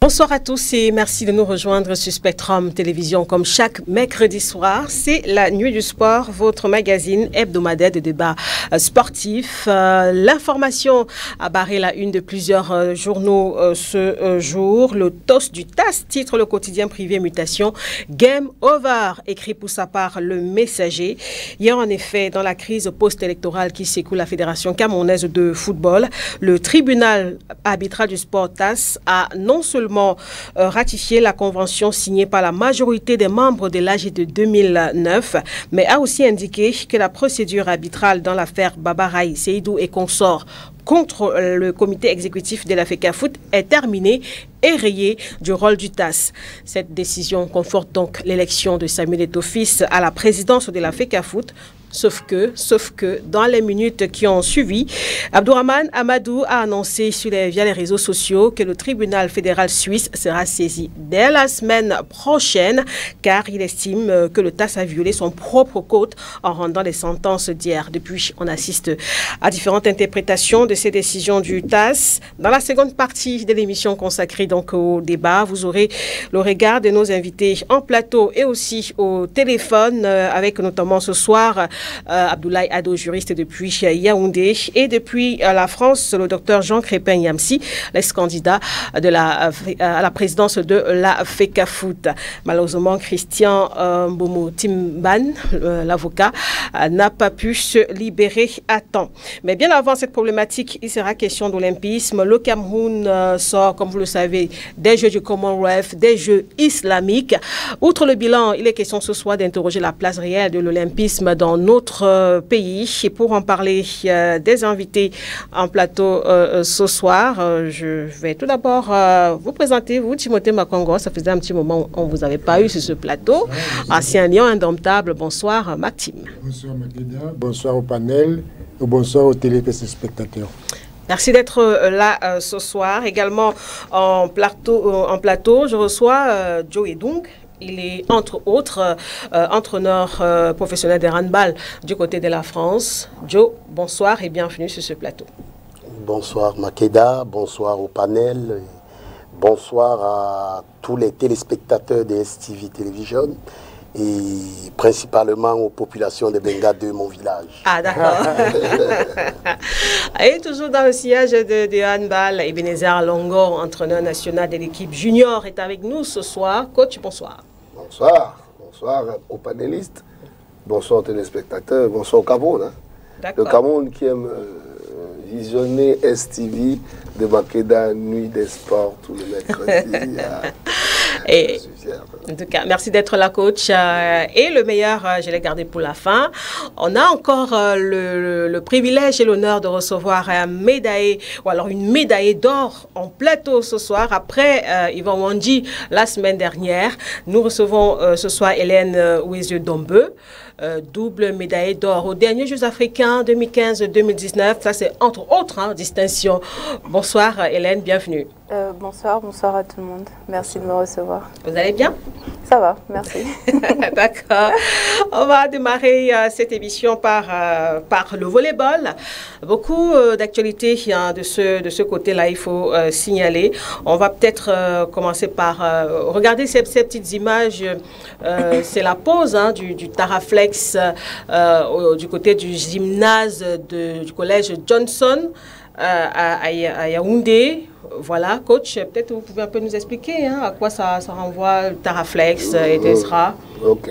Bonsoir à tous et merci de nous rejoindre sur Spectrum Télévision. Comme chaque mercredi soir, c'est la Nuit du Sport, votre magazine hebdomadaire de débat sportif. L'information a barré la une de plusieurs journaux ce jour. Le TOS du TAS titre le quotidien privé Mutation. Game over, écrit pour sa part le Messager. Hier, en effet, dans la crise post-électorale qui secoue la Fédération camerounaise de football, le tribunal arbitral du sport TAS a non seulement ratifié la convention signée par la majorité des membres de l'AG de 2009, mais a aussi indiqué que la procédure arbitrale dans l'affaire Babaraï, Seydou et consorts contre le comité exécutif de la FECAFOOT est terminée et rayée du rôle du TAS. Cette décision conforte donc l'élection de Samuel Eto'o-Fils à la présidence de la FECAFOOT. Sauf que, dans les minutes qui ont suivi, Abdourahmane Amadou a annoncé via les réseaux sociaux que le tribunal fédéral suisse sera saisi dès la semaine prochaine, car il estime que le TAS a violé son propre code en rendant les sentences d'hier. Depuis, on assiste à différentes interprétations de ces décisions du TAS. Dans la seconde partie de l'émission consacrée donc au débat, vous aurez le regard de nos invités en plateau et aussi au téléphone, avec notamment ce soir Abdoulaye Ado, juriste depuis Yaoundé, et depuis la France, le docteur Jean Crépin Yamsi, l'ex-candidat à la présidence de la FECAFOOT. Malheureusement, Christian Mbomo Timban, l'avocat, n'a pas pu se libérer à temps. Mais bien avant cette problématique, il sera question d'olympisme. Le Cameroun sort, comme vous le savez, des Jeux du Commonwealth, des Jeux islamiques. Outre le bilan, il est question ce soir d'interroger la place réelle de l'olympisme dans notre pays. Et pour en parler des invités en plateau ce soir, je vais tout d'abord vous présenter, vous, Timothée Makongo. Ça faisait un petit moment qu'on ne vous avait pas eu sur ce plateau. Ancien lion indomptable. Bonsoir, Maxime. Bonsoir, Magueda. Bonsoir au panel. Et bonsoir aux téléspectateurs. Merci d'être là ce soir. Également en plateau, je reçois Joe Edung. Il est, entre autres, entraîneur professionnel de handball du côté de la France. Joe, bonsoir et bienvenue sur ce plateau. Bonsoir Makeda, bonsoir au panel, bonsoir à tous les téléspectateurs de STV Television et principalement aux populations de Benga de mon village. Ah d'accord. Et toujours dans le sillage de handball, Ebenezer Longo, entraîneur national de l'équipe junior, est avec nous ce soir. Coach, bonsoir. Bonsoir. Bonsoir aux panélistes. Bonsoir aux téléspectateurs. Bonsoir au Cameroun. Hein. Le Cameroun qui aime visionner STV de Makeda, Nuit des Sports, tous les mercredis. Et, en tout cas, merci d'être là, coach. Et le meilleur, je l'ai gardé pour la fin. On a encore le privilège et l'honneur de recevoir un médaillé, ou alors une médaillée d'or en plateau ce soir. Après Yvan Wandji, la semaine dernière, nous recevons ce soir Hélène Ouezieux-Dombe. Double médaille d'or aux derniers Jeux africains 2015-2019. Ça, c'est entre autres distinctions. Bonsoir Hélène, bienvenue. Bonsoir à tout le monde. Merci de me recevoir. Vous allez bien? Ça va, merci. D'accord. On va démarrer cette émission par le volleyball. Beaucoup d'actualités de ce côté-là, il faut signaler. On va peut-être commencer par regarder ces petites images. C'est la pause du Taraflex du côté du gymnase du collège Johnson à Yaoundé. Voilà, coach, peut-être vous pouvez un peu nous expliquer à quoi ça renvoie, le Taraflex, etc. Ok.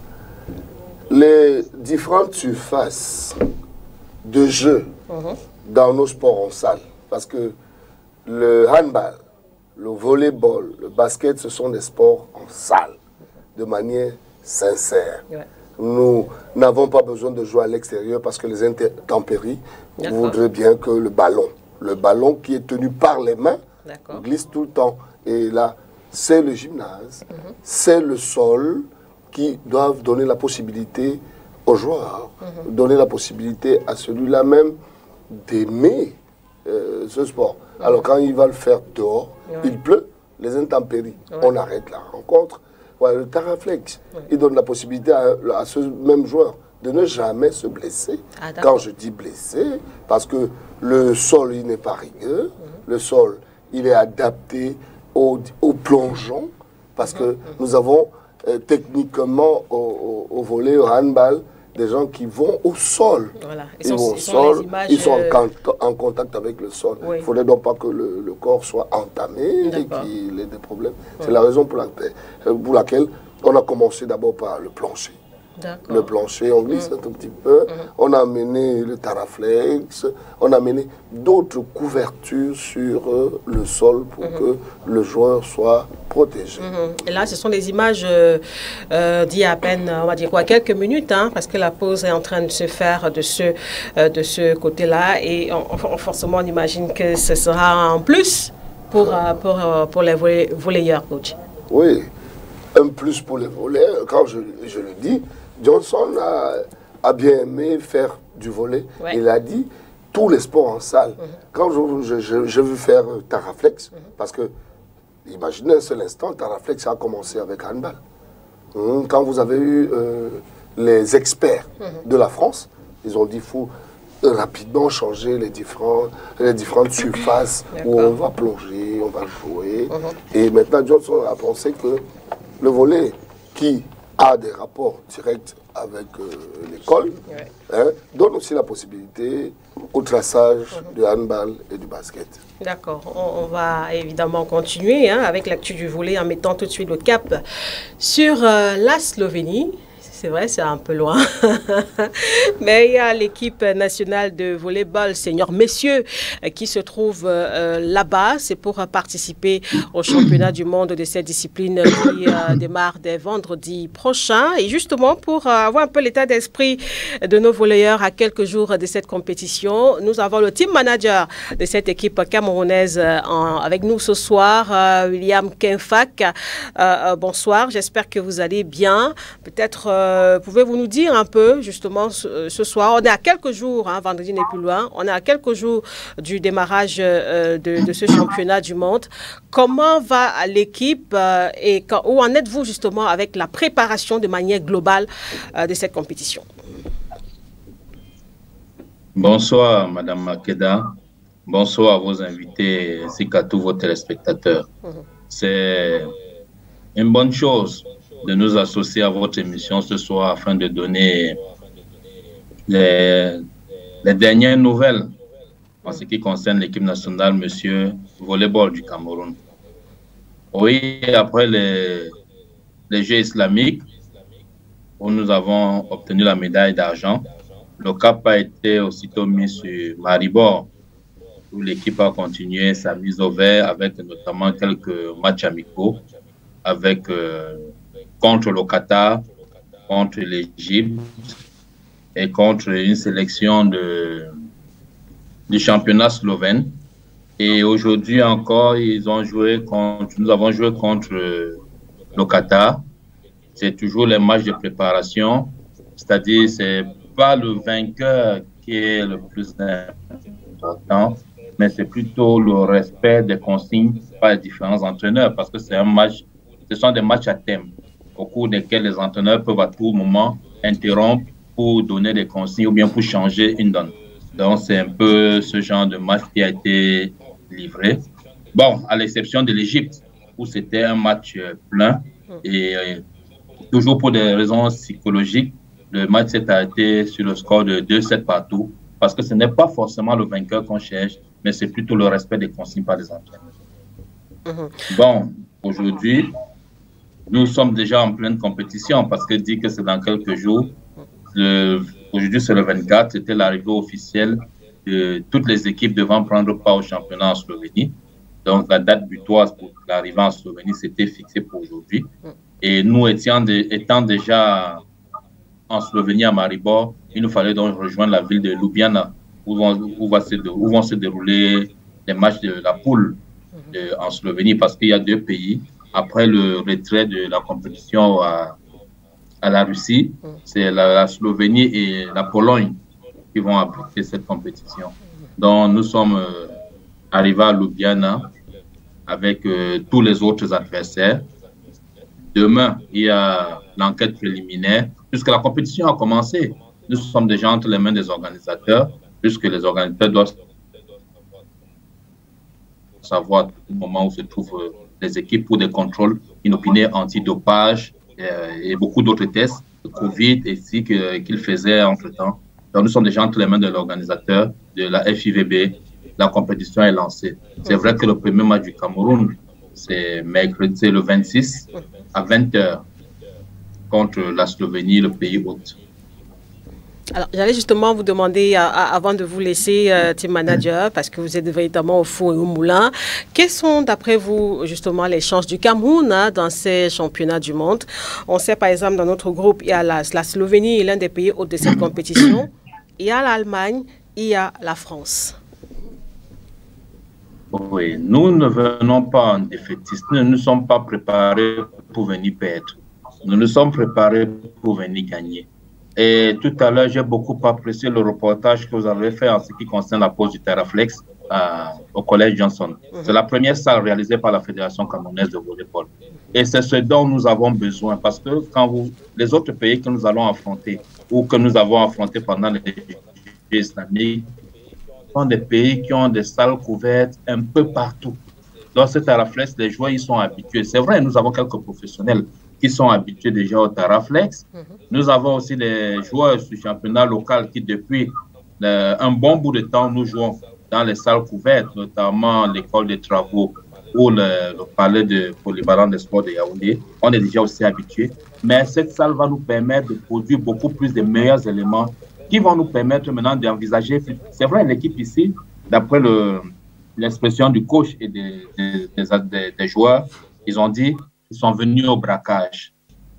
Les différentes surfaces de jeu dans nos sports en salle, parce que le handball, le volleyball, le basket, ce sont des sports en salle, de manière sincère. Ouais. Nous n'avons pas besoin de jouer à l'extérieur parce que les intempéries voudraient bien que le ballon qui est tenu par les mains glisse tout le temps. Et là, c'est le gymnase, c'est le sol qui doivent donner la possibilité aux joueurs, donner la possibilité à celui-là même d'aimer ce sport. Alors quand il va le faire dehors, il pleut, les intempéries, on arrête la rencontre. Ouais, le Taraflex, il donne la possibilité à ce même joueur de ne jamais se blesser. Ah, quand je dis blessé, parce que le sol, il n'est pas rigueux, le sol, il est adapté aux plongeons, parce que nous avons techniquement au volley, au handball, des gens qui vont au sol. Voilà. Ils vont au sol, ils sont en contact avec le sol. Oui. Il ne faudrait donc pas que le corps soit entamé et qu'il ait des problèmes. C'est la raison pour laquelle on a commencé d'abord par le plancher. Le plancher, on glisse un tout petit peu. On a amené le Taraflex, on a amené d'autres couvertures sur le sol pour que le joueur soit protégé. Et là, ce sont des images d'il y a à peine, on va dire quoi, quelques minutes, hein, parce que la pause est en train de se faire de ce côté-là. Et forcément, on imagine que ce sera en plus pour les volleyeurs, coach. Oui, un plus pour les volleyeurs. Quand je le dis, Johnson a bien aimé faire du volley. Ouais. Il a dit tous les sports en salle. Quand je veux faire Taraflex, parce que, imaginez un seul instant, Taraflex a commencé avec handball. Quand vous avez eu les experts de la France, ils ont dit qu'il faut rapidement changer les différentes surfaces où on va plonger, on va jouer. Et maintenant, Johnson a pensé que le volley qui a des rapports directs avec l'école, donne aussi la possibilité au traçage du handball et du basket. D'accord, on va évidemment continuer avec l'actu du volley en mettant tout de suite le cap sur la Slovénie. C'est vrai, c'est un peu loin. Mais il y a l'équipe nationale de volleyball senior messieurs qui se trouve là-bas. C'est pour participer au championnat du monde de cette discipline qui démarre dès vendredi prochain. Et justement, pour avoir un peu l'état d'esprit de nos volleyeurs à quelques jours de cette compétition, nous avons le team manager de cette équipe camerounaise avec nous ce soir, William Kenfak. Bonsoir, j'espère que vous allez bien. Peut-être pouvez-vous nous dire un peu, justement, ce soir, on est à quelques jours, vendredi n'est plus loin, on est à quelques jours du démarrage de ce championnat du monde. Comment va l'équipe et où en êtes-vous, justement, avec la préparation de manière globale de cette compétition? Bonsoir, Madame Makeda. Bonsoir à vos invités ainsi qu'à tous vos téléspectateurs. C'est une bonne chose de nous associer à votre émission ce soir afin de donner les dernières nouvelles en ce qui concerne l'équipe nationale, monsieur, volleyball du Cameroun. Oui, après les Jeux islamiques, où nous avons obtenu la médaille d'argent, le cap a été aussitôt mis sur Maribor, où l'équipe a continué sa mise au vert avec notamment quelques matchs amicaux avec contre le Qatar, contre l'Égypte et contre une sélection du championnat slovène. Et aujourd'hui encore, nous avons joué contre le Qatar. C'est toujours les matchs de préparation, c'est-à-dire c'est pas le vainqueur qui est le plus important, mais c'est plutôt le respect des consignes par les différents entraîneurs, parce que ce sont des matchs à thème, au cours desquels les entraîneurs peuvent à tout moment interrompre pour donner des consignes ou bien pour changer une donne. Donc, c'est un peu ce genre de match qui a été livré. Bon, à l'exception de l'Égypte, où c'était un match plein et toujours pour des raisons psychologiques, le match s'est arrêté sur le score de 2-7 partout, parce que ce n'est pas forcément le vainqueur qu'on cherche, mais c'est plutôt le respect des consignes par les entraîneurs. Bon, aujourd'hui, nous sommes déjà en pleine compétition parce que dit que c'est dans quelques jours. Aujourd'hui, c'est le 24. C'était l'arrivée officielle de toutes les équipes devant prendre part au championnat en Slovénie. Donc, la date butoir pour l'arrivée en Slovénie, c'était fixée pour aujourd'hui. Et nous étant déjà en Slovénie, à Maribor, il nous fallait donc rejoindre la ville de Ljubljana où vont se dérouler les matchs de la poule en Slovénie, parce qu'il y a deux pays. Après le retrait de la compétition à la Russie, c'est la Slovénie et la Pologne qui vont appliquer cette compétition. Donc, nous sommes arrivés à Ljubljana avec tous les autres adversaires. Demain, il y a l'enquête préliminaire. Puisque la compétition a commencé, nous sommes déjà entre les mains des organisateurs, puisque les organisateurs doivent savoir au moment où se trouvent les équipes pour des contrôles inopinés antidopage et beaucoup d'autres tests de Covid ainsi qu'ils faisaient entre-temps. Donc, nous sommes déjà entre les mains de l'organisateur de la FIVB. La compétition est lancée. C'est vrai que le premier match du Cameroun, c'est mercredi, le 26 à 20h contre la Slovénie, le pays hôte. Alors, j'allais justement vous demander, avant de vous laisser, team manager, parce que vous êtes véritablement au four et au moulin, quelles sont, d'après vous, justement, les chances du Cameroun dans ces championnats du monde? On sait, par exemple, dans notre groupe, il y a la Slovénie, l'un des pays hôtes de cette compétition. Il y a l'Allemagne, il y a la France. Oui, nous ne venons pas en défaitiste. Nous ne sommes pas préparés pour venir perdre. Nous nous sommes préparés pour venir gagner. Et tout à l'heure, j'ai beaucoup apprécié le reportage que vous avez fait en ce qui concerne la pose du Terraflex au Collège Johnson. C'est la première salle réalisée par la Fédération camerounaise de volleyball. Et c'est ce dont nous avons besoin parce que les autres pays que nous allons affronter ou que nous avons affrontés pendant les Jeux islamiques sont des pays qui ont des salles couvertes un peu partout. Dans ce Terraflex, les joueurs y sont habitués. C'est vrai, nous avons quelques professionnels qui sont habitués déjà au Terraflex. Nous avons aussi des joueurs du championnat local qui, depuis un bon bout de temps, nous jouons dans les salles couvertes, notamment l'école des travaux ou le palais de polyvalent des sports de Yaoundé. On est déjà aussi habitués. Mais cette salle va nous permettre de produire beaucoup plus de meilleurs éléments qui vont nous permettre maintenant d'envisager. C'est vrai, l'équipe ici, d'après l'expression du coach et des joueurs, ils ont dit ils sont venus au braquage.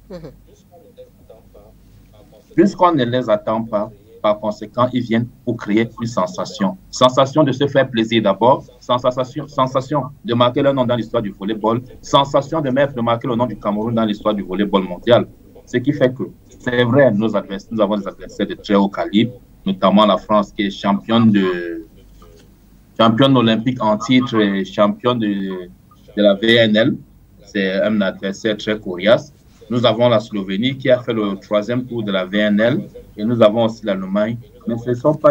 Puisqu'on ne les attend pas, par conséquent, ils viennent pour créer une sensation. Sensation de se faire plaisir d'abord, sensation de marquer le nom dans l'histoire du volleyball, sensation de marquer le nom du Cameroun dans l'histoire du volleyball mondial. Ce qui fait que, c'est vrai, nous avons des adversaires de très haut calibre, notamment la France qui est championne olympique en titre et championne de la VNL. C'est un adversaire très coriace. Nous avons la Slovénie qui a fait le 3e tour de la VNL et nous avons aussi l'Allemagne. Mais ce ne sont pas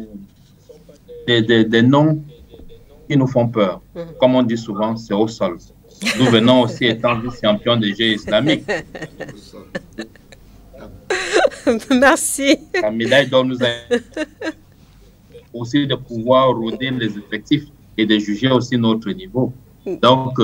des noms qui nous font peur. Comme on dit souvent, c'est au sol. Nous venons aussi étant vice-champions des Jeux islamiques. Merci. La médaille doit nous aussi de pouvoir rôder les effectifs et de juger aussi notre niveau. Donc,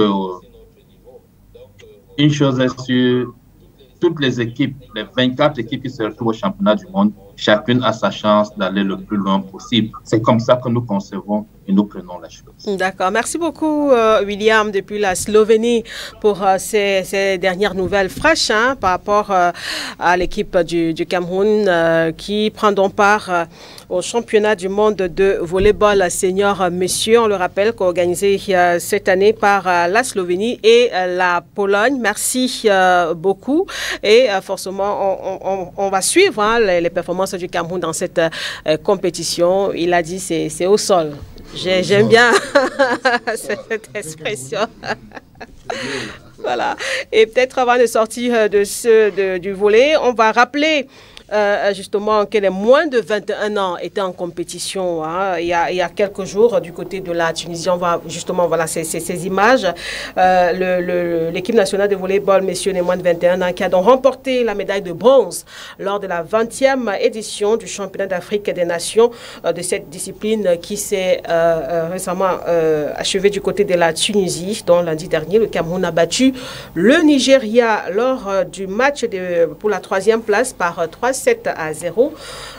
une chose est sûre, toutes les équipes, les 24 équipes qui se retrouvent au championnat du monde, chacune a sa chance d'aller le plus loin possible. C'est comme ça que nous concevons et nous prenons la chose. D'accord. Merci beaucoup, William, depuis la Slovénie, pour ces dernières nouvelles fraîches par rapport à l'équipe du Cameroun qui prend donc part au championnat du monde de volleyball senior messieurs. On le rappelle, organisé cette année par la Slovénie et la Pologne. Merci beaucoup. Et forcément, on va suivre les performances du Cameroun dans cette compétition. Il a dit c'est au sol. J'aime bien cette expression. Voilà. Et peut-être avant de sortir du volley, on va rappeler justement que les moins de 21 ans étaient en compétition il y a quelques jours du côté de la Tunisie. On va justement, voilà, ces images. L'équipe nationale de volleyball, messieurs les moins de 21 ans, qui a donc remporté la médaille de bronze lors de la 20e édition du championnat d'Afrique des Nations de cette discipline qui s'est récemment achevée du côté de la Tunisie, dont lundi dernier, le Cameroun a battu le Nigeria lors du match pour la 3e place par 3-7 à 0,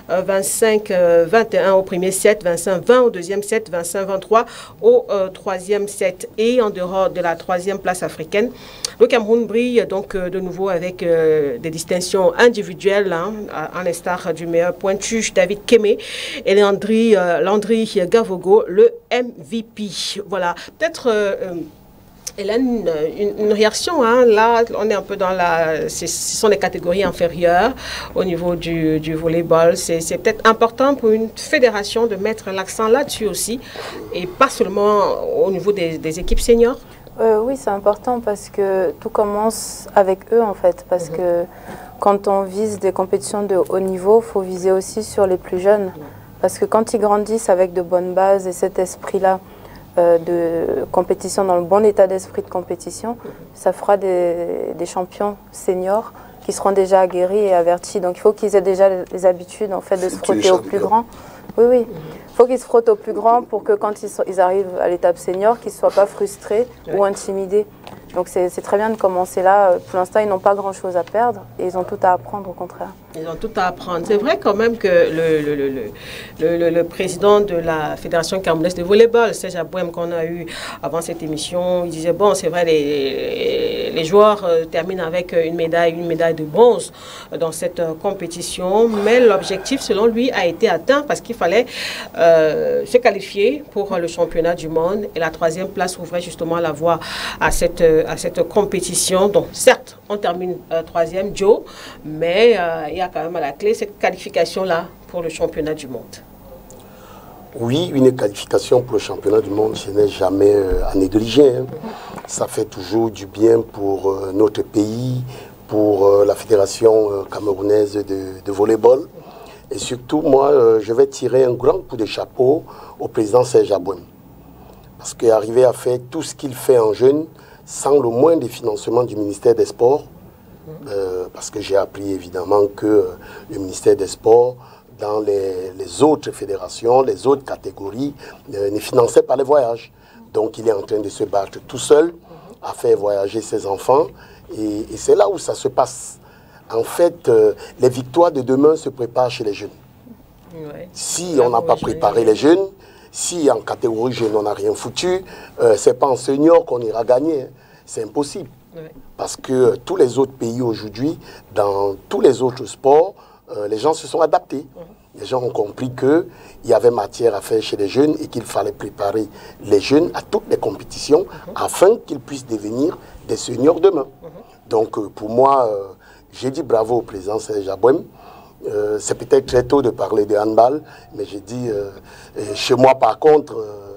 25-21 au premier set, 25-20 au deuxième set, 25-23 au troisième set. Et en dehors de la 3e place africaine, le Cameroun brille donc de nouveau avec des distinctions individuelles, à l'instar du meilleur pointu David Kémé et Landry Gavogo, le MVP. Voilà, peut-être... Hélène, une réaction, là on est un peu dans ce sont les catégories inférieures au niveau du volleyball. C'est peut-être important pour une fédération de mettre l'accent là-dessus aussi et pas seulement au niveau des équipes seniors. Oui, c'est important parce que tout commence avec eux en fait, parce que quand on vise des compétitions de haut niveau, il faut viser aussi sur les plus jeunes, parce que quand ils grandissent avec de bonnes bases et cet esprit-là de compétition, dans le bon état d'esprit de compétition, ça fera des champions seniors qui seront déjà aguerris et avertis. Donc il faut qu'ils aient déjà les habitudes en fait, de se frotter au plus grand. Oui, oui. Il faut qu'ils se frottent au plus grand pour que quand ils arrivent à l'étape senior, qu'ils ne soient pas frustrés ou intimidés. Donc c'est très bien de commencer là. Pour l'instant, ils n'ont pas grand-chose à perdre et ils ont tout à apprendre au contraire. Ils ont tout à apprendre. C'est vrai quand même que le président de la Fédération camerounaise de volleyball, Serge Abouem, qu'on a eu avant cette émission, il disait, bon, c'est vrai, les joueurs terminent avec une médaille de bronze dans cette compétition, mais l'objectif, selon lui, a été atteint parce qu'il fallait se qualifier pour le championnat du monde et la 3e place ouvrait justement la voie à cette compétition. Donc, certes, on termine 3e, Joe, mais il y a quand même à la clé cette qualification-là pour le championnat du monde. Oui, une qualification pour le championnat du monde, ce n'est jamais à négliger. Hein. Ça fait toujours du bien pour notre pays, pour la Fédération camerounaise de volleyball. Et surtout, moi, je vais tirer un grand coup de chapeau au président Serge Abouem. Parce qu'arriver à faire tout ce qu'il fait en jeune, sans le moindre financement du ministère des Sports, parce que j'ai appris évidemment que le ministère des Sports, dans les autres fédérations, les autres catégories, ne finançait pas les voyages. Donc il est en train de se battre tout seul à faire voyager ses enfants. Et c'est là où ça se passe. En fait, les victoires de demain se préparent chez les jeunes. Ouais. Si on n'a pas préparé les jeunes, si en catégorie jeune on n'a rien foutu, ce n'est pas en senior qu'on ira gagner. Hein. C'est impossible. Ouais. Parce que tous les autres pays aujourd'hui, dans tous les autres sports, les gens se sont adaptés. Les gens ont compris qu'il y avait matière à faire chez les jeunes et qu'il fallait préparer les jeunes à toutes les compétitions afin qu'ils puissent devenir des seniors demain. Donc pour moi, j'ai dit bravo au président Serge Abouem. C'est peut-être très tôt de parler de handball, mais j'ai dit, chez moi par contre,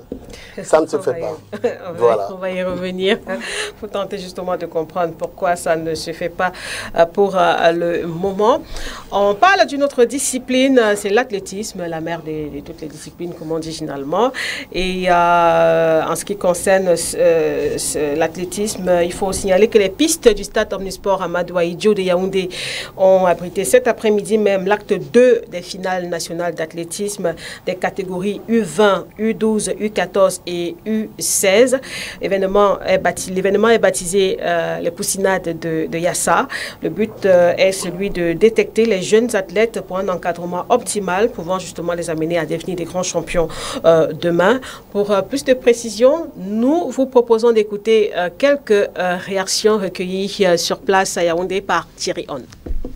ça ne se fait pas. On va y revenir pour tenter justement de comprendre pourquoi ça ne se fait pas pour le moment. On parle d'une autre discipline, c'est l'athlétisme, la mère de toutes les disciplines, comme on dit généralement. Et en ce qui concerne l'athlétisme, il faut signaler que les pistes du stade Omnisport Amadou Ahidjo de Yaoundé ont abrité cet après-midi même l'acte 2 des finales nationales d'athlétisme des catégories U20, U12, U14 et U16. L'événement est baptisé les Poussinades de Yassa. Le but est celui de détecter les jeunes athlètes pour un encadrement optimal, pouvant justement les amener à devenir des grands champions demain. Pour plus de précision, nous vous proposons d'écouter quelques réactions recueillies sur place à Yaoundé par Thierry On.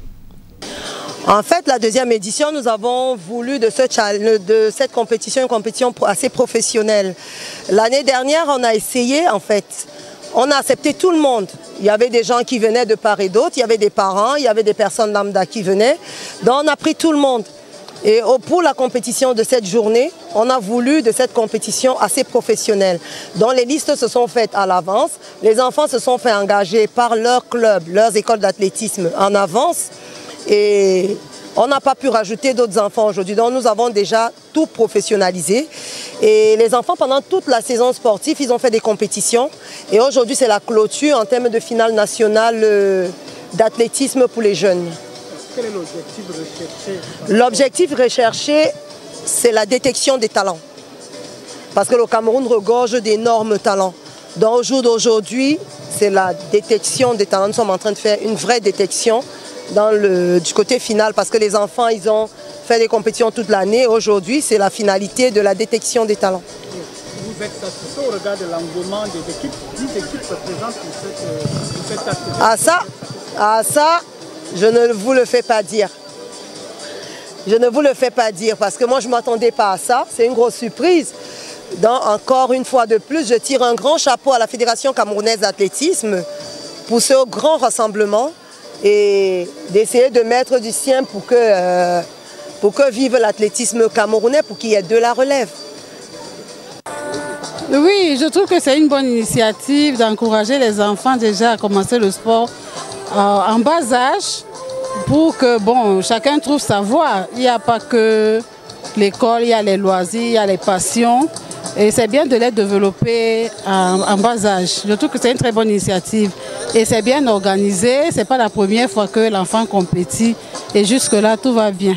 En fait, la deuxième édition, nous avons voulu de cette compétition, une compétition assez professionnelle. L'année dernière, on a essayé, en fait, on a accepté tout le monde. Il y avait des gens qui venaient de part et d'autre, il y avait des parents, il y avait des personnes lambda qui venaient. Donc on a pris tout le monde. Et pour la compétition de cette journée, on a voulu de cette compétition assez professionnelle, dont les listes se sont faites à l'avance. Les enfants se sont fait engager par leur club, leurs écoles d'athlétisme en avance. Et on n'a pas pu rajouter d'autres enfants aujourd'hui. Donc nous avons déjà tout professionnalisé. Et les enfants, pendant toute la saison sportive, ils ont fait des compétitions. Et aujourd'hui, c'est la clôture en termes de finale nationale d'athlétisme pour les jeunes. Quel est l'objectif recherché? L'objectif recherché, c'est la détection des talents. Parce que le Cameroun regorge d'énormes talents. Donc au jour d'aujourd'hui, c'est la détection des talents. Nous sommes en train de faire une vraie détection du côté final, parce que les enfants, ils ont fait des compétitions toute l'année. Aujourd'hui, c'est la finalité de la détection des talents. Vous êtes satisfait au regard de l'engouement des équipes? 10 équipes se présentent pour cette activité. Ça, je ne vous le fais pas dire. Je ne vous le fais pas dire, parce que moi, je ne m'attendais pas à ça. C'est une grosse surprise. Donc, encore une fois de plus, je tire un grand chapeau à la Fédération camerounaise d'athlétisme pour ce grand rassemblement et d'essayer de mettre du sien pour que vive l'athlétisme camerounais, pour qu'il y ait de la relève. Oui, je trouve que c'est une bonne initiative d'encourager les enfants déjà à commencer le sport en bas âge, pour que chacun trouve sa voie. Il n'y a pas que l'école, il y a les loisirs, il y a les passions. Et c'est bien de les développer en bas âge. Je trouve que c'est une très bonne initiative. Et c'est bien organisé. Ce n'est pas la première fois que l'enfant compétit. Et jusque-là, tout va bien.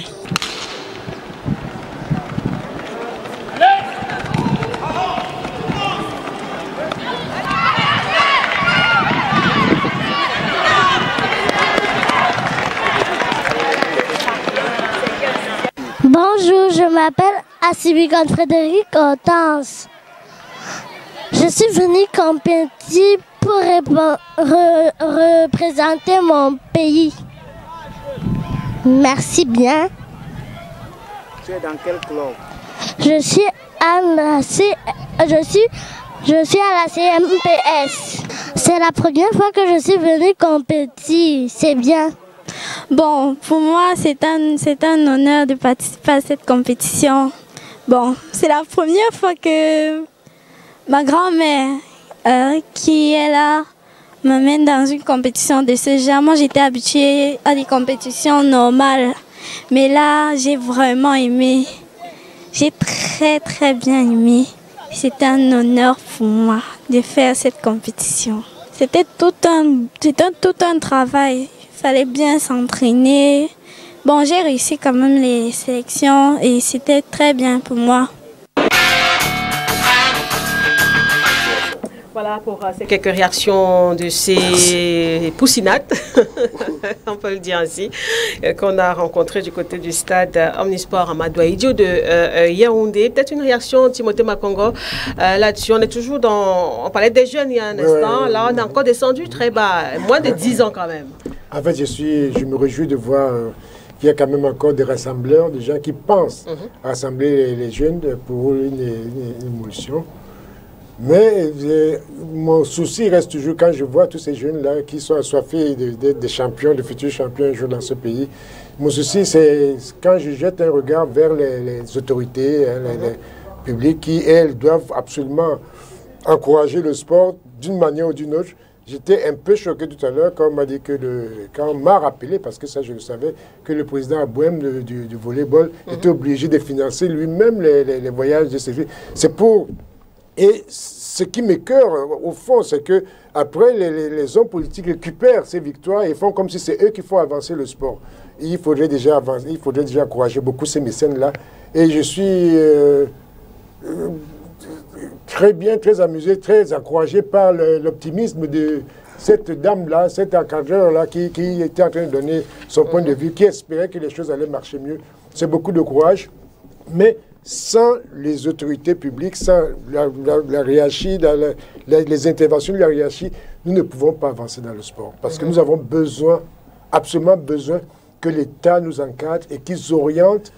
Bonjour, je m'appelle Assibigane Frédéric Hortense. Je suis venue compétir pour représenter mon pays. Merci bien. Tu es dans quel club? Je suis à la CMPS. C'est la première fois que je suis venue compétir. C'est bien. Bon, pour moi, c'est un honneur de participer à cette compétition. Bon, c'est la première fois que ma grand-mère, qui est là, m'amène dans une compétition de ce genre. Moi, j'étais habituée à des compétitions normales. Mais là, j'ai vraiment aimé. J'ai très bien aimé. C'était un honneur pour moi de faire cette compétition. C'était tout un travail. Il fallait bien s'entraîner. Bon, j'ai réussi quand même les sélections et c'était très bien pour moi. Voilà pour ces quelques réactions de ces poussinates, on peut le dire ainsi, qu'on a rencontré du côté du stade Omnisport Amadou Ahidjo de Yaoundé. Peut-être une réaction, Timothée Makongo, là-dessus. On est toujours dans... On parlait des jeunes il y a un instant. Là, on est encore descendu très bas, moins de 10 ans quand même. En fait, je me réjouis de voir qu'il y a quand même encore des rassembleurs, des gens qui pensent rassembler les jeunes pour une émulsion. Mais mon souci reste toujours quand je vois tous ces jeunes-là qui sont assoiffés des champions, de futurs champions un jour dans ce pays. Mon souci, c'est quand je jette un regard vers les autorités, les publics, qui, elles, doivent absolument encourager le sport d'une manière ou d'une autre. J'étais un peu choqué tout à l'heure quand on m'a dit quand on m'a rappelé, parce que ça je le savais, que le président Abouem du volleyball était obligé de financer lui-même les voyages de ses filles. C'est pour... Et ce qui m'écoeure, au fond, c'est que après les hommes politiques récupèrent ces victoires et font comme si c'est eux qui font avancer le sport. Et il faudrait déjà avancer, il faudrait déjà encourager beaucoup ces mécènes-là. Et je suis très bien, très amusé, très encouragé par l'optimisme de cette dame-là, cet encadreur-là qui était en train de donner son point de vue, qui espérait que les choses allaient marcher mieux. C'est beaucoup de courage, mais sans les autorités publiques, sans la hiérarchie, les interventions de la hiérarchie, nous ne pouvons pas avancer dans le sport. Parce que nous avons besoin, absolument besoin, que l'État nous encadre et qu'ils orientent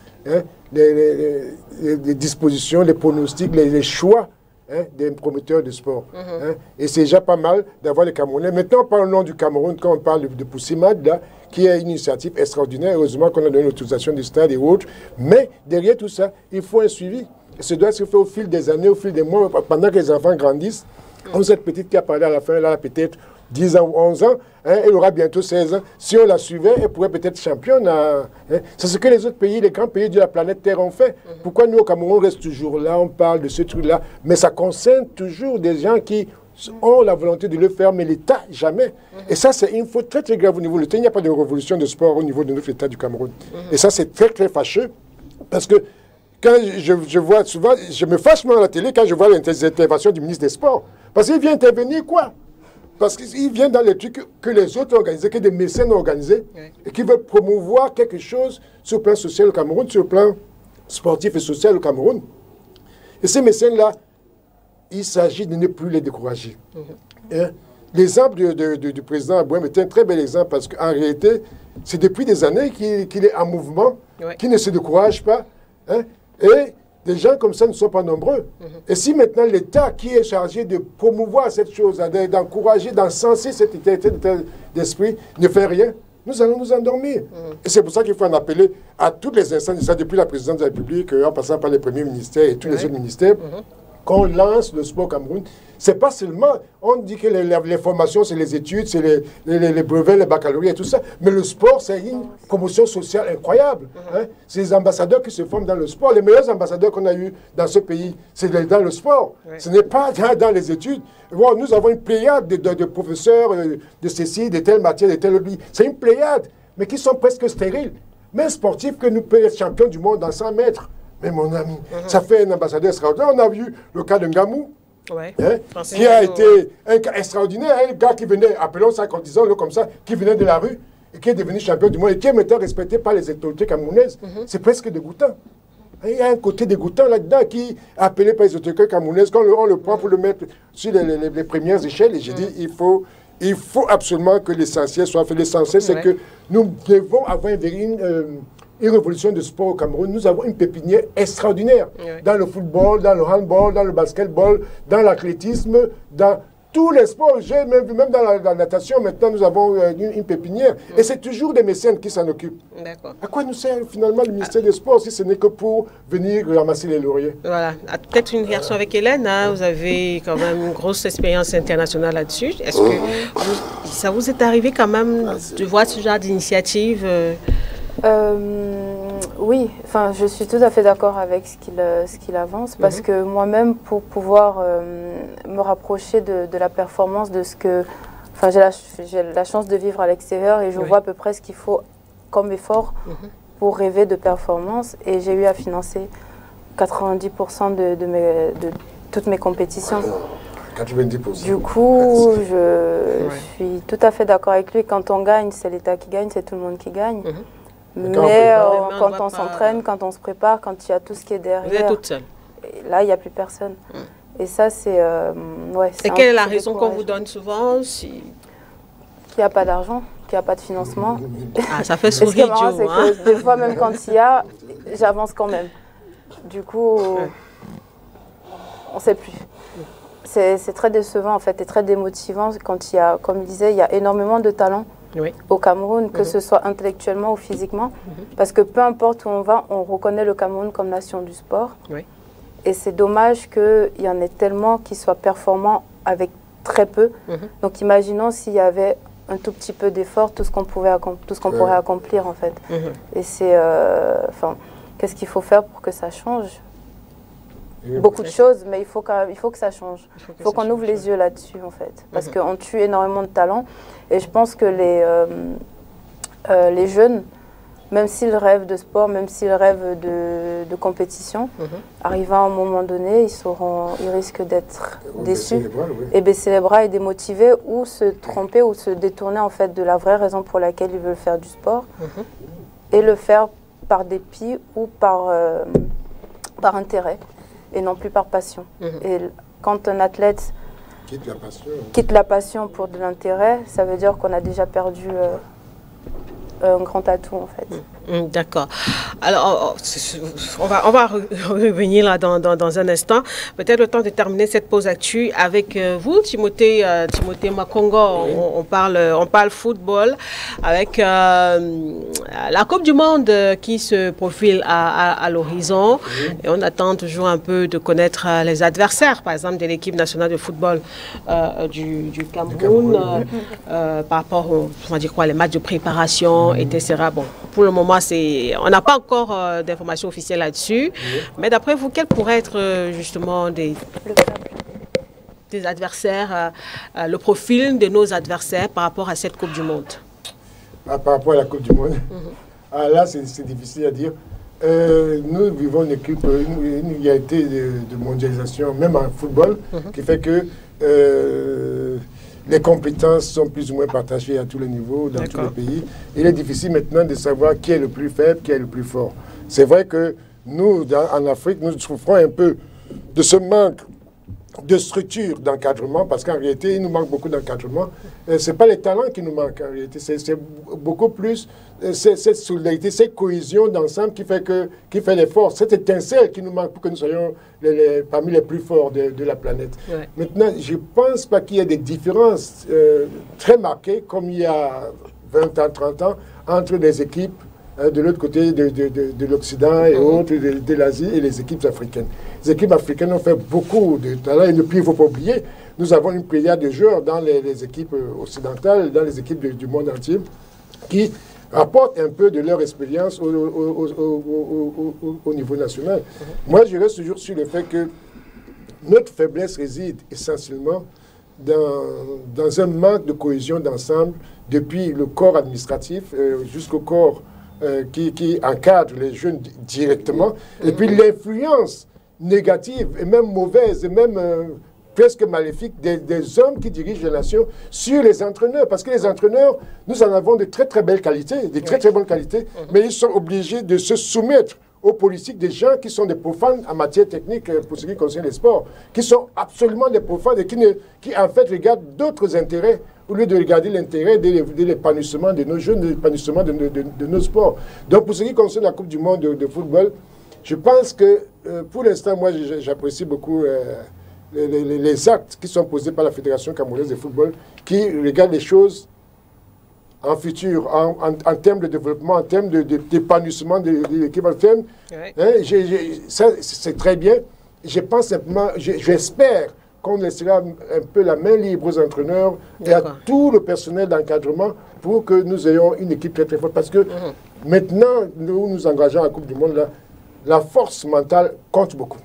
les dispositions, les pronostics, les choix des promoteurs de sport. Et c'est déjà pas mal d'avoir les Camerounais. Maintenant, on parle au nom du Cameroun, quand on parle de Poussimad, là, qui est une initiative extraordinaire. Heureusement qu'on a donné l'autorisation du stade et autres. Mais derrière tout ça, il faut un suivi. Et ça doit se faire au fil des années, au fil des mois, pendant que les enfants grandissent. Comme cette petite qui a parlé à la fin, là, peut-être 10 ans ou 11 ans, elle aura bientôt 16 ans. Si on la suivait, elle pourrait peut-être championne. C'est ce que les autres pays, les grands pays de la planète Terre ont fait. Pourquoi nous, au Cameroun, on reste toujours là, on parle de ce truc-là, mais ça concerne toujours des gens qui ont la volonté de le faire, mais l'État, jamais. Et ça, c'est une faute très, très grave au niveau de l'État. Il n'y a pas de révolution de sport au niveau de notre État du Cameroun. Et ça, c'est très, très fâcheux, parce que quand je vois souvent, je me fâche moi à la télé quand je vois les interventions du ministre des Sports. Parce qu'il vient intervenir quoi? Parce qu'il vient dans les trucs que les autres ont organisés, que des mécènes ont organisés, et qui veulent promouvoir quelque chose sur le plan social au Cameroun, sur le plan sportif et social au Cameroun. Et ces mécènes-là, il s'agit de ne plus les décourager. L'exemple du président Abouem est un très bel exemple, parce qu'en réalité, c'est depuis des années qu'il est en mouvement, qu'il ne se décourage pas. Et des gens comme ça ne sont pas nombreux. Et si maintenant l'État qui est chargé de promouvoir cette chose, d'encourager, d'encenser cet état d'esprit, ne fait rien, nous allons nous endormir. Et c'est pour ça qu'il faut en appeler à toutes les instances, depuis la présidence de la République, en passant par les premiers ministères et tous les autres ministères, qu'on lance le sport au Cameroun, c'est pas seulement, on dit que les formations, c'est les études, c'est les brevets, les baccalauréats et tout ça, mais le sport, c'est une promotion sociale incroyable. Hein? C'est les ambassadeurs qui se forment dans le sport. Les meilleurs ambassadeurs qu'on a eu dans ce pays, c'est dans le sport. Ce n'est pas dans les études. Bon, nous avons une pléiade de professeurs de ceci, de telle matière, de telle autre. C'est une pléiade, mais qui sont presque stériles. Mais un sportif que nous peut être champion du monde dans 100 mètres, mais mon ami, ça fait un ambassadeur extraordinaire. On a vu le cas de Ngamou, qui a été un cas extraordinaire, un gars qui venait, appelons ça, disons-le comme ça, qui venait de la rue et qui est devenu champion du monde et qui est maintenant respecté par les autorités camerounaises. C'est presque dégoûtant. Il y a un côté dégoûtant là-dedans qui est appelé par les autorités camerounaises. Quand on le prend pour le mettre sur les premières échelles, et j'ai dit, il faut absolument que l'essentiel soit fait. L'essentiel, c'est que nous devons avoir une révolution de sport au Cameroun. Nous avons une pépinière extraordinaire dans le football, dans le handball, dans le basketball, dans l'athlétisme, dans tous les sports. J'ai même vu, même dans la natation, maintenant, nous avons une pépinière. Et c'est toujours des mécènes qui s'en occupent. À quoi nous sert finalement le ministère des Sports si ce n'est que pour venir ramasser les lauriers? Voilà. Peut-être une réaction avec Hélène. Hein? Vous avez quand même une grosse expérience internationale là-dessus. Est-ce que ça vous est arrivé quand même de voir ce genre d'initiative Oui, enfin, je suis tout à fait d'accord avec ce qu'il avance, parce que moi-même, pour pouvoir me rapprocher de la performance, de ce que... Enfin, j'ai la chance de vivre à l'extérieur et je vois à peu près ce qu'il faut comme effort pour rêver de performance, et j'ai eu à financer 90% de toutes mes compétitions. 90%. Du coup, je suis tout à fait d'accord avec lui. Quand on gagne, c'est l'État qui gagne, c'est tout le monde qui gagne. Mais quand on s'entraîne, quand on se prépare, quand il y a tout ce qui est derrière... Vous êtes toute seule. Là, il n'y a plus personne. Et ça, c'est... et quelle est la raison qu'on vous donne souvent Qu'il n'y a pas d'argent, qu'il n'y a pas de financement. Ah, ça fait sourire, Joe. Ce qui est marrant, c'est que des fois, même quand il y a, j'avance quand même. Du coup, on ne sait plus. C'est très décevant, en fait, et très démotivant quand il y a, comme il disait, il y a énormément de talents. Au Cameroun, que ce soit intellectuellement ou physiquement, parce que peu importe où on va, on reconnaît le Cameroun comme nation du sport. Et c'est dommage qu'il y en ait tellement qui soient performants avec très peu. Donc imaginons s'il y avait un tout petit peu d'effort, tout ce qu'on pourrait accomplir en fait. Et c'est, qu'est-ce qu'il faut faire pour que ça change? Beaucoup de choses, mais il faut que ça change. Il faut qu'on ouvre les yeux là-dessus, en fait. Parce qu'on tue énormément de talents. Et je pense que les jeunes, même s'ils rêvent de sport, même s'ils rêvent de compétition, arrivant à un moment donné, ils risquent d'être déçus et baisser les bras et démotivés, ou se tromper ou se détourner, en fait, de la vraie raison pour laquelle ils veulent faire du sport. Et le faire par dépit ou par intérêt, et non plus par passion. Et quand un athlète quitte la passion pour de l'intérêt, ça veut dire qu'on a déjà perdu un grand atout, en fait. D'accord. Alors, on va revenir là dans un instant. Peut-être le temps de terminer cette pause actu avec vous, Timothée Makongo. On parle football avec la Coupe du Monde qui se profile à l'horizon. Et on attend toujours un peu de connaître les adversaires, par exemple, de l'équipe nationale de football du Cameroun, par rapport les matchs de préparation, etc. Bon, pour le moment, on n'a pas encore d'informations officielles là-dessus. Mais d'après vous, quels pourraient être justement des adversaires, le profil de nos adversaires par rapport à cette Coupe du Monde? Par rapport à la Coupe du Monde, là, c'est difficile à dire. Nous vivons une réalité de mondialisation, même en football, qui fait que les compétences sont plus ou moins partagées à tous les niveaux, dans tous les pays. Il est difficile maintenant de savoir qui est le plus faible, qui est le plus fort. C'est vrai que nous, en Afrique, nous souffrons un peu de ce manque de structure d'encadrement, parce qu'en réalité, il nous manque beaucoup d'encadrement. Ce n'est pas les talents qui nous manquent, en réalité. C'est beaucoup plus cette solidarité, cette cohésion d'ensemble qui fait l'effort, cette étincelle qui nous manque pour que nous soyons parmi les plus forts de la planète. Maintenant, je ne pense pas qu'il y ait des différences très marquées, comme il y a 20 ans, 30 ans, entre les équipes de l'autre côté de l'Occident et autres, de l'Asie et les équipes africaines. Les équipes africaines ont fait beaucoup de talent. Et puis, il ne faut pas oublier, nous avons une pléiade de joueurs dans les équipes occidentales, dans les équipes du monde entier, qui apportent un peu de leur expérience au niveau national. Moi, je reste toujours sur le fait que notre faiblesse réside essentiellement dans un manque de cohésion d'ensemble, depuis le corps administratif jusqu'au corps qui encadre les jeunes directement, et puis l'influence négative et même mauvaise et même presque maléfique des hommes qui dirigent les nations sur les entraîneurs. Parce que les entraîneurs, nous en avons de très très belles qualités, de très très bonnes qualités, mais ils sont obligés de se soumettre aux politiques des gens qui sont des profanes en matière technique pour ce qui concerne les sports, qui sont absolument des profanes et qui en fait regardent d'autres intérêts au lieu de regarder l'intérêt de l'épanouissement de nos jeunes, de l'épanouissement de nos sports. Donc pour ce qui concerne la Coupe du Monde de football, je pense que pour l'instant, moi j'apprécie beaucoup les actes qui sont posés par la Fédération camerounaise de football, qui regarde les choses en futur, en termes de développement, en termes d'épanouissement de l'équipe, c'est très bien. Je pense simplement, j'espère qu'on laissera un peu la main libre aux entraîneurs et à tout le personnel d'encadrement pour que nous ayons une équipe très très forte. Parce que maintenant, nous engageons à la Coupe du Monde, là, la force mentale compte beaucoup.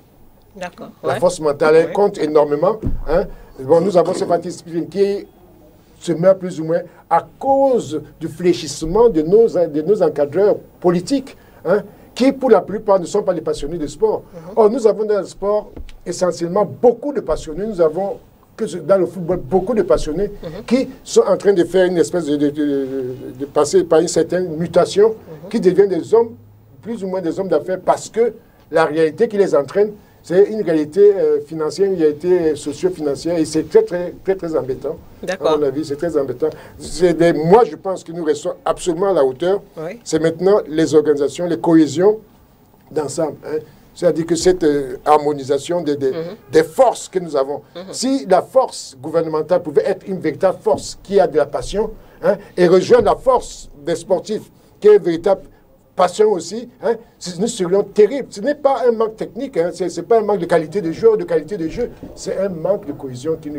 La force mentale elle compte énormément. Bon, nous avons cette discipline qui se meurt plus ou moins à cause du fléchissement de nos encadreurs politiques, qui pour la plupart ne sont pas des passionnés de sport. Or, nous avons dans le sport essentiellement beaucoup de passionnés. Nous avons dans le football beaucoup de passionnés qui sont en train de faire une espèce de passer par une certaine mutation, qui deviennent des hommes, plus ou moins des hommes d'affaires, parce que la réalité qui les entraîne, c'est une réalité financière, une réalité socio-financière, et c'est très, très, très, très embêtant. À mon avis, c'est très embêtant. Moi, je pense que nous restons absolument à la hauteur. C'est maintenant les organisations, les cohésions d'ensemble. C'est-à-dire que cette harmonisation des forces que nous avons. Si la force gouvernementale pouvait être une véritable force qui a de la passion, et rejoindre la force des sportifs, qui est une véritable passion aussi, nous serions terribles. Ce n'est pas un manque technique, ce n'est pas un manque de qualité de jeu, c'est un manque de cohésion qui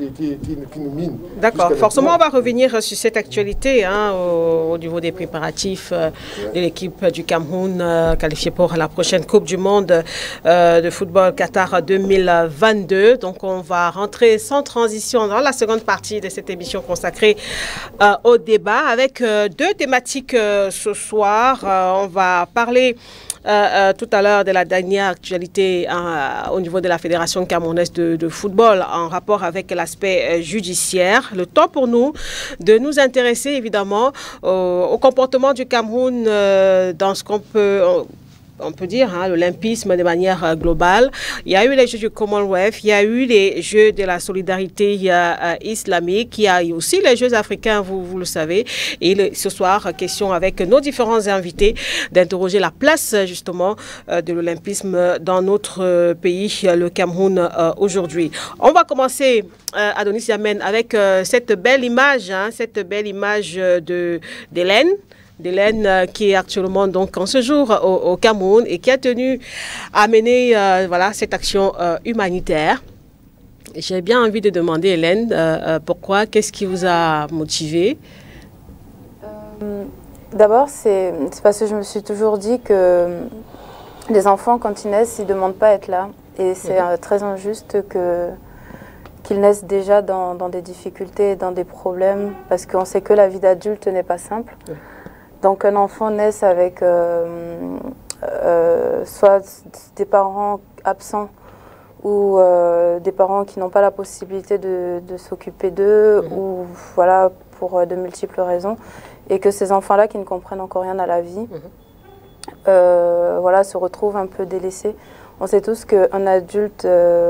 nous mine. D'accord. Forcément, on va revenir sur cette actualité au niveau des préparatifs de l'équipe du Cameroun qualifiée pour la prochaine Coupe du Monde de football Qatar 2022. Donc, on va rentrer sans transition dans la seconde partie de cette émission consacrée au débat avec deux thématiques ce soir. On va parler tout à l'heure de la dernière actualité au niveau de la Fédération camerounaise de football en rapport avec l'aspect judiciaire. Le temps pour nous de nous intéresser évidemment au comportement du Cameroun dans ce qu'on peut... on peut dire, l'olympisme de manière globale. Il y a eu les Jeux du Commonwealth, il y a eu les Jeux de la solidarité islamique, il y a eu aussi les Jeux africains, vous le savez. Et ce soir, question avec nos différents invités d'interroger la place justement de l'olympisme dans notre pays, le Cameroun, aujourd'hui. On va commencer, Adonis Yamen, avec cette belle image d'Hélène qui est actuellement donc en séjour au Cameroun et qui a tenu à mener cette action humanitaire. J'ai bien envie de demander, Hélène, pourquoi, qu'est-ce qui vous a motivé? D'abord, c'est parce que je me suis toujours dit que les enfants, quand ils naissent, ils ne demandent pas à être là. Et c'est très injuste qu'ils naissent déjà dans des difficultés, dans des problèmes, parce qu'on sait que la vie d'adulte n'est pas simple. Donc un enfant naît avec soit des parents absents ou des parents qui n'ont pas la possibilité de s'occuper d'eux ou voilà, pour de multiples raisons, et que ces enfants-là qui ne comprennent encore rien à la vie se retrouvent un peu délaissés. On sait tous qu'un adulte,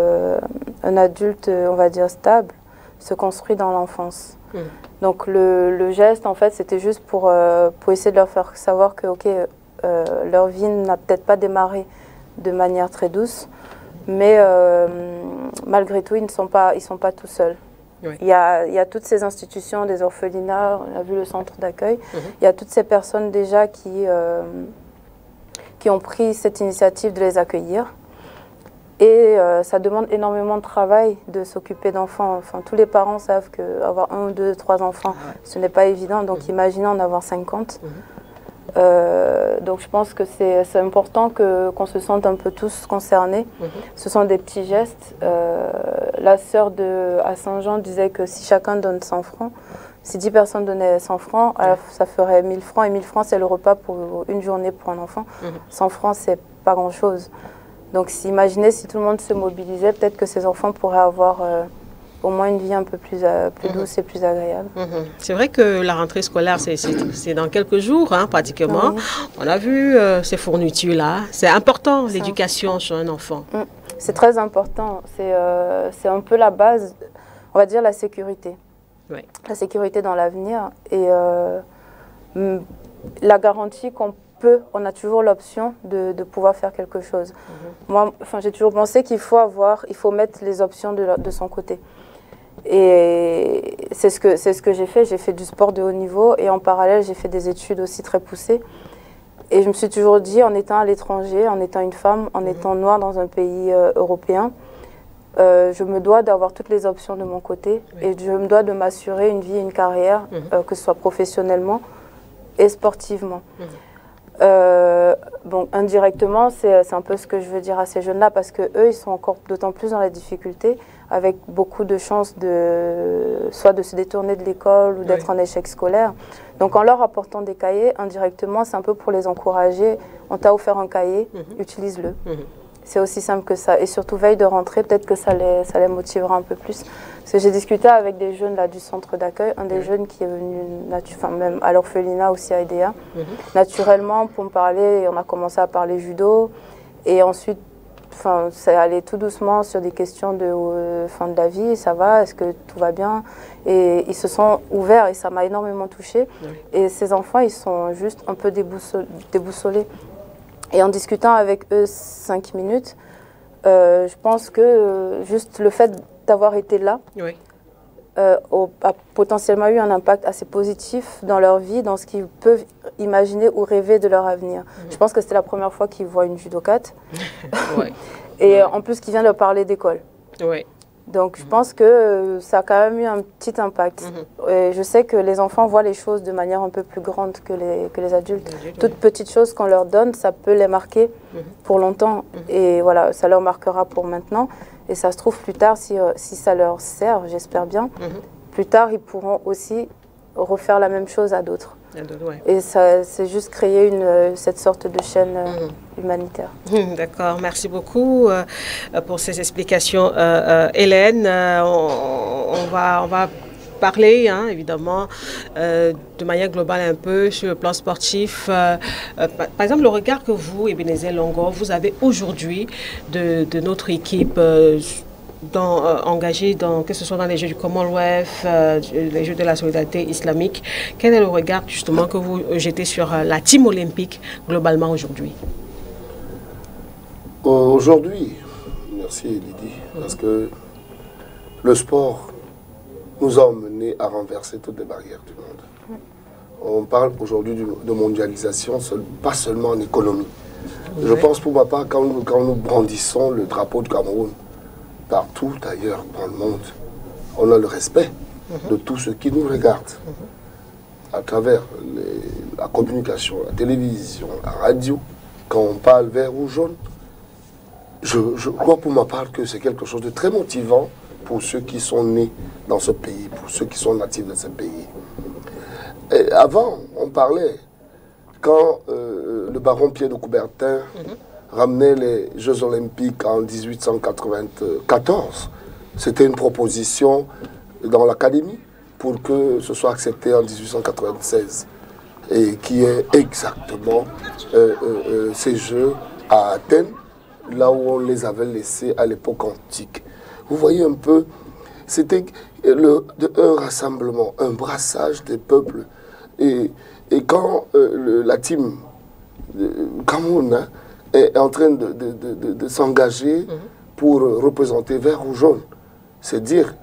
on va dire stable, se construit dans l'enfance. Donc le geste, en fait, c'était juste pour essayer de leur faire savoir que leur vie n'a peut-être pas démarré de manière très douce, mais malgré tout, ils sont pas tout seuls. Oui. Il y a toutes ces institutions, des orphelinats, on a vu le centre d'accueil. Il y a toutes ces personnes déjà qui ont pris cette initiative de les accueillir. Et ça demande énormément de travail de s'occuper d'enfants. Enfin, tous les parents savent qu'avoir 1 ou 2, 3 enfants, ce n'est pas évident. Donc imaginez en avoir 50. Donc je pense que c'est important qu'on se sente un peu tous concernés. Ce sont des petits gestes. La sœur à Saint-Jean disait que si chacun donne 100 francs, si 10 personnes donnaient 100 francs, ça ferait 1000 francs. Et 1000 francs, c'est le repas pour une journée pour un enfant. 100 francs, c'est pas grand-chose. Donc imaginez si tout le monde se mobilisait, peut-être que ces enfants pourraient avoir au moins une vie un peu plus douce et plus agréable. C'est vrai que la rentrée scolaire, c'est dans quelques jours, hein, pratiquement. Oui. On a vu ces fournitures-là. C'est important, l'éducation sur un enfant. C'est très important. C'est un peu la base, on va dire la sécurité. Oui. La sécurité dans l'avenir et la garantie on a toujours l'option de pouvoir faire quelque chose. Moi, j'ai toujours pensé qu'il faut mettre les options de son côté. Et c'est ce que j'ai fait. J'ai fait du sport de haut niveau et en parallèle, j'ai fait des études aussi très poussées. Et je me suis toujours dit, en étant à l'étranger, en étant une femme, en étant noire dans un pays européen, je me dois d'avoir toutes les options de mon côté et je me dois de m'assurer une vie, une carrière, que ce soit professionnellement et sportivement. Bon, indirectement, c'est un peu ce que je veux dire à ces jeunes-là parce qu'eux, ils sont encore d'autant plus dans la difficulté avec beaucoup de chances soit de se détourner de l'école ou d'être en échec scolaire. Donc en leur apportant des cahiers, indirectement, c'est un peu pour les encourager. On t'a offert un cahier, utilise-le. C'est aussi simple que ça. Et surtout, veille de rentrée, peut-être que ça les motivera un peu plus. Parce que j'ai discuté avec des jeunes là, du centre d'accueil, un des jeunes qui est venu, même à l'orphelinat aussi à EDA, naturellement pour me parler, on a commencé à parler judo. Et ensuite, c'est allé tout doucement sur des questions de fin de la vie, ça va, est-ce que tout va bien? Et ils se sont ouverts et ça m'a énormément touchée. Et ces enfants, ils sont juste un peu déboussolés. Et en discutant avec eux 5 minutes, je pense que juste le fait d'avoir été là a potentiellement eu un impact assez positif dans leur vie, dans ce qu'ils peuvent imaginer ou rêver de leur avenir. Je pense que c'était la première fois qu'ils voient une judokate. Et en plus, qu'ils viennent leur parler d'école. Donc je pense que ça a quand même eu un petit impact. Et je sais que les enfants voient les choses de manière un peu plus grande que les adultes. Toutes petites choses qu'on leur donne, ça peut les marquer pour longtemps. Et voilà, ça leur marquera pour maintenant. Et ça se trouve plus tard, si ça leur sert, j'espère bien, plus tard, ils pourront aussi refaire la même chose à d'autres. Et c'est juste créer cette sorte de chaîne humanitaire. D'accord, merci beaucoup pour ces explications, Hélène. On va parler, hein, évidemment, de manière globale un peu sur le plan sportif. Par exemple, le regard que vous, Ebenezer Longo, vous avez aujourd'hui de notre équipe engagés que ce soit dans les Jeux du Commonwealth, les Jeux de la solidarité islamique. Quel est le regard justement que vous jetez sur la team olympique globalement aujourd'hui? Aujourd'hui, merci Lydie, parce que le sport nous a emmenés à renverser toutes les barrières du monde. On parle aujourd'hui de mondialisation, pas seulement en économie. Je pense pour ma part, quand nous brandissons le drapeau du Cameroun, partout ailleurs dans le monde, on a le respect de tous ceux qui nous regardent à travers la communication, la télévision, la radio. Quand on parle vert ou jaune, je crois pour ma part que c'est quelque chose de très motivant pour ceux qui sont nés dans ce pays, pour ceux qui sont natifs de ce pays. Et avant, on parlait, quand le baron Pierre de Coubertin ramenait les Jeux Olympiques en 1894. C'était une proposition dans l'Académie pour que ce soit accepté en 1896 et qui est exactement ces Jeux à Athènes, là où on les avait laissés à l'époque antique. Vous voyez un peu, c'était un rassemblement, un brassage des peuples. Et quand la team Cameroun est en train de s'engager pour représenter vert ou jaune, c'est dire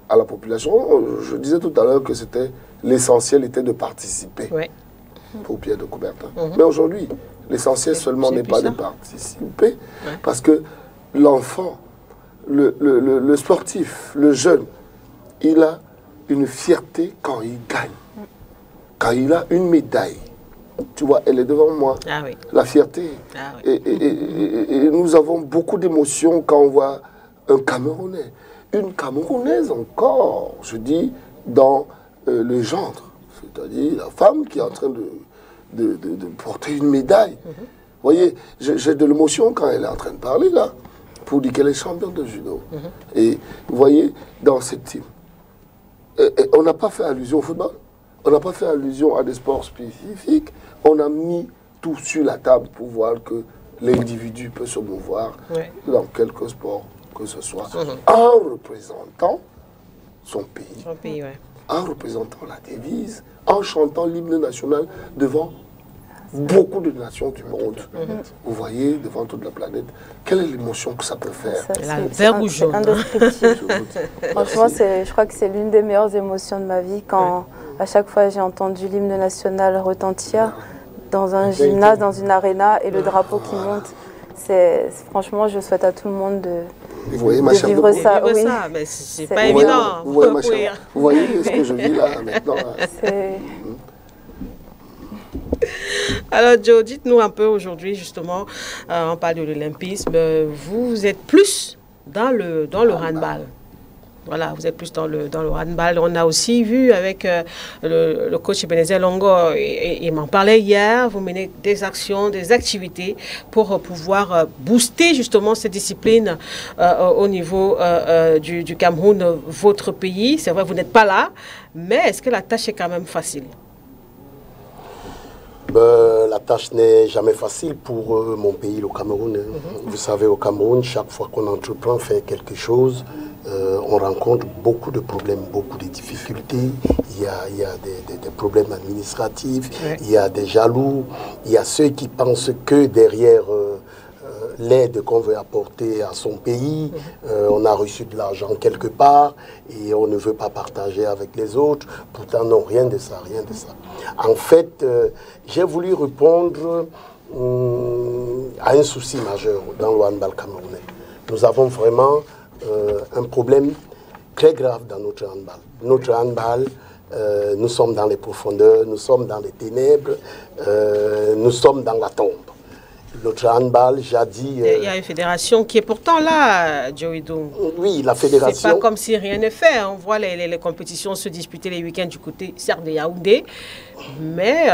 à la population. Je disais tout à l'heure que l'essentiel était de participer pour Pierre de Coubertin. Mais aujourd'hui, l'essentiel seulement n'est pas de participer, parce que l'enfant, le sportif, le jeune, il a une fierté quand il gagne, quand il a une médaille. Tu vois, elle est devant moi, la fierté. Et nous avons beaucoup d'émotions quand on voit un Camerounais, une Camerounaise encore, je dis, dans le gendre, c'est-à-dire la femme qui est en train de porter une médaille. Vous voyez, j'ai de l'émotion quand elle est en train de parler, là, pour dire qu'elle est championne de judo. Et vous voyez, dans cette team, on n'a pas fait allusion au football, on n'a pas fait allusion à des sports spécifiques, on a mis tout sur la table pour voir que l'individu peut se mouvoir dans quelque sport que ce soit, en représentant son pays, en représentant la devise, en chantant l'hymne national devant beaucoup de nations du monde. Vous voyez, devant toute la planète, quelle est l'émotion que ça peut faire? C'est indescriptible. Franchement, je crois que c'est l'une des meilleures émotions de ma vie quand, à chaque fois, j'ai entendu l'hymne national retentir dans un gymnase, dans une arena, et le drapeau qui monte. Franchement, je souhaite à tout le monde de vivre ça. Mais c'est pas évident. Vous voyez ce que je vis là maintenant. Alors Joe, dites-nous un peu aujourd'hui justement, on parle de l'olympisme, vous êtes plus dans le handball. Voilà, vous êtes plus dans le handball. On a aussi vu avec le coach Ebenezer Longo, il m'en parlait hier, vous menez des actions, des activités pour pouvoir booster justement cette discipline au niveau du Cameroun, votre pays. C'est vrai, vous n'êtes pas là, mais est-ce que la tâche est quand même facile? La tâche n'est jamais facile pour mon pays, le Cameroun. Vous savez, au Cameroun, chaque fois qu'on entreprend, fait quelque chose, on rencontre beaucoup de problèmes, beaucoup de difficultés. Il y a des problèmes administratifs, il y a des jaloux, il y a ceux qui pensent que derrière l'aide qu'on veut apporter à son pays, on a reçu de l'argent quelque part et on ne veut pas partager avec les autres. Pourtant, non, rien de ça, rien de ça. En fait, j'ai voulu répondre à un souci majeur dans le handball camerounais. Nous avons vraiment un problème très grave dans notre handball. Notre handball, nous sommes dans les profondeurs, nous sommes dans les ténèbres, nous sommes dans la tombe. Notre handball, jadis... Il y a une fédération qui est pourtant là, Joey Doum. Oui, la fédération... C'est pas comme si rien ne fait. On voit les compétitions se disputer les week-ends du côté, certes, de Yaoundé, mais...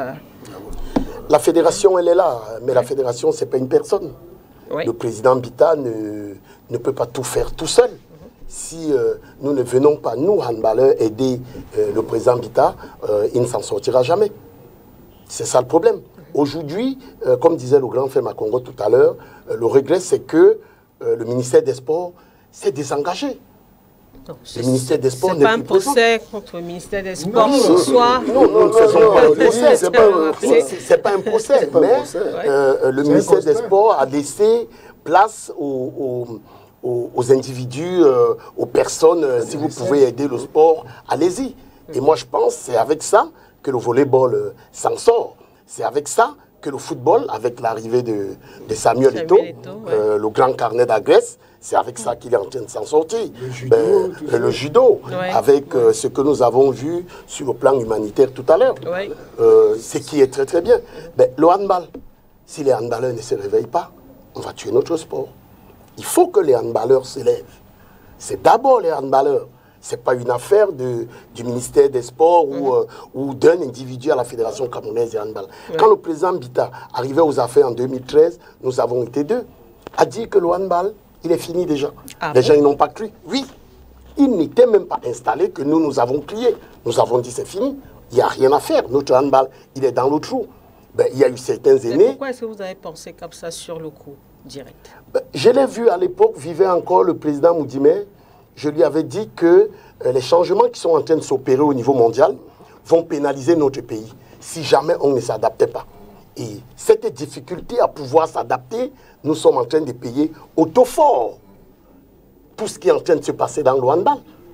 La fédération, elle est là, mais la fédération, c'est pas une personne. Le président Bita ne peut pas tout faire tout seul. Si nous ne venons pas, nous, handballeurs, aider le président Bita, il ne s'en sortira jamais. C'est ça le problème. Aujourd'hui, comme disait le grand frère Makongo tout à l'heure, le regret, c'est que le ministère des Sports s'est désengagé. Le ministère des Sports n'est pas un procès contre le ministère des Sports ce soir. Non, nous ne faisons pas un procès. C'est pas un procès, mais le ministère des Sports a laissé place aux individus, aux personnes. Si vous pouvez aider le sport, allez-y. Et moi, je pense que c'est avec ça que le volleyball s'en sort. C'est avec ça que le football, avec l'arrivée de Samuel Eto'o, le grand carnet d'Agresse, c'est avec ça qu'il est en train de s'en sortir. Le judo, avec ce que nous avons vu sur le plan humanitaire tout à l'heure, ce qui est très très bien. Le handball, si les handballeurs ne se réveillent pas, on va tuer notre sport. Il faut que les handballeurs s'élèvent. C'est d'abord les handballeurs. Ce n'est pas une affaire du ministère des Sports ou d'un individu à la Fédération camerounaise de handball. Quand le président Bita arrivait aux affaires en 2013, nous avons été deux à dire que le handball, il est fini déjà. Les gens, ils n'ont pas cru. Oui, il n'était même pas installé que nous avons crié. Nous avons dit c'est fini, il n'y a rien à faire. Notre handball, il est dans le trou. Il y a eu certains aînés. Pourquoi est-ce que vous avez pensé comme ça sur le coup direct? Je l'ai vu à l'époque, vivait encore le président Moudimé. Je lui avais dit que les changements qui sont en train de s'opérer au niveau mondial vont pénaliser notre pays si jamais on ne s'adaptait pas. Et cette difficulté à pouvoir s'adapter, nous sommes en train de payer au taux fort tout ce qui est en train de se passer dans le handball.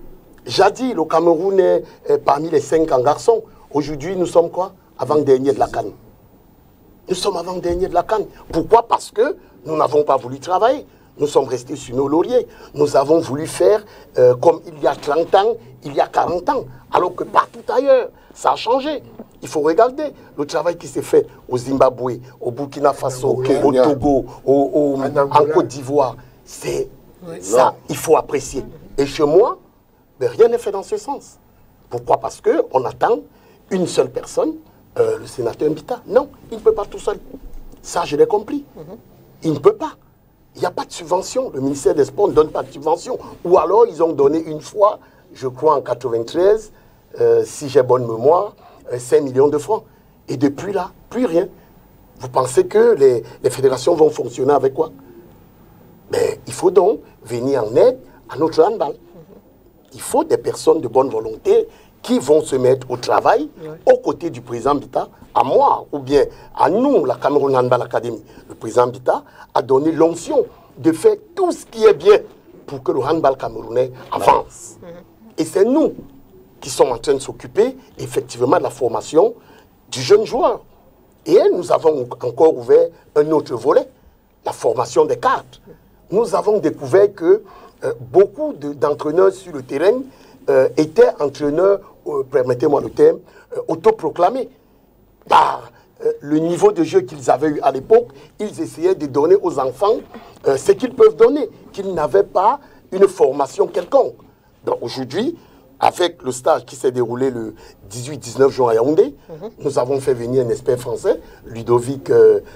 Jadis, le Cameroun est parmi les 5 en garçons. Aujourd'hui, nous sommes quoi? Avant-dernier de la CAN. Nous sommes avant-dernier de la CAN. Pourquoi? Parce que nous n'avons pas voulu travailler. Nous sommes restés sur nos lauriers. Nous avons voulu faire comme il y a 30 ans, il y a 40 ans. Alors que partout ailleurs, ça a changé. Il faut regarder le travail qui s'est fait au Zimbabwe, au Burkina Faso, au Togo, en Côte d'Ivoire. C'est ça, il faut apprécier. Et chez moi, rien n'est fait dans ce sens. Pourquoi? Parce qu'on attend une seule personne, le sénateur Mbita. Non, il ne peut pas tout seul. Ça, je l'ai compris. Il ne peut pas. Il n'y a pas de subvention. Le ministère des Sports ne donne pas de subvention. Ou alors, ils ont donné une fois, je crois en 93, si j'ai bonne mémoire, 5 millions de francs. Et depuis là, plus rien. Vous pensez que les fédérations vont fonctionner avec quoi? Mais il faut donc venir en aide à notre handball. Il faut des personnes de bonne volonté qui vont se mettre au travail aux côtés du président Mbita, à moi, ou bien à nous, la Cameroun Handball Academy. Le président Mbita a donné l'onction de faire tout ce qui est bien pour que le handball camerounais avance. Et c'est nous qui sommes en train de s'occuper effectivement de la formation du jeune joueur. Et nous avons encore ouvert un autre volet, la formation des cadres. Nous avons découvert que beaucoup d'entraîneurs sur le terrain étaient entraîneurs, permettez-moi le terme, autoproclamés. Par le niveau de jeu qu'ils avaient eu à l'époque, ils essayaient de donner aux enfants ce qu'ils peuvent donner, qu'ils n'avaient pas une formation quelconque. Donc aujourd'hui, avec le stage qui s'est déroulé le 18-19 juin à Yaoundé, nous avons fait venir un expert français, Ludovic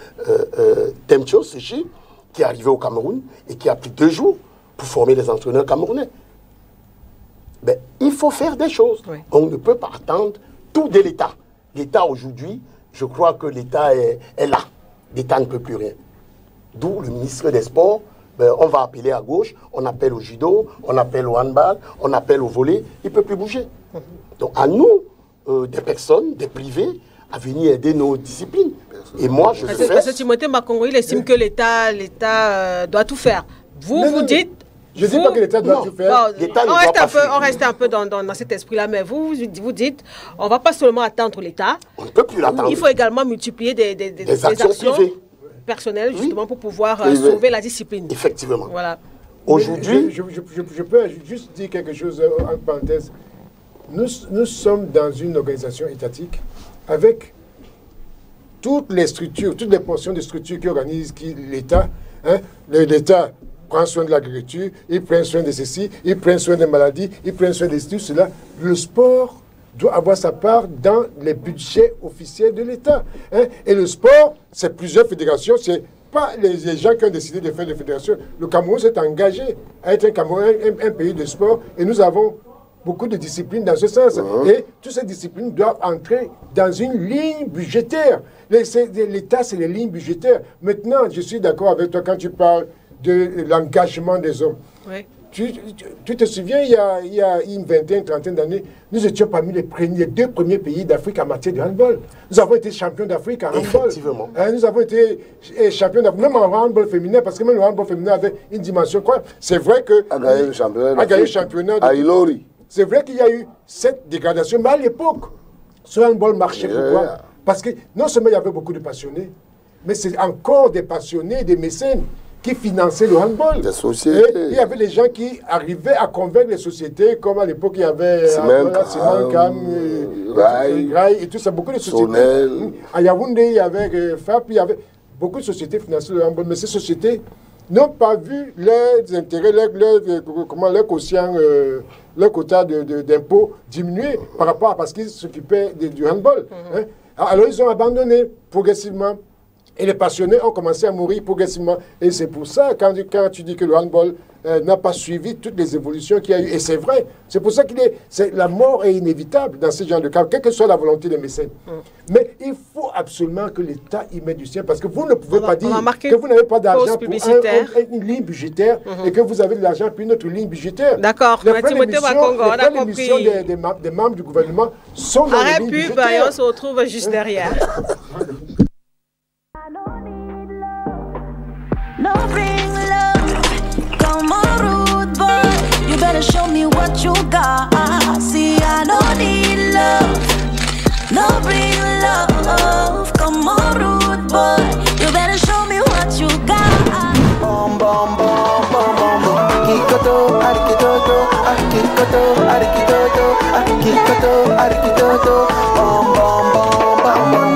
Temcho Sechi, qui est arrivé au Cameroun et qui a pris 2 jours pour former les entraîneurs camerounais. Mais il faut faire des choses. On ne peut pas attendre tout de l'État. L'État aujourd'hui, je crois que l'État est là. L'État ne peut plus rien. D'où le ministre des Sports, on va appeler à gauche, on appelle au judo, on appelle au handball, on appelle au volley, il ne peut plus bouger. Donc à nous, des personnes, des privés, à venir aider nos disciplines. Et moi, je fais... Parce que Timothée Makongo, il estime que l'État doit tout faire. Vous dites... Je ne dis pas que l'État doit tout faire. On reste un peu dans cet esprit-là, mais vous dites, on ne va pas seulement attendre l'État. On ne peut plus l'attendre. Il faut également multiplier des actions personnelles, justement, pour pouvoir sauver la discipline. Effectivement. Voilà. Aujourd'hui... Je peux juste dire quelque chose en parenthèse. Nous sommes dans une organisation étatique avec toutes les structures, toutes les portions de structures qui organisent l'État. L'État prend soin de l'agriculture, il prend soin de ceci, il prend soin des maladies, il prend soin de tout cela. Le sport doit avoir sa part dans les budgets officiels de l'État. Et le sport, c'est plusieurs fédérations, c'est pas les gens qui ont décidé de faire des fédérations. Le Cameroun s'est engagé à être un pays de sport et nous avons beaucoup de disciplines dans ce sens. Et toutes ces disciplines doivent entrer dans une ligne budgétaire. L'État, c'est les lignes budgétaires. Maintenant, je suis d'accord avec toi quand tu parles de l'engagement des hommes. Oui. Tu te souviens, il y a une vingtaine, trentaine d'années, nous étions parmi les 2 premiers pays d'Afrique en matière de handball. Nous avons été champions d'Afrique en handball. Effectivement. Nous avons été champions d'Afrique, même en handball féminin, parce que même le handball féminin avait une dimension. C'est vrai que... A gagné le championnat. À Ilori. C'est vrai qu'il y a eu cette dégradation, mais à l'époque, ce handball marchait. Pourquoi? Parce que non seulement il y avait beaucoup de passionnés, mais c'est encore des passionnés, des mécènes qui finançaient le handball. Des sociétés. Et il y avait des gens qui arrivaient à convaincre les sociétés, comme à l'époque il y avait Simancam, Rai et tout ça, beaucoup de sociétés. À Yaoundé, il y avait FAP, il y avait beaucoup de sociétés finançaient le handball, mais ces sociétés n'ont pas vu leurs intérêts, leur quotient, leur quota d'impôts diminuer par rapport à parce qu'ils s'occupaient du handball. Alors ils ont abandonné progressivement. Et les passionnés ont commencé à mourir progressivement. Et c'est pour ça, quand tu dis que le handball n'a pas suivi toutes les évolutions qu'il y a eu, et c'est vrai, c'est pour ça que la mort est inévitable dans ce genre de cas, quelle que soit la volonté des mécènes. Mais il faut absolument que l'État y mette du sien, parce que vous ne pouvez pas dire que vous n'avez pas d'argent pour une ligne budgétaire et que vous avez de l'argent pour une autre ligne budgétaire. D'accord, les frais d'émission des membres du gouvernement sont dans les lignes budgétaires. On se retrouve juste derrière. No bring love, come on rude boy, you better show me what you got. See, I don't need love, no real love. Come on, rude boy, you better show me what you got. Bom bom bom bom bom bom. Akikoto, arikitoto, akikoto, arikitoto, akikoto, arikitoto. Bom bom bom bom bom.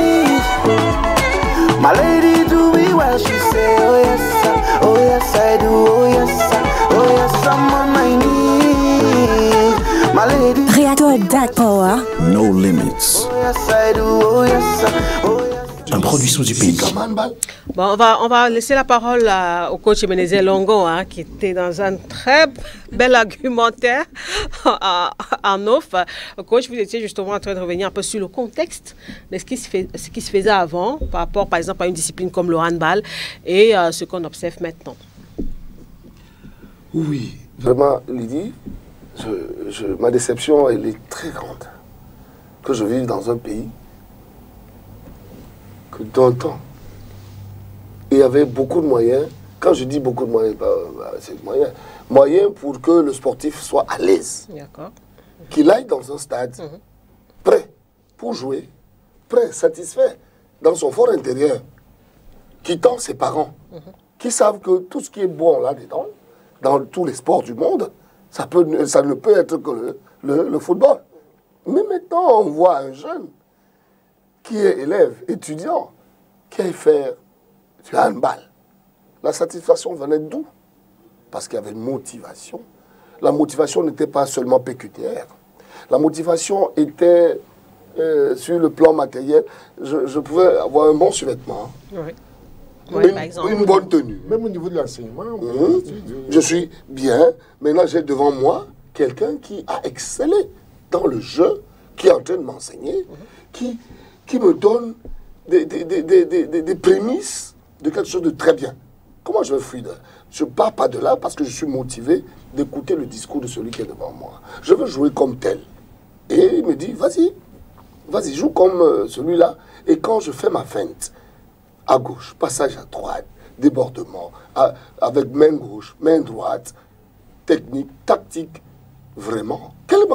My lady do me well, she say, oh yes I do, oh yes I'm on my knees. My lady. Reactor Dark Power. No limits. Oh yes I do, oh yes. Un produit sous du pays. Bon, on va laisser la parole au coach Ebenezer Longo, hein, qui était dans un très bel argumentaire en offre. Coach, vous étiez justement en train de revenir un peu sur le contexte de ce qui se faisait avant, par rapport, par exemple, à une discipline comme le handball et ce qu'on observe maintenant. Oui, vraiment, Lydie, ma déception, elle est très grande. Que je vive dans un pays que dans le temps, il y avait beaucoup de moyens. Quand je dis beaucoup de moyens, c'est moyens pour que le sportif soit à l'aise. Qu'il aille dans un stade, prêt pour jouer, prêt, satisfait, dans son fort intérieur, qui tend ses parents, qui savent que tout ce qui est bon là-dedans, dans tous les sports du monde, ça ne peut être que le football. Mais maintenant, on voit un jeune qui est élève, étudiant, qui aille faire du handball. La satisfaction venait d'où? Parce qu'il y avait une motivation. La motivation n'était pas seulement pécuniaire. La motivation était sur le plan matériel. Je pouvais avoir un bon survêtement. Une bonne tenue. Même au niveau de l'enseignement. Je suis bien. Maintenant, j'ai devant moi quelqu'un qui a excellé dans le jeu, qui est en train de m'enseigner, qui me donne des prémices de quelque chose de très bien. Comment je vais fuir de là? Je ne pars pas de là parce que je suis motivé d'écouter le discours de celui qui est devant moi. Je veux jouer comme tel. Et il me dit, vas-y, joue comme celui-là. Et quand je fais ma feinte, à gauche, passage à droite, débordement, avec main gauche, main droite, technique, tactique, vraiment,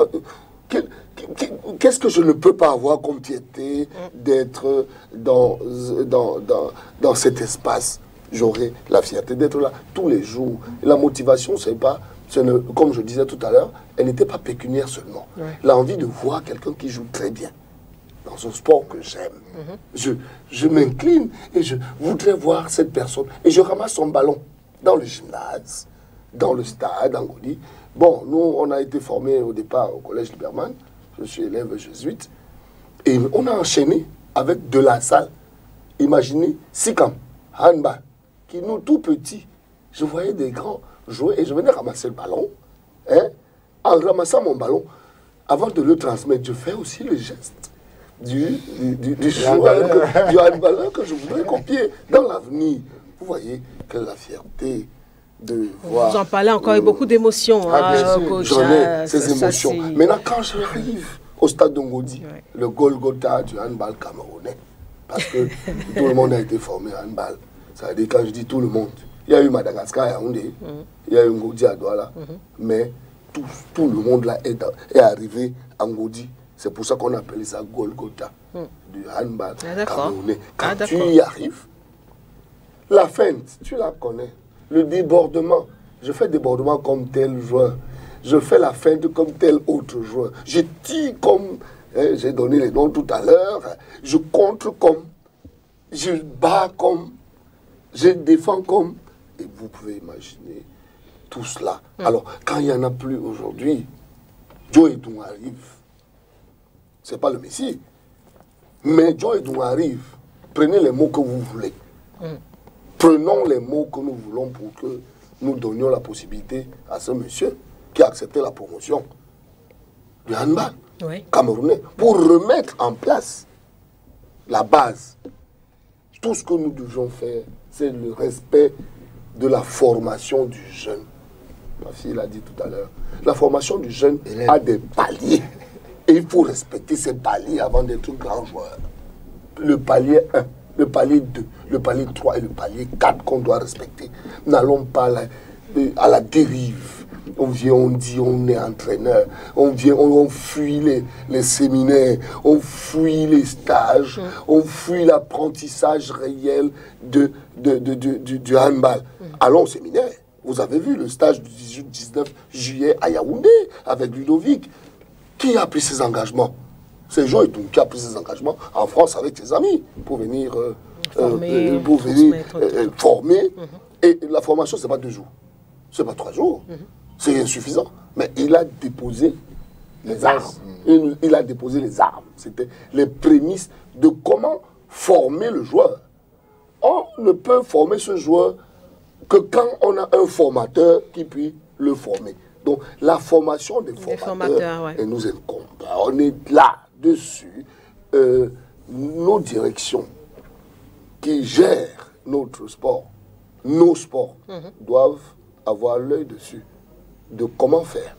qu'est-ce que je ne peux pas avoir comme piété d'être dans cet espace? J'aurai la fierté d'être là tous les jours. Et la motivation, comme je disais tout à l'heure, elle n'était pas pécuniaire seulement. L'envie de voir quelqu'un qui joue très bien dans un sport que j'aime. Je m'incline et je voudrais voir cette personne. Et je ramasse son ballon dans le gymnase, dans le stade, en Goli. Bon, nous, on a été formés au départ au Collège Liberman. Je suis élève jésuite. Et on a enchaîné avec de la salle. Imaginez, Sikam, handball, qui nous, tout petits, je voyais des grands jouer et je venais ramasser le ballon. En ramassant mon ballon, avant de le transmettre, je fais aussi le geste du handballeur que je voudrais copier dans l'avenir. Vous voyez que la fierté de voir... Vous en parlez encore avec beaucoup d'émotions. J'en ai ces émotions. Maintenant, quand j'arrive au stade de Ngodi, le Golgotha du handball camerounais, parce que tout le monde a été formé en handball. Ça veut dire, quand je dis tout le monde, il y a eu Madagascar à Yaoundé, il y a eu Ngodi à Douala, mais tout le monde là est arrivé à Ngodi. C'est pour ça qu'on appelle ça Golgotha du handball camerounais. Quand tu y arrives, la feinte, tu la connais. Le débordement, je fais débordement comme tel joueur. Je fais la feinte comme tel autre joueur. Je tire comme, j'ai donné les noms tout à l'heure, je contre comme, je bats comme, je défends comme. Et vous pouvez imaginer tout cela. Alors, quand il n'y en a plus aujourd'hui, Joe Edouard arrive. Ce n'est pas le Messie. Mais Joe Edouard arrive. Prenez les mots que vous voulez. Prenons les mots que nous voulons pour que nous donnions la possibilité à ce monsieur qui a accepté la promotion du handball camerounais pour remettre en place la base. Tout ce que nous devons faire, c'est le respect de la formation du jeune. Ma fille l'a dit tout à l'heure. La formation du jeune a des paliers. Et il faut respecter ces paliers avant d'être grand joueur. Le palier 1, le palier 2, le palier 3 et le palier 4 qu'on doit respecter. N'allons pas à la dérive On vient, on dit, on est entraîneur. On vient, on fuit les séminaires, on fuit les stages, on fuit l'apprentissage réel du handball. Allons au séminaire. Vous avez vu le stage du 18-19 juillet à Yaoundé avec Ludovic. Qui a pris ses engagements? C'est Joe Etung qui a pris ses engagements en France avec ses amis pour venir former. Et la formation, ce n'est pas 2 jours. Ce n'est pas 3 jours. C'est insuffisant. Mais il a déposé les armes. Il a déposé les armes. C'était les prémices de comment former le joueur. On ne peut former ce joueur que quand on a un formateur qui puisse le former. Donc, la formation des formateurs et nous incombe. On est là-dessus. Nos directions qui gèrent notre sport, nos sports, doivent avoir l'œil dessus de comment faire.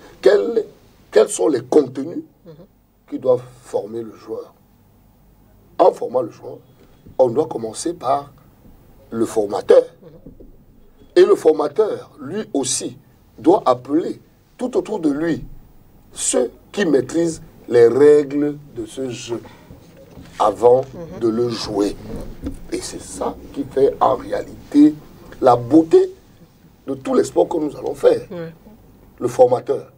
Quels sont les contenus qui doivent former le joueur. En formant le joueur, on doit commencer par le formateur. Et le formateur, lui aussi, doit appeler tout autour de lui ceux qui maîtrisent les règles de ce jeu avant de le jouer. Et c'est ça qui fait en réalité la beauté de tous les sports que nous allons faire. Le formateur,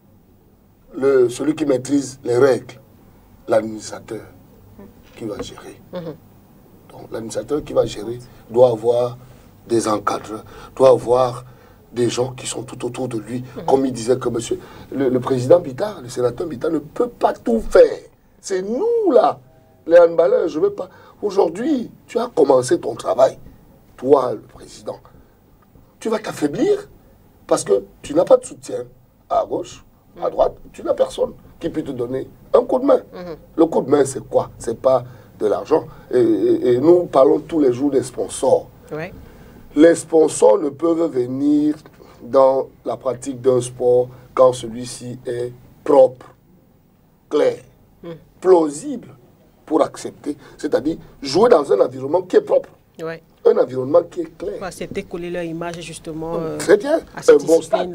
celui qui maîtrise les règles, l'administrateur qui va gérer. Donc l'administrateur qui va gérer doit avoir des encadreurs, doit avoir des gens qui sont tout autour de lui. Comme il disait que monsieur, le président Bittard, le sénateur Bittard ne peut pas tout faire. C'est nous là, les handballeurs, je ne veux pas. Aujourd'hui, tu as commencé ton travail, toi le président. Tu vas t'affaiblir parce que tu n'as pas de soutien à gauche, à droite, tu n'as personne qui peut te donner un coup de main. Le coup de main, c'est quoi? C'est pas de l'argent. Et nous parlons tous les jours des sponsors. Les sponsors ne peuvent venir dans la pratique d'un sport quand celui-ci est propre, clair, plausible pour accepter. C'est-à-dire jouer dans un environnement qui est propre. Un environnement qui est clair. C'est décoller leur image justement. Très bien. Un bon stade.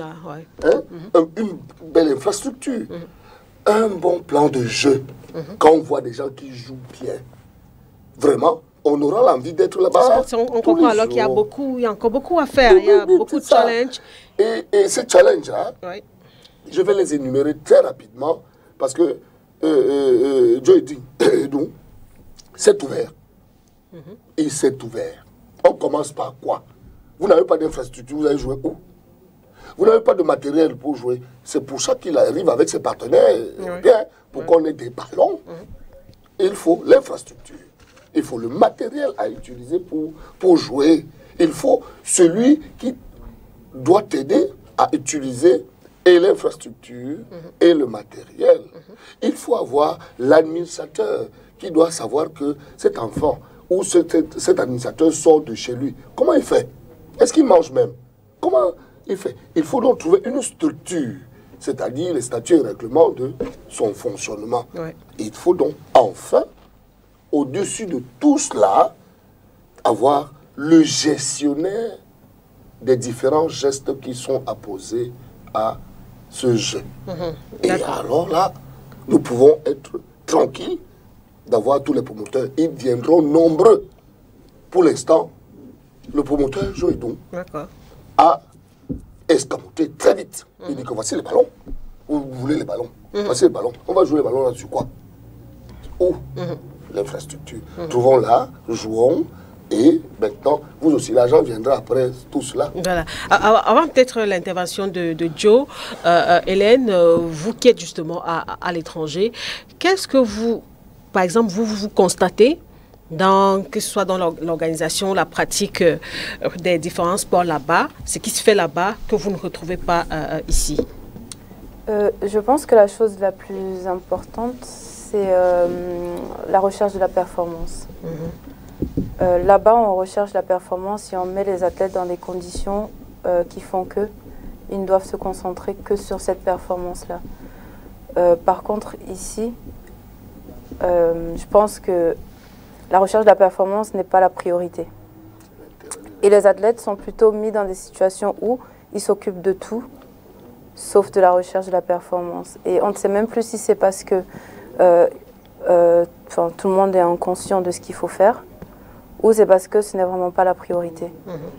Une belle infrastructure. Un bon plan de jeu. Quand on voit des gens qui jouent bien, vraiment, on aura l'envie d'être là-bas. On comprend alors qu'il y a encore beaucoup à faire. Il y a beaucoup de challenges. Et ces challenges-là, je vais les énumérer très rapidement parce que Joe Etung s'est ouvert. Il s'est ouvert. On commence par quoi? Vous n'avez pas d'infrastructure, vous allez jouer où? Vous n'avez pas de matériel pour jouer. C'est pour ça qu'il arrive avec ses partenaires bien, pour qu'on ait des ballons. Il faut l'infrastructure. Il faut le matériel à utiliser pour jouer. Il faut celui qui doit t'aider à utiliser et l'infrastructure et le matériel. Il faut avoir l'administrateur qui doit savoir que cet enfant ou cet administrateur sort de chez lui. Comment il fait? Est-ce qu'il mange même? Comment il fait? Il faut donc trouver une structure, c'est-à-dire les statuts et règlements de son fonctionnement. Il faut donc enfin, au-dessus de tout cela, avoir le gestionnaire des différents gestes qui sont apposés à ce jeu. Et alors là, nous pouvons être tranquilles d'avoir tous les promoteurs. Ils viendront nombreux. Pour l'instant, le promoteur Joe Etung a escamoté très vite. Il dit que voici les ballons. Vous voulez les ballons? Voici les ballons. On va jouer les ballons là-dessus quoi? Où? L'infrastructure. Trouvons-la, jouons. Et maintenant, vous aussi, l'argent viendra après tout cela. Voilà. Avant peut-être l'intervention de Joe, Hélène, vous qui êtes justement à l'étranger, qu'est-ce que vous, par exemple, vous constatez, que ce soit dans l'organisation, la pratique des différents sports là-bas, ce qui se fait là-bas, que vous ne retrouvez pas ici? Je pense que la chose la plus importante, c'est la recherche de la performance. Là-bas, on recherche la performance et on met les athlètes dans des conditions qui font qu'ils ne doivent se concentrer que sur cette performance-là. Par contre, ici, je pense que la recherche de la performance n'est pas la priorité. Et les athlètes sont plutôt mis dans des situations où ils s'occupent de tout sauf de la recherche de la performance. Et on ne sait même plus si c'est parce que tout le monde est inconscient de ce qu'il faut faire, ou c'est parce que ce n'est vraiment pas la priorité.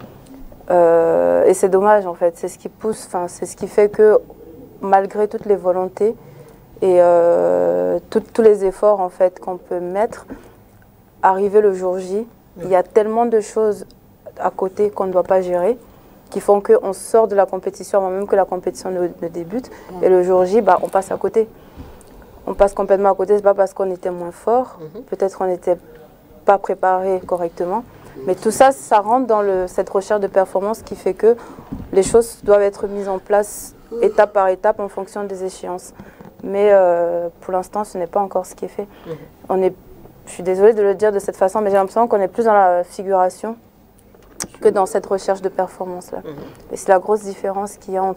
Et c'est dommage en fait, c'est ce qui pousse, c'est ce qui fait que malgré toutes les volontés et tous les efforts en fait qu'on peut mettre, arriver le jour J, il y a tellement de choses à côté qu'on ne doit pas gérer, qui font qu'on sort de la compétition avant même que la compétition ne débute, et le jour J, on passe à côté. On passe complètement à côté, c'est pas parce qu'on était moins fort, peut-être qu'on n'était pas préparé correctement, mais tout ça, ça rentre dans cette recherche de performance qui fait que les choses doivent être mises en place étape par étape en fonction des échéances. Mais pour l'instant, ce n'est pas encore ce qui est fait. Je suis désolée de le dire de cette façon, mais j'ai l'impression qu'on est plus dans la figuration que dans cette recherche de performance-là. Et c'est la grosse différence qu'il y a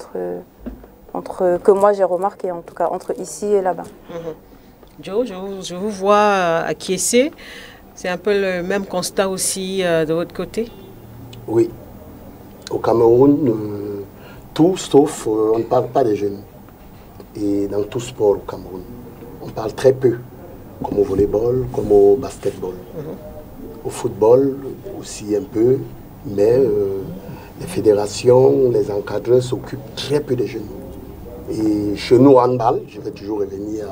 que moi j'ai remarqué, en tout cas, entre ici et là-bas. Joe, je vous vois acquiescer. C'est un peu le même constat aussi de votre côté? Oui. Au Cameroun, tout sauf, on ne parle pas des jeunes. Et dans tout sport au Cameroun, on parle très peu, comme au volleyball, comme au basketball. Au football aussi un peu, mais les fédérations, les encadreurs s'occupent très peu des jeunes. Et chez nous, handball, je vais toujours revenir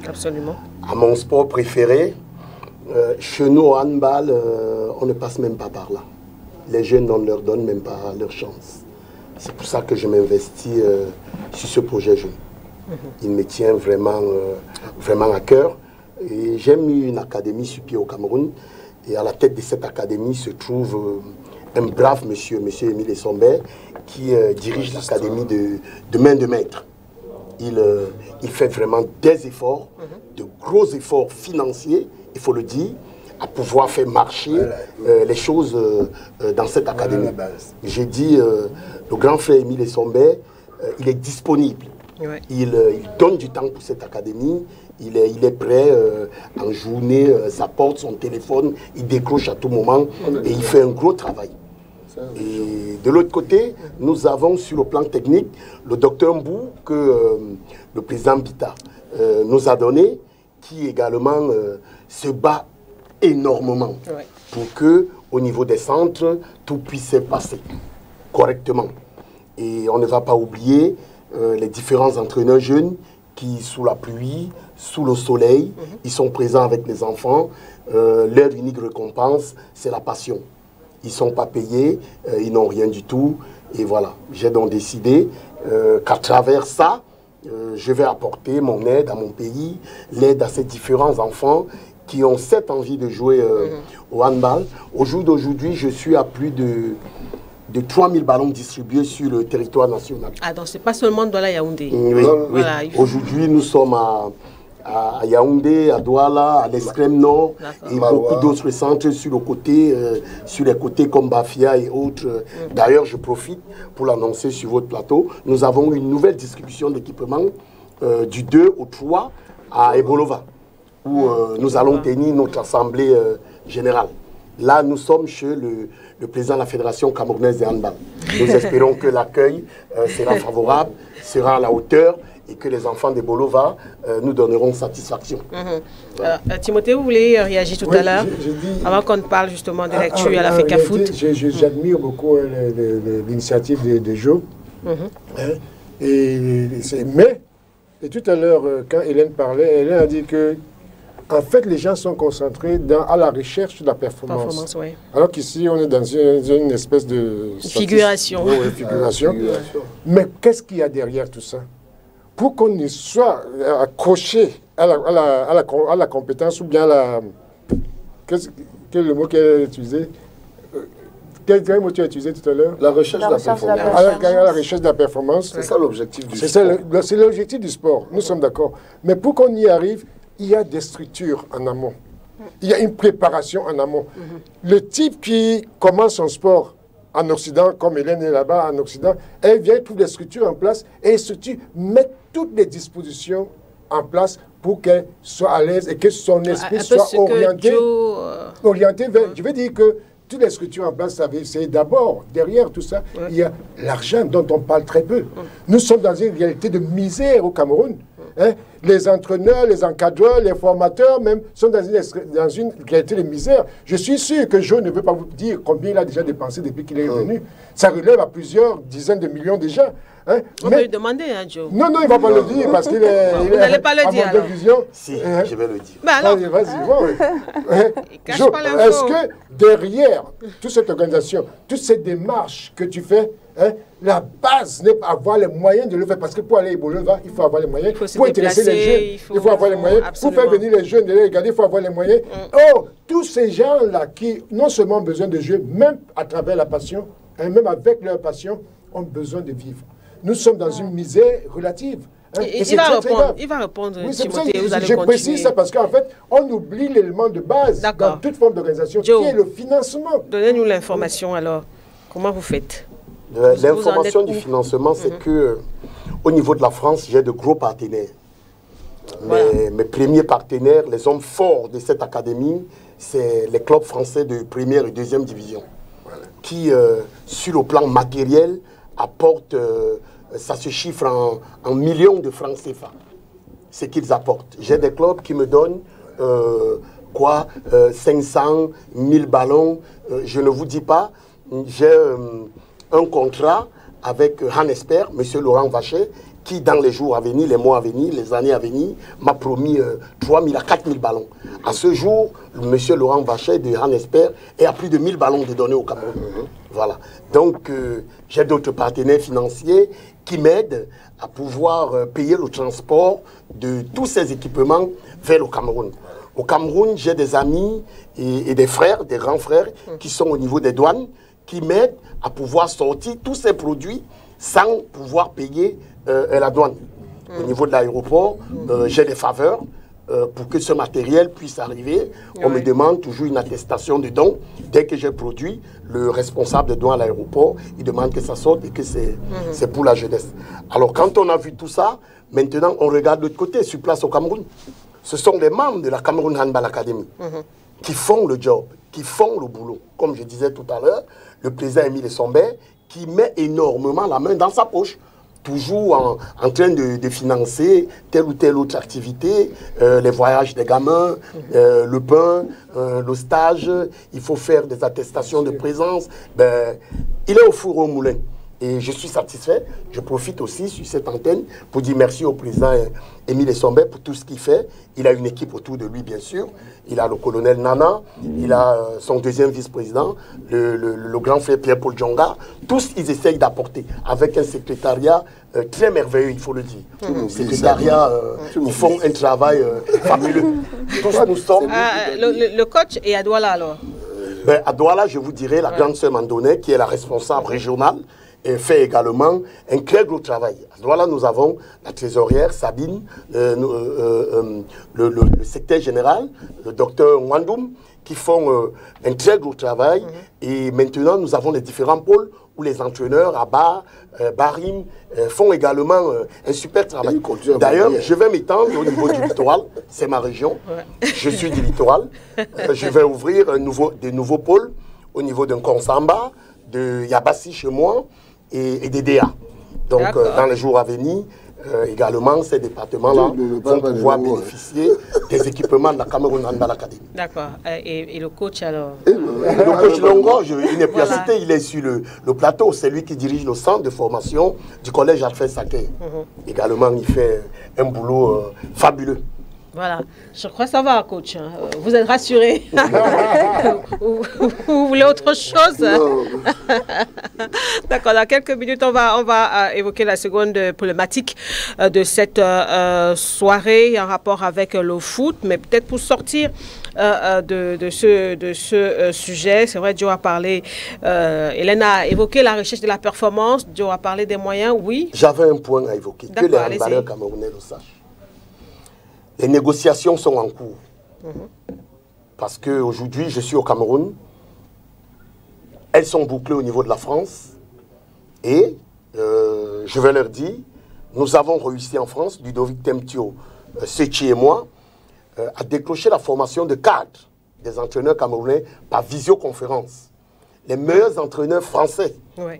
à mon sport préféré. Chez nous, au handball, on ne passe même pas par là. Les jeunes, on ne leur donne même pas leur chance. C'est pour ça que je m'investis sur ce projet jeune. Il me tient vraiment, vraiment à cœur. Et j'ai mis une académie sur pied au Cameroun. Et à la tête de cette académie se trouve un brave monsieur Émile Essombé, qui dirige l'académie de main de maître. Il fait vraiment des efforts, de gros efforts financiers, il faut le dire, à pouvoir faire marcher les choses dans cette académie. J'ai dit, le grand frère Émile Essombé, il est disponible. Il donne du temps pour cette académie. Il est prêt en journée, ça porte son téléphone, il décroche à tout moment et il fait un gros travail. Et de l'autre côté, nous avons sur le plan technique le docteur Mbou que le président Bita nous a donné, qui également se bat énormément pour que au niveau des centres, tout puisse se passer correctement. Et on ne va pas oublier les différents entraîneurs jeunes qui, sous la pluie, sous le soleil, ils sont présents avec les enfants. Leur unique récompense, c'est la passion. Ils ne sont pas payés, ils n'ont rien du tout. Et voilà, j'ai donc décidé qu'à travers ça, je vais apporter mon aide à mon pays, l'aide à ces différents enfants qui ont cette envie de jouer au handball. Au jour d'aujourd'hui, je suis à plus de 3000 ballons distribués sur le territoire national. Ah, donc ce n'est pas seulement Douala Yaoundé. Oui, voilà, oui. Aujourd'hui, nous sommes à Yaoundé, à Douala, à l'Eskrem Nord, et beaucoup d'autres centres sur le côté, sur les côtés comme Bafia et autres. D'ailleurs, je profite pour l'annoncer sur votre plateau. Nous avons une nouvelle distribution d'équipements du 2 au 3 à Ebolova, où nous allons tenir notre assemblée générale. Là, nous sommes chez le président de la Fédération camerounaise de handball. Nous espérons que l'accueil sera favorable, sera à la hauteur et que les enfants de Bolova nous donneront satisfaction. Voilà. Timothée, vous voulez réagir tout à l'heure, avant qu'on parle justement de l'actu à la FECAFoot? J'admire beaucoup l'initiative de Joe. Mais tout à l'heure, quand Hélène parlait, Hélène a dit que en fait, les gens sont concentrés à la recherche de la performance. Alors qu'ici, on est dans une espèce de figuration. Figuration. Mais qu'est-ce qu'il y a derrière tout ça? Pour qu'on y soit accroché à la compétence ou bien à la... Quel est le mot qu'elle a utilisé? Quel mot tu as utilisé tout à l'heure? La recherche de la performance. À la recherche de la performance. C'est ça l'objectif du sport. C'est l'objectif du sport, nous sommes d'accord. Mais pour qu'on y arrive, il y a des structures en amont. Il y a une préparation en amont. Le type qui commence son sport en Occident, comme Hélène est là-bas en Occident, elle vient trouver des structures en place et les structures mettent toutes les dispositions en place pour qu'elle soit à l'aise et que son esprit soit orienté vers... Je veux dire que toutes les structures en place, c'est d'abord, derrière tout ça, il y a l'argent dont on parle très peu. Nous sommes dans une réalité de misère au Cameroun. Hein? Les entraîneurs, les encadreurs, les formateurs même sont dans une réalité de misère. Je suis sûr que Joe ne veut pas vous dire combien il a déjà dépensé depuis qu'il est revenu. Ça relève à plusieurs dizaines de millions déjà. Hein? On va lui demander, hein, Joe. Non, il ne va pas le dire parce qu'il est... Vous n'allez pas le dire, alors. Si, je vais le dire. Ben alors. Vas-y, bon. Joe, est-ce que derrière toute cette organisation, toutes ces démarches que tu fais, hein, la base n'est pas avoir les moyens de le faire, parce que pour aller à Ibolova, il faut avoir les moyens. Pour intéresser les jeunes, il faut avoir les moyens. Absolument. Pour faire venir les jeunes de les regarder, il faut avoir les moyens. Oh, tous ces gens-là qui non seulement ont besoin de jouer, même à travers la passion, et même avec leur passion, ont besoin de vivre. Nous sommes dans une misère relative. Hein, et il va répondre, oui, Timothée, vous allez je précise ça parce qu'en fait, on oublie l'élément de base dans toute forme d'organisation, qui est le financement. Donnez-nous l'information alors. Comment vous faites? L'information du financement, c'est que au niveau de la France, j'ai de gros partenaires. Mes premiers partenaires, les hommes forts de cette académie, c'est les clubs français de première et deuxième division, qui, sur le plan matériel, apportent, ça se chiffre en millions de francs CFA, ce qu'ils apportent. J'ai des clubs qui me donnent 500, 1000 ballons, je ne vous dis pas, j'ai un contrat avec Han Esper, M. Laurent Vachet, qui dans les jours à venir, les mois à venir, les années à venir, m'a promis 3000 à 4000 ballons. À ce jour, M. Laurent Vachet de Han Esper est à plus de 1000 ballons de donner au Cameroun. Voilà. Donc, j'ai d'autres partenaires financiers qui m'aident à pouvoir payer le transport de tous ces équipements vers le Cameroun. Au Cameroun, j'ai des amis et des frères, des grands frères, qui sont au niveau des douanes, qui m'aident à pouvoir sortir tous ces produits sans pouvoir payer la douane. Au niveau de l'aéroport, j'ai des faveurs pour que ce matériel puisse arriver. On me demande toujours une attestation de don. Dès que j'ai produit, le responsable de douane à l'aéroport, il demande que ça sorte et que c'est pour la jeunesse. Alors quand on a vu tout ça, maintenant on regarde de l'autre côté, sur place au Cameroun. Ce sont les membres de la Cameroun Handball Academy qui font le job, qui font le boulot. Comme je disais tout à l'heure, le président Émile Sombet qui met énormément la main dans sa poche, toujours en train de financer telle ou telle autre activité, les voyages des gamins, le pain, le stage, il faut faire des attestations de présence. Ben, il est au four au moulin. Et je suis satisfait. Je profite aussi sur cette antenne pour dire merci au président Émile Sombet pour tout ce qu'il fait. Il a une équipe autour de lui, bien sûr. Il a le colonel Nana, il a son deuxième vice-président, le grand frère Pierre-Paul Djonga. Tous, ils essayent d'apporter avec un secrétariat très merveilleux, il faut le dire. Secrétariat, ils font un travail fabuleux. Tous nous sommes... le coach est à Douala alors? Ben, à Douala, je vous dirais, la grande sœur Mandonnet, qui est la responsable régionale, et fait également un très gros travail. À Douala, nous avons la trésorière Sabine, le secrétaire général, le docteur Wandoum, qui font un très gros travail. Et maintenant, nous avons les différents pôles où les entraîneurs, Abba, Barim, font également un super travail. D'ailleurs, je vais m'étendre au niveau du littoral. C'est ma région. Je suis du littoral. Je vais ouvrir des nouveaux pôles au niveau d'un Konsamba, de Yabassi chez moi, et des DA. Donc, dans les jours à venir, également, ces départements-là vont pouvoir bénéficier des équipements de la Cameroun Handball Academy. D'accord. Et le coach, alors? Le coach Longo, il n'est plus à citer, il est sur le plateau. C'est lui qui dirige le centre de formation du collège Alfred Saké. Également, il fait un boulot fabuleux. Voilà, je crois que ça va, coach. Vous êtes rassuré? Vous voulez autre chose? D'accord, dans quelques minutes, on va évoquer la seconde problématique de cette soirée en rapport avec le foot, mais peut-être pour sortir de ce sujet, c'est vrai, Joe a parlé, Hélène a évoqué la recherche de la performance, Joe a parlé des moyens, oui. J'avais un point à évoquer, que les handballeurs camerounais le sachent. Les négociations sont en cours. Parce qu'aujourd'hui, je suis au Cameroun. Elles sont bouclées au niveau de la France. Et, je vais leur dire, nous avons réussi en France, Ludovic Temtio, Sechi et moi, à décrocher la formation de cadres des entraîneurs camerounais par visioconférence. les meilleurs entraîneurs français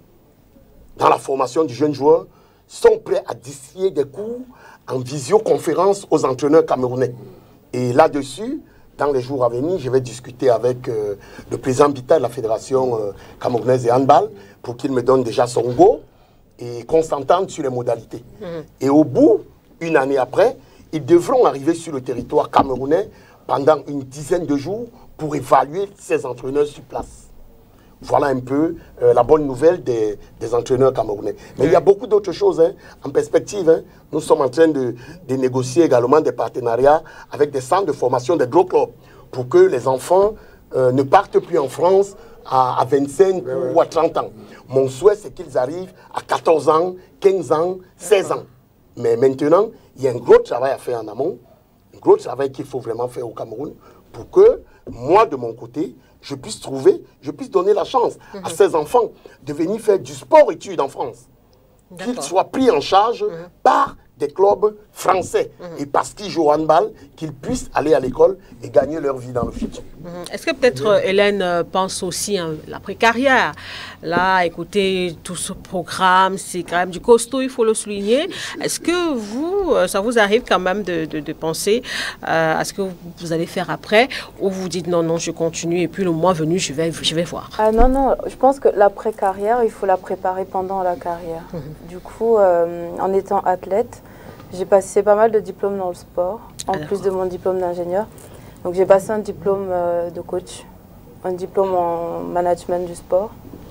dans la formation du jeune joueur sont prêts à distiller des cours en visioconférence aux entraîneurs camerounais. Et là-dessus, dans les jours à venir, je vais discuter avec le président Bita de la Fédération camerounaise de handball pour qu'il me donne déjà son go et qu'on s'entende sur les modalités. Et au bout, une année après, ils devront arriver sur le territoire camerounais pendant une dizaine de jours pour évaluer ces entraîneurs sur place. Voilà un peu la bonne nouvelle des entraîneurs camerounais. Mais il y a beaucoup d'autres choses en perspective. Nous sommes en train de négocier également des partenariats avec des centres de formation des gros clubs pour que les enfants ne partent plus en France à 25 ou à 30 ans. Mon souhait, c'est qu'ils arrivent à 14 ans, 15 ans, 16 ans. Mais maintenant, il y a un gros travail à faire en amont, un gros travail qu'il faut vraiment faire au Cameroun pour que moi, de mon côté, je puisse donner la chance à ces enfants de venir faire du sport-études en France. Qu'ils soient pris en charge par des clubs français. Et parce qu'ils jouent au handball, qu'ils puissent aller à l'école et gagner leur vie dans le futur. Est-ce que peut-être Hélène pense aussi à l'après-carrière? Là, écoutez, tout ce programme, c'est quand même du costaud, il faut le souligner. Est-ce que vous, ça vous arrive quand même de penser à ce que vous allez faire après, ou vous dites non, non, je continue et puis le mois venu, je vais voir? Non, non, je pense que l'après-carrière, il faut la préparer pendant la carrière. Du coup, en étant athlète, j'ai passé pas mal de diplômes dans le sport, en plus de mon diplôme d'ingénieur. Donc j'ai passé un diplôme de coach, un diplôme en management du sport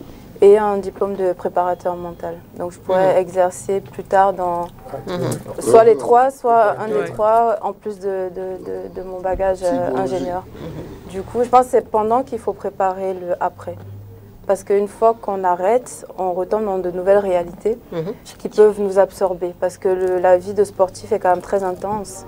et un diplôme de préparateur mental. Donc je pourrais exercer plus tard dans soit les trois, soit un des trois, en plus de mon bagage ingénieur. Du coup, je pense que c'est pendant qu'il faut préparer le après. Parce qu'une fois qu'on arrête, on retombe dans de nouvelles réalités qui peuvent nous absorber. Parce que la vie de sportif est quand même très intense.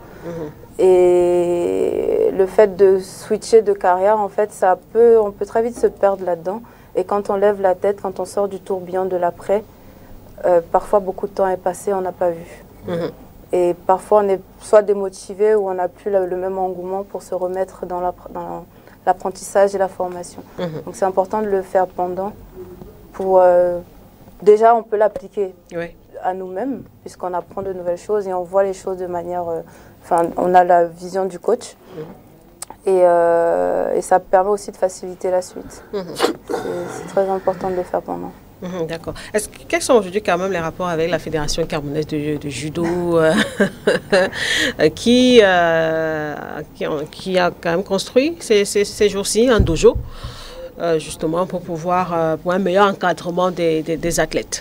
Et le fait de switcher de carrière, en fait, on peut très vite se perdre là-dedans. Et quand on lève la tête, quand on sort du tourbillon de l'après, parfois beaucoup de temps est passé, on n'a pas vu. Et parfois on est soit démotivé ou on n'a plus le même engouement pour se remettre dans l'apprentissage et la formation. Donc c'est important de le faire pendant pour... déjà, on peut l'appliquer à nous-mêmes, puisqu'on apprend de nouvelles choses et on voit les choses de manière... Enfin, on a la vision du coach. Et ça permet aussi de faciliter la suite. C'est très important de le faire pendant. D'accord. Quels sont aujourd'hui quand même les rapports avec la Fédération camerounaise de judo qui a quand même construit ces jours-ci un dojo justement pour un meilleur encadrement des athlètes?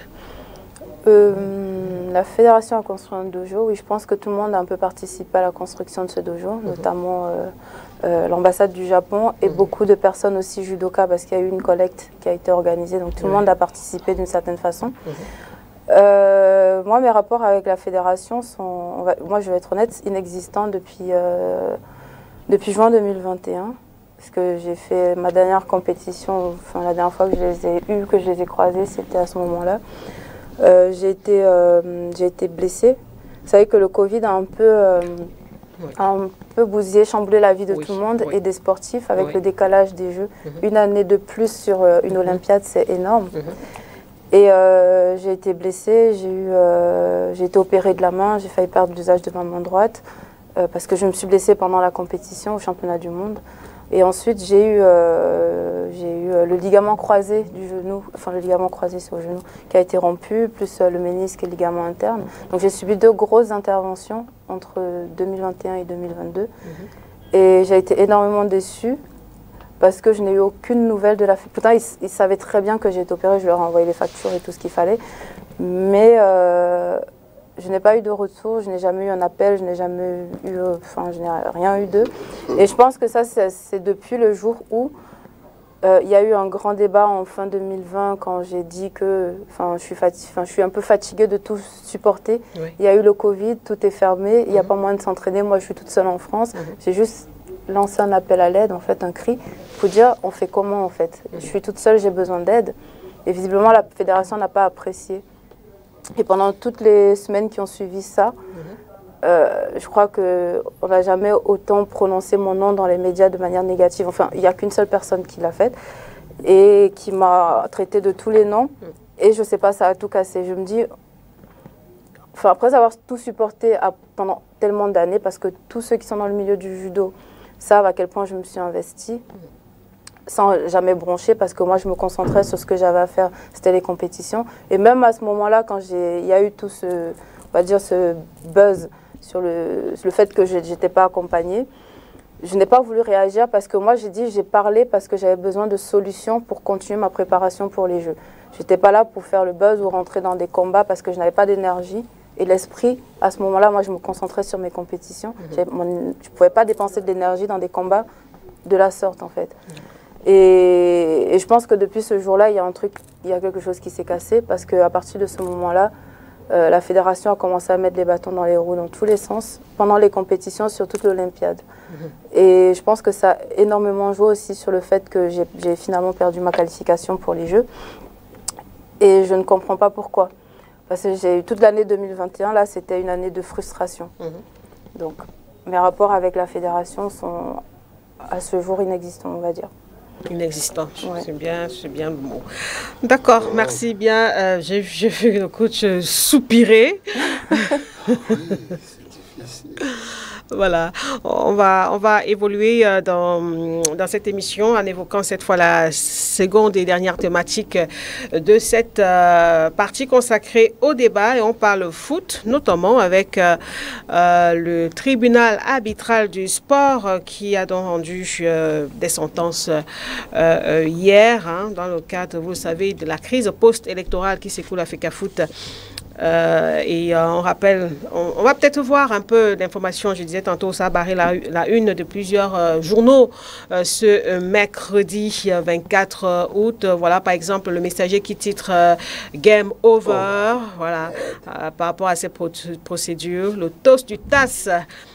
La fédération a construit un dojo, oui, je pense que tout le monde a un peu participé à la construction de ce dojo, notamment l'ambassade du Japon et beaucoup de personnes aussi judoka, parce qu'il y a eu une collecte qui a été organisée, donc tout le monde a participé d'une certaine façon. Moi, mes rapports avec la fédération sont, moi je vais être honnête, inexistants depuis juin 2021, parce que j'ai fait ma dernière compétition, enfin la dernière fois que je les ai croisés, c'était à ce moment-là. J'ai été blessée. Vous savez que le Covid a un peu bousillé, chamboulé la vie de tout le monde et des sportifs avec le décalage des Jeux. Une année de plus sur une Olympiade, c'est énorme. Et j'ai été blessée, j'ai été opérée de la main, j'ai failli perdre l'usage de ma main droite parce que je me suis blessée pendant la compétition au championnat du monde. Et ensuite, j'ai eu le ligament croisé du genou, enfin le ligament croisé sur le genou qui a été rompu, plus le ménisque et le ligament interne. Donc j'ai subi 2 grosses interventions entre 2021 et 2022. Et j'ai été énormément déçue parce que je n'ai eu aucune nouvelle de la... Pourtant, ils savaient très bien que j'ai été opérée, je leur ai envoyé les factures et tout ce qu'il fallait. Mais je n'ai pas eu de retour, je n'ai jamais eu un appel, je n'ai jamais eu... Enfin, je n'ai rien eu d'eux. Et je pense que ça, c'est depuis le jour où il y a eu un grand débat en fin 2020 quand j'ai dit que je suis un peu fatiguée de tout supporter. Il y a eu le Covid, tout est fermé, il n'y a pas moyen de s'entraîner. Moi, je suis toute seule en France. J'ai juste lancé un appel à l'aide, en fait, un cri, pour dire on fait comment en fait. Je suis toute seule, j'ai besoin d'aide. Et visiblement, la fédération n'a pas apprécié. Et pendant toutes les semaines qui ont suivi ça, je crois qu'on n'a jamais autant prononcé mon nom dans les médias de manière négative. Enfin, il n'y a qu'une seule personne qui l'a fait. et qui m'a traité de tous les noms. Et je sais pas, ça a tout cassé. Je me dis, enfin, après avoir tout supporté pendant tellement d'années, parce que tous ceux qui sont dans le milieu du judo savent à quel point je me suis investie, sans jamais broncher, parce que moi je me concentrais sur ce que j'avais à faire, c'était les compétitions. Et même à ce moment-là, quand il y a eu tout ce, on va dire, ce buzz sur le fait que je n'étais pas accompagnée, je n'ai pas voulu réagir parce que moi j'ai parlé parce que j'avais besoin de solutions pour continuer ma préparation pour les Jeux. Je n'étais pas là pour faire le buzz ou rentrer dans des combats parce que je n'avais pas d'énergie. Et l'esprit, à ce moment-là, moi je me concentrais sur mes compétitions. Je ne pouvais pas dépenser de l'énergie dans des combats de la sorte en fait. Et je pense que depuis ce jour-là, il y a quelque chose qui s'est cassé parce qu'à partir de ce moment-là, la fédération a commencé à mettre les bâtons dans les roues dans tous les sens, pendant les compétitions, sur toute l'Olympiade. Et je pense que ça a énormément joué aussi sur le fait que j'ai finalement perdu ma qualification pour les Jeux. Et je ne comprends pas pourquoi. Parce que j'ai eu toute l'année 2021, là, c'était une année de frustration. Donc, mes rapports avec la fédération sont à ce jour inexistants, on va dire. Inexistant, ouais. C'est bien le mot. D'accord, merci bien. J'ai vu le coach soupirer. Voilà, on va évoluer dans cette émission en évoquant cette fois la seconde et dernière thématique de cette partie consacrée au débat. Et on parle foot, notamment avec le tribunal arbitral du sport qui a donc rendu des sentences hier, hein, dans le cadre, vous le savez, de la crise post-électorale qui s'écoule à FECAFOOT. Et on rappelle, on va peut-être voir un peu d'informations. Je disais tantôt, ça a barré la une de plusieurs journaux ce mercredi 24 août. Voilà, par exemple, le Messager qui titre Game Over, voilà, par rapport à ces procédures. Le toast du TAS.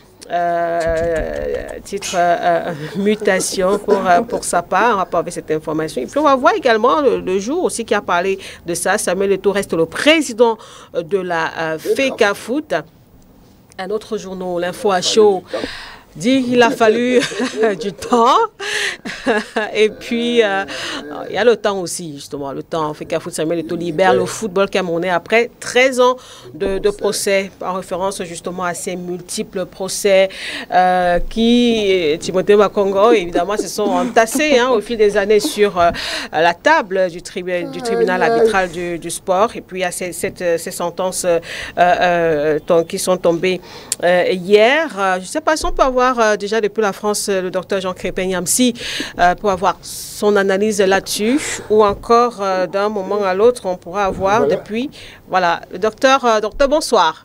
Titre mutation pour sa part en rapport avec cette information. Et puis on va voir également le jour aussi qui a parlé de ça. Samuel Eto'o reste le président de la FECAFOOT. Un autre journal, l'Info à chaud, dit qu'il a fallu du temps. Et puis, il y a le temps aussi, justement. Le temps, FECAFOOT, Samuel Eto'o libère le football camerounais après 13 ans de procès, en référence justement à ces multiples procès qui, Timothée Makongo, évidemment, se sont entassés hein, au fil des années sur la table du tribunal arbitral du sport. Et puis, il y a ces sentences qui sont tombées hier. Je ne sais pas si on peut avoir déjà depuis la France le docteur Jean Crépin-Yamsi pour avoir son analyse là-dessus, ou encore d'un moment à l'autre on pourra avoir depuis. Voilà, le docteur, bonsoir.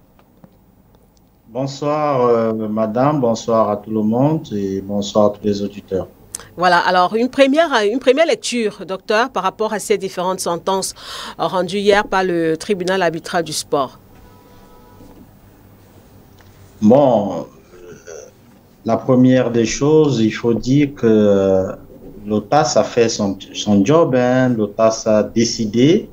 Bonsoir madame, bonsoir à tout le monde et bonsoir à tous les auditeurs. Voilà, alors une première lecture, docteur, par rapport à ces différentes sentences rendues hier par le tribunal arbitral du sport. Bon, la première des choses, il faut dire que l'OTAS a fait son job. Hein. L'OTAS a décidé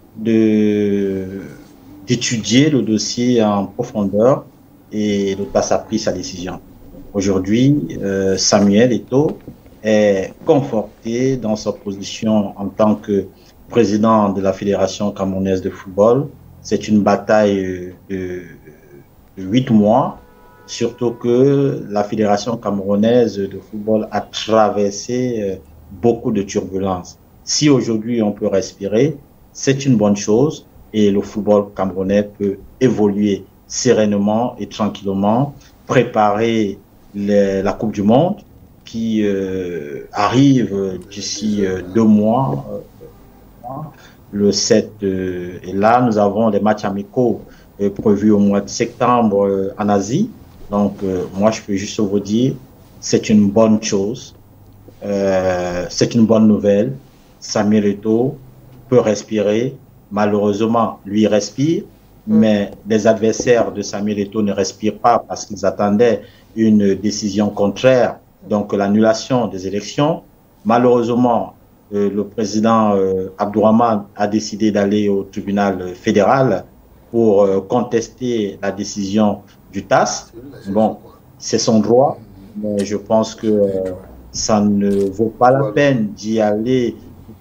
d'étudier le dossier en profondeur et l'OTAS a pris sa décision. Aujourd'hui, Samuel Eto'o est conforté dans sa position en tant que président de la Fédération camerounaise de football. C'est une bataille de 8 mois. Surtout que la Fédération camerounaise de football a traversé beaucoup de turbulences. Si aujourd'hui on peut respirer, c'est une bonne chose et le football camerounais peut évoluer sereinement et tranquillement, préparer la Coupe du Monde qui arrive d'ici 2 mois, le 7. Et là, nous avons les matchs amicaux prévus au mois de septembre en Asie. Donc, moi, je peux juste vous dire, c'est une bonne chose, c'est une bonne nouvelle. Samuel Eto'o peut respirer. Malheureusement, lui respire, mais les adversaires de Samuel Eto'o ne respirent pas parce qu'ils attendaient une décision contraire, donc l'annulation des élections. Malheureusement, le président Abdourahmane a décidé d'aller au tribunal fédéral pour contester la décision du TAS. Bon, c'est son droit, mais je pense que ça ne vaut pas la peine d'y aller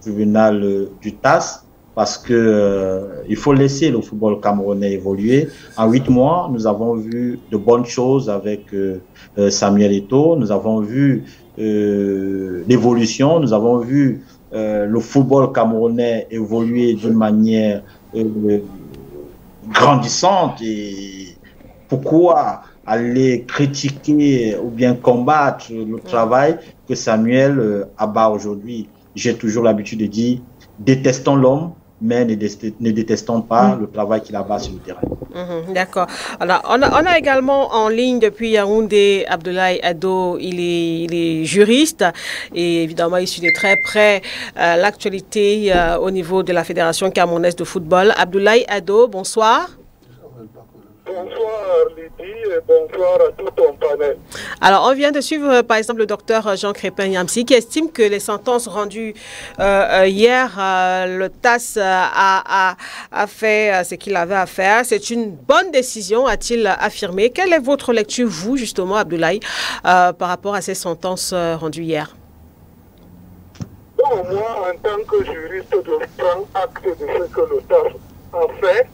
tribunal du TAS parce que il faut laisser le football camerounais évoluer. En 8 mois, nous avons vu de bonnes choses avec Samuel Eto'o. Nous avons vu l'évolution. Nous avons vu le football camerounais évoluer d'une manière grandissante. Et pourquoi aller critiquer ou bien combattre le travail que Samuel abat aujourd'hui? J'ai toujours l'habitude de dire, détestons l'homme, mais ne détestons pas le travail qu'il abat sur le terrain. D'accord. Alors, on a également en ligne depuis Yaoundé Abdoulaye Ado. Il est juriste et évidemment il suit de très près l'actualité au niveau de la Fédération camerounaise de football. Abdoulaye Ado, bonsoir. Bonsoir Lydie et bonsoir à tout ton panel. Alors, on vient de suivre par exemple le docteur Jean Crépin-Yamsi qui estime que les sentences rendues hier, le TAS a fait ce qu'il avait à faire. C'est une bonne décision, a-t-il affirmé. Quelle est votre lecture, vous, justement, Abdoulaye, par rapport à ces sentences rendues hier? Bon, moi, en tant que juriste, je prends acte de ce que le TAS a fait.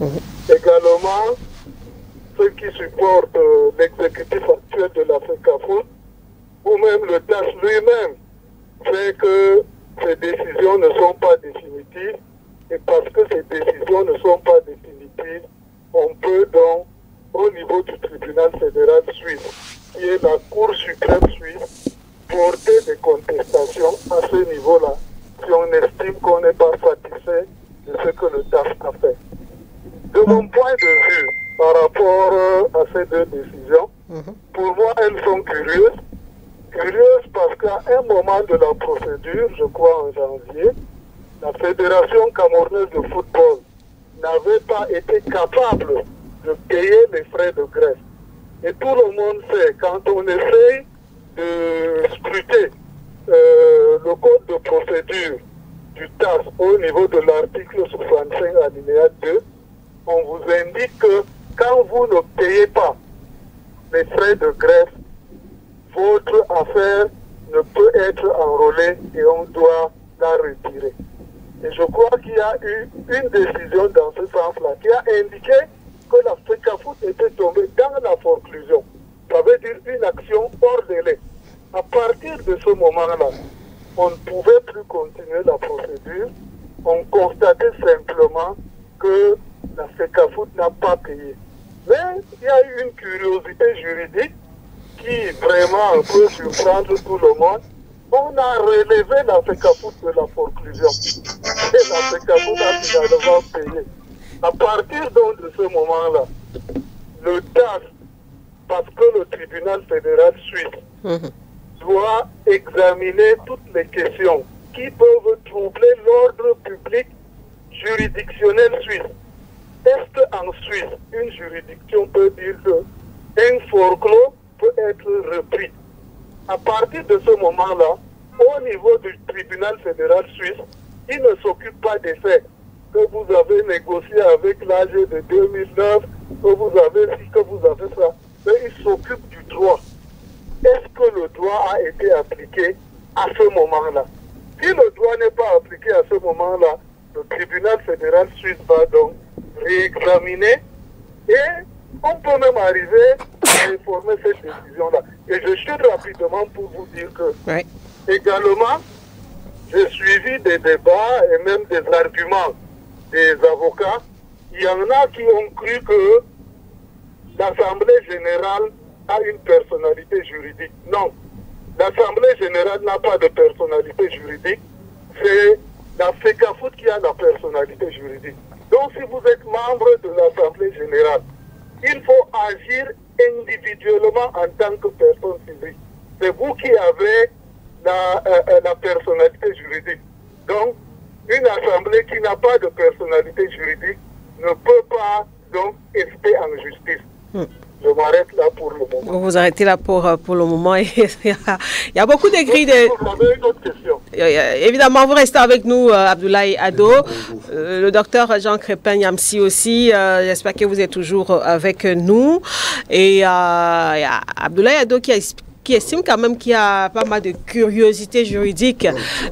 Également, ceux qui supportent l'exécutif actuel de la FECAFOOT, ou même le TAS lui-même, fait que ces décisions ne sont pas définitives. Et parce que ces décisions ne sont pas définitives, on peut donc, au niveau du tribunal fédéral suisse, qui est la Cour suprême suisse, porter des contestations à ce niveau-là, si on estime qu'on n'est pas satisfait de ce que le TAS a fait. De mon point de vue, par rapport à ces deux décisions, pour moi, elles sont curieuses. Curieuses parce qu'à un moment de la procédure, je crois en janvier, la Fédération camerounaise de football n'avait pas été capable de payer les frais de greffe. Et tout le monde sait, quand on essaye de scruter le code de procédure du TAS au niveau de l'article 65 alinéa 2, on vous indique que quand vous ne payez pas les frais de greffe, votre affaire ne peut être enrôlée et on doit la retirer. Et je crois qu'il y a eu une décision dans ce sens-là qui a indiqué que la FECAFOOT était tombée dans la forclusion. Ça veut dire une action hors délai. À partir de ce moment-là, on ne pouvait plus continuer la procédure. On constatait simplement que la FECAFOOT n'a pas payé. Mais il y a eu une curiosité juridique qui vraiment peut surprendre tout le monde. On a relevé la FECAFOOT de la forclusion. Et la FECAFOOT a finalement payé. À partir donc de ce moment-là, le TAS, parce que le tribunal fédéral suisse doit examiner toutes les questions qui peuvent troubler l'ordre public juridictionnel suisse. Est-ce qu'en Suisse, une juridiction peut dire qu'un forclos peut être repris? À partir de ce moment-là, au niveau du tribunal fédéral suisse, il ne s'occupe pas des faits que vous avez négocié avec l'AG de 2009, que vous avez ci, que vous avez ça, mais il s'occupe du droit. Est-ce que le droit a été appliqué à ce moment-là? Si le droit n'est pas appliqué à ce moment-là, le tribunal fédéral suisse va donc réexaminer et on peut même arriver à réformer cette décision-là. Et je chute rapidement pour vous dire que également, j'ai suivi des débats et même des arguments des avocats. Il y en a qui ont cru que l'Assemblée générale a une personnalité juridique. Non, l'Assemblée générale n'a pas de personnalité juridique. C'est la FECAFOOT qui a la personnalité juridique. Donc si vous êtes membre de l'Assemblée générale, il faut agir individuellement en tant que personne physique. C'est vous qui avez la personnalité juridique. Donc, une assemblée qui n'a pas de personnalité juridique ne peut pas donc rester en justice. Je m'arrête là pour le moment. Vous vous arrêtez là pour le moment. Il y a beaucoup d'écrits. Vous avez une autre question. Évidemment, vous restez avec nous, Abdoulaye Ado. Le docteur Jean Crépin-Yamsi aussi. J'espère que vous êtes toujours avec nous. Et il y a Abdoulaye Ado qui qui estime quand même qu'il y a pas mal de curiosité juridique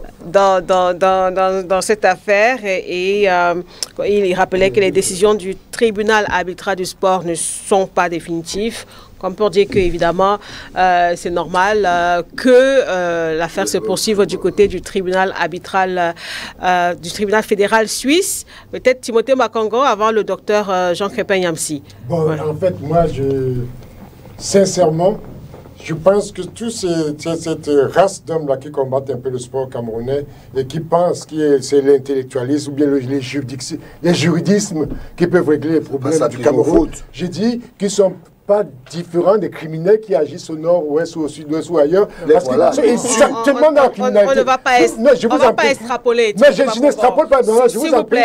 dans cette affaire. Et il rappelait que les décisions du tribunal arbitral du sport ne sont pas définitives. Comme pour dire qu'évidemment, c'est normal que l'affaire se poursuive du côté du tribunal arbitral, du tribunal fédéral suisse. Peut-être Timothée Makongo avant le docteur Jean Crépin Yamsi. Bon, en fait, moi, sincèrement, je pense que toute cette race d'hommes-là qui combattent un peu le sport camerounais et qui pensent que c'est l'intellectualisme ou bien les juridismes qui peuvent régler les problèmes du Cameroun, j'ai dit qu'ils sont pas différents des criminels qui agissent au nord-ouest ou au sud-ouest ou ailleurs. Parce qu'ils sont exactement dans la criminalité. On ne va pas, extrapoler. Non, je n'extrapole pas. Je vous en prie.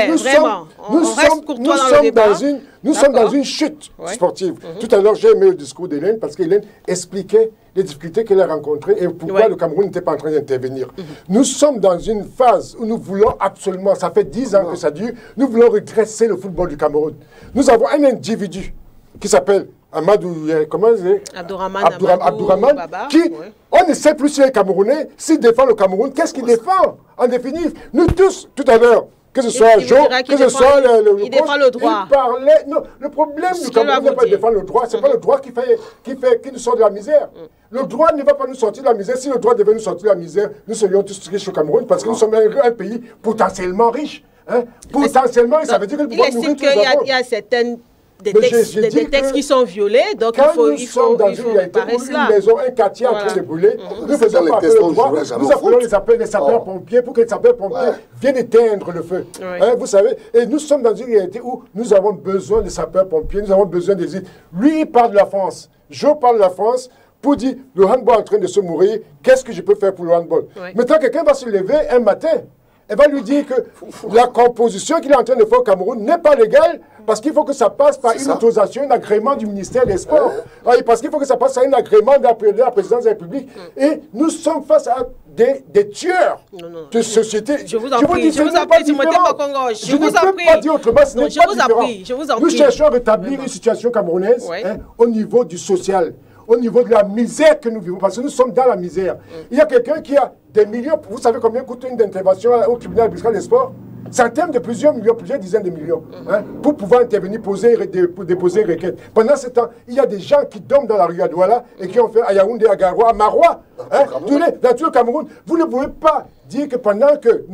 Nous sommes dans une chute sportive. Tout à l'heure, j'ai aimé le discours d'Hélène parce qu'Hélène expliquait les difficultés qu'elle a rencontrées et pourquoi le Cameroun n'était pas en train d'intervenir. Nous sommes dans une phase où nous voulons absolument, ça fait 10 ans que ça dure, nous voulons redresser le football du Cameroun. Nous avons un individu qui s'appelle Abdourahmane, on ne sait plus si il est Camerounais, s'il défend le Cameroun, qu'est-ce qu'il défend en définitive. Nous tous, tout à l'heure, que ce soit Joe, que ce soit il défend le droit. Non, le problème du Cameroun n'est pas de défendre le droit, c'est pas le droit qui nous sort de la misère. Le droit ne va pas nous sortir de la misère. Si le droit devait nous sortir de la misère, nous serions tous riches au Cameroun parce que nous sommes un pays potentiellement riche. Potentiellement, ça veut dire que nous pouvons nourrir tous les enfants. Il y a certaines des textes qui sont violés, donc il faut réparer cela. Une maison, un quartier en train de brûler, nous faisons pas le droit, nous appelons les sapeurs-pompiers pour que les sapeurs-pompiers viennent éteindre le feu. Vous savez, et nous sommes dans une réalité où nous avons besoin des sapeurs-pompiers, nous avons besoin des îles. Lui, il parle de la France, je parle de la France, pour dire, le handball est en train de se mourir, qu'est-ce que je peux faire pour le handball? Maintenant, quelqu'un va se lever un matin, elle va lui dire que la composition qu'il est en train de faire au Cameroun n'est pas légale parce qu'il faut que ça passe par une autorisation, un agrément du ministère des Sports. Parce qu'il faut que ça passe par un agrément de la présidence de la République. Et nous sommes face à des tueurs de société. Je vous en prie, Timothée Makongo. Je ne peux pas dire autrement, ce n'est pas différent. Nous cherchons à rétablir une situation camerounaise au niveau du social, au niveau de la misère que nous vivons, parce que nous sommes dans la misère. Il y a quelqu'un qui a des millions, vous savez combien coûte une intervention au tribunal arbitral des sports? C'est un thème de plusieurs millions, plusieurs dizaines de millions, pour pouvoir intervenir, déposer une requête. Pendant ce temps, il y a des gens qui dorment dans la rue à Douala et qui ont fait à Yaoundé, à Garoua, à Maroua, dans tout le Cameroun. Vous ne pouvez pas dire que pendant que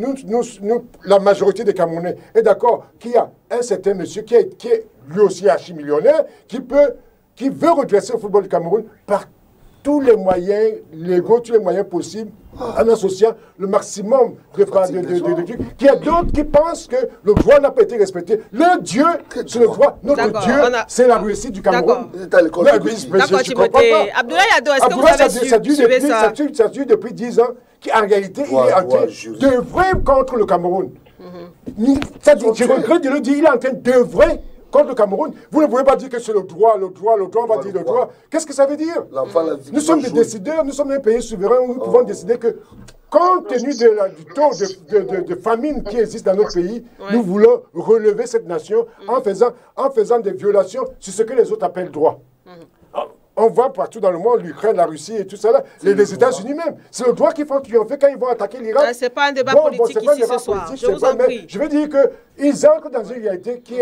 la majorité des Camerounais est d'accord qu'il y a un certain monsieur qui est lui aussi archi-millionnaire, qui veut redresser le football du Cameroun par tous les moyens légaux, tous les moyens possibles, en associant le maximum de trucs. Il y a d'autres qui pensent que le droit n'a pas été respecté. Le Dieu, c'est le droit. Notre Dieu, c'est la réussite du Cameroun. D'accord, Timothée. Abdoulaye Ado, est-ce que vous avez suivi ça? Ça dure depuis 10 ans, qu'en réalité, il est en train d'œuvrer contre le Cameroun. Je regrette de le dire, il est en train d'œuvrer contre le Cameroun. Vous ne pouvez pas dire que c'est le droit, on va dire le droit. Qu'est-ce que ça veut dire? Nous sommes des décideurs, nous sommes un pays souverain où nous pouvons décider que, compte tenu du taux de famine qui existe dans notre pays, nous voulons relever cette nation en faisant des violations sur ce que les autres appellent droit. On voit partout dans le monde, l'Ukraine, la Russie et tout ça, là, les États-Unis même. C'est le droit qu'ils font triompher quand ils vont attaquer l'Irak. Ce n'est pas un débat politique ici ce soir. Je vous en prie. Je veux dire qu'ils entrent dans une réalité qui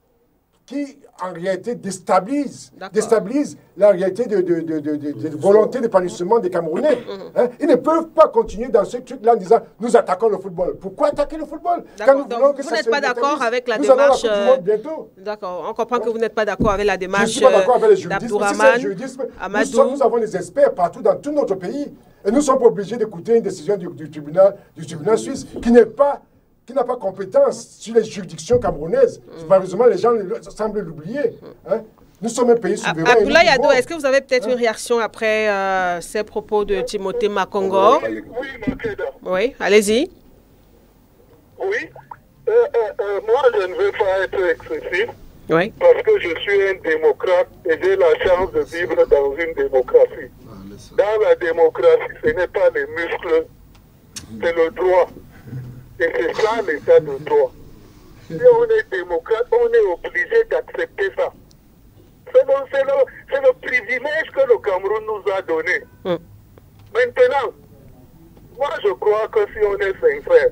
en réalité déstabilise la réalité de volonté d'épanouissement des Camerounais. Ils ne peuvent pas continuer dans ce truc-là en disant « nous attaquons le football ». Pourquoi attaquer le football? Vous n'êtes pas d'accord avec la démarche... D'accord, on comprend que vous n'êtes pas d'accord avec la démarche d'Abdourahmane, Amadou. Nous avons des experts partout dans tout notre pays et nous ne sommes pas obligés d'écouter une décision du tribunal suisse qui n'a pas compétence sur les juridictions camerounaises. Malheureusement, les gens semblent l'oublier. Nous sommes un pays souverain. Abdoulaye Ado, est-ce que vous avez peut-être une réaction après ces propos de Timothée Makongo? Oui, allez-y. Oui. Moi, je ne veux pas être excessif. Oui. Parce que je suis un démocrate et j'ai la chance de vivre dans une démocratie. Dans la démocratie, ce n'est pas les muscles, c'est le droit. Et c'est ça l'état de droit. Si on est démocrate, on est obligé d'accepter ça. C'est le privilège que le Cameroun nous a donné. Maintenant, moi je crois que si on est sincère,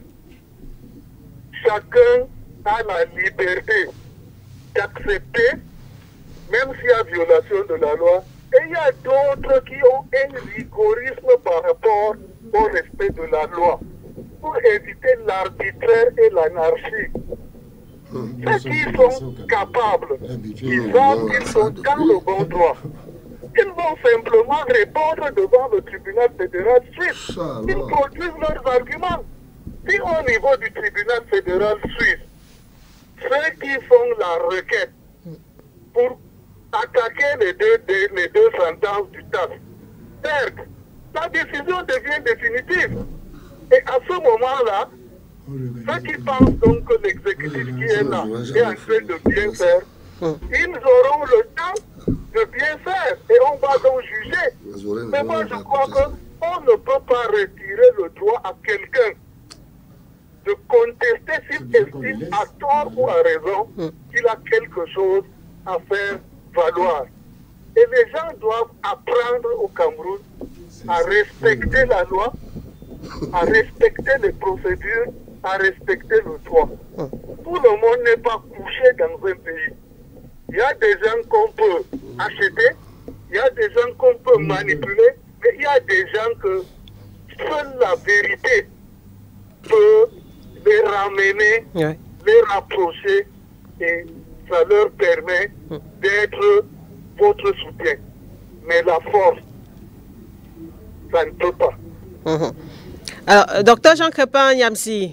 chacun a la liberté d'accepter, même s'il y a violation de la loi, et il y a d'autres qui ont un rigorisme par rapport au respect de la loi, pour éviter l'arbitraire et l'anarchie. Ceux qui sont capables, ils savent qu'ils sont dans le bon droit. Ils vont simplement répondre devant le tribunal fédéral suisse. Ils produisent leurs arguments. Si au niveau du tribunal fédéral suisse, ceux qui font la requête pour attaquer les deux sentences du TAS perdent, la décision devient définitive. Et à ce moment-là, ceux qui pensent donc que l'exécutif qui est là est en train de bien faire, ils auront le temps de bien faire et on va donc juger. Mais moi je crois qu'on ne peut pas retirer le droit à quelqu'un de contester s'il estime à tort ou à raison qu'il a quelque chose à faire valoir. Et les gens doivent apprendre au Cameroun à respecter la loi, à respecter les procédures, à respecter le droit. Tout le monde n'est pas couché dans un pays. Il y a des gens qu'on peut acheter, il y a des gens qu'on peut manipuler, mais il y a des gens que seule la vérité peut les ramener, les rapprocher, et ça leur permet d'être votre soutien. Mais la force, ça ne peut pas. Alors, docteur Jean Crépin Yamsi.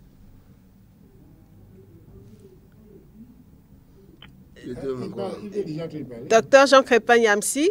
Docteur Jean Crépin Yamsi.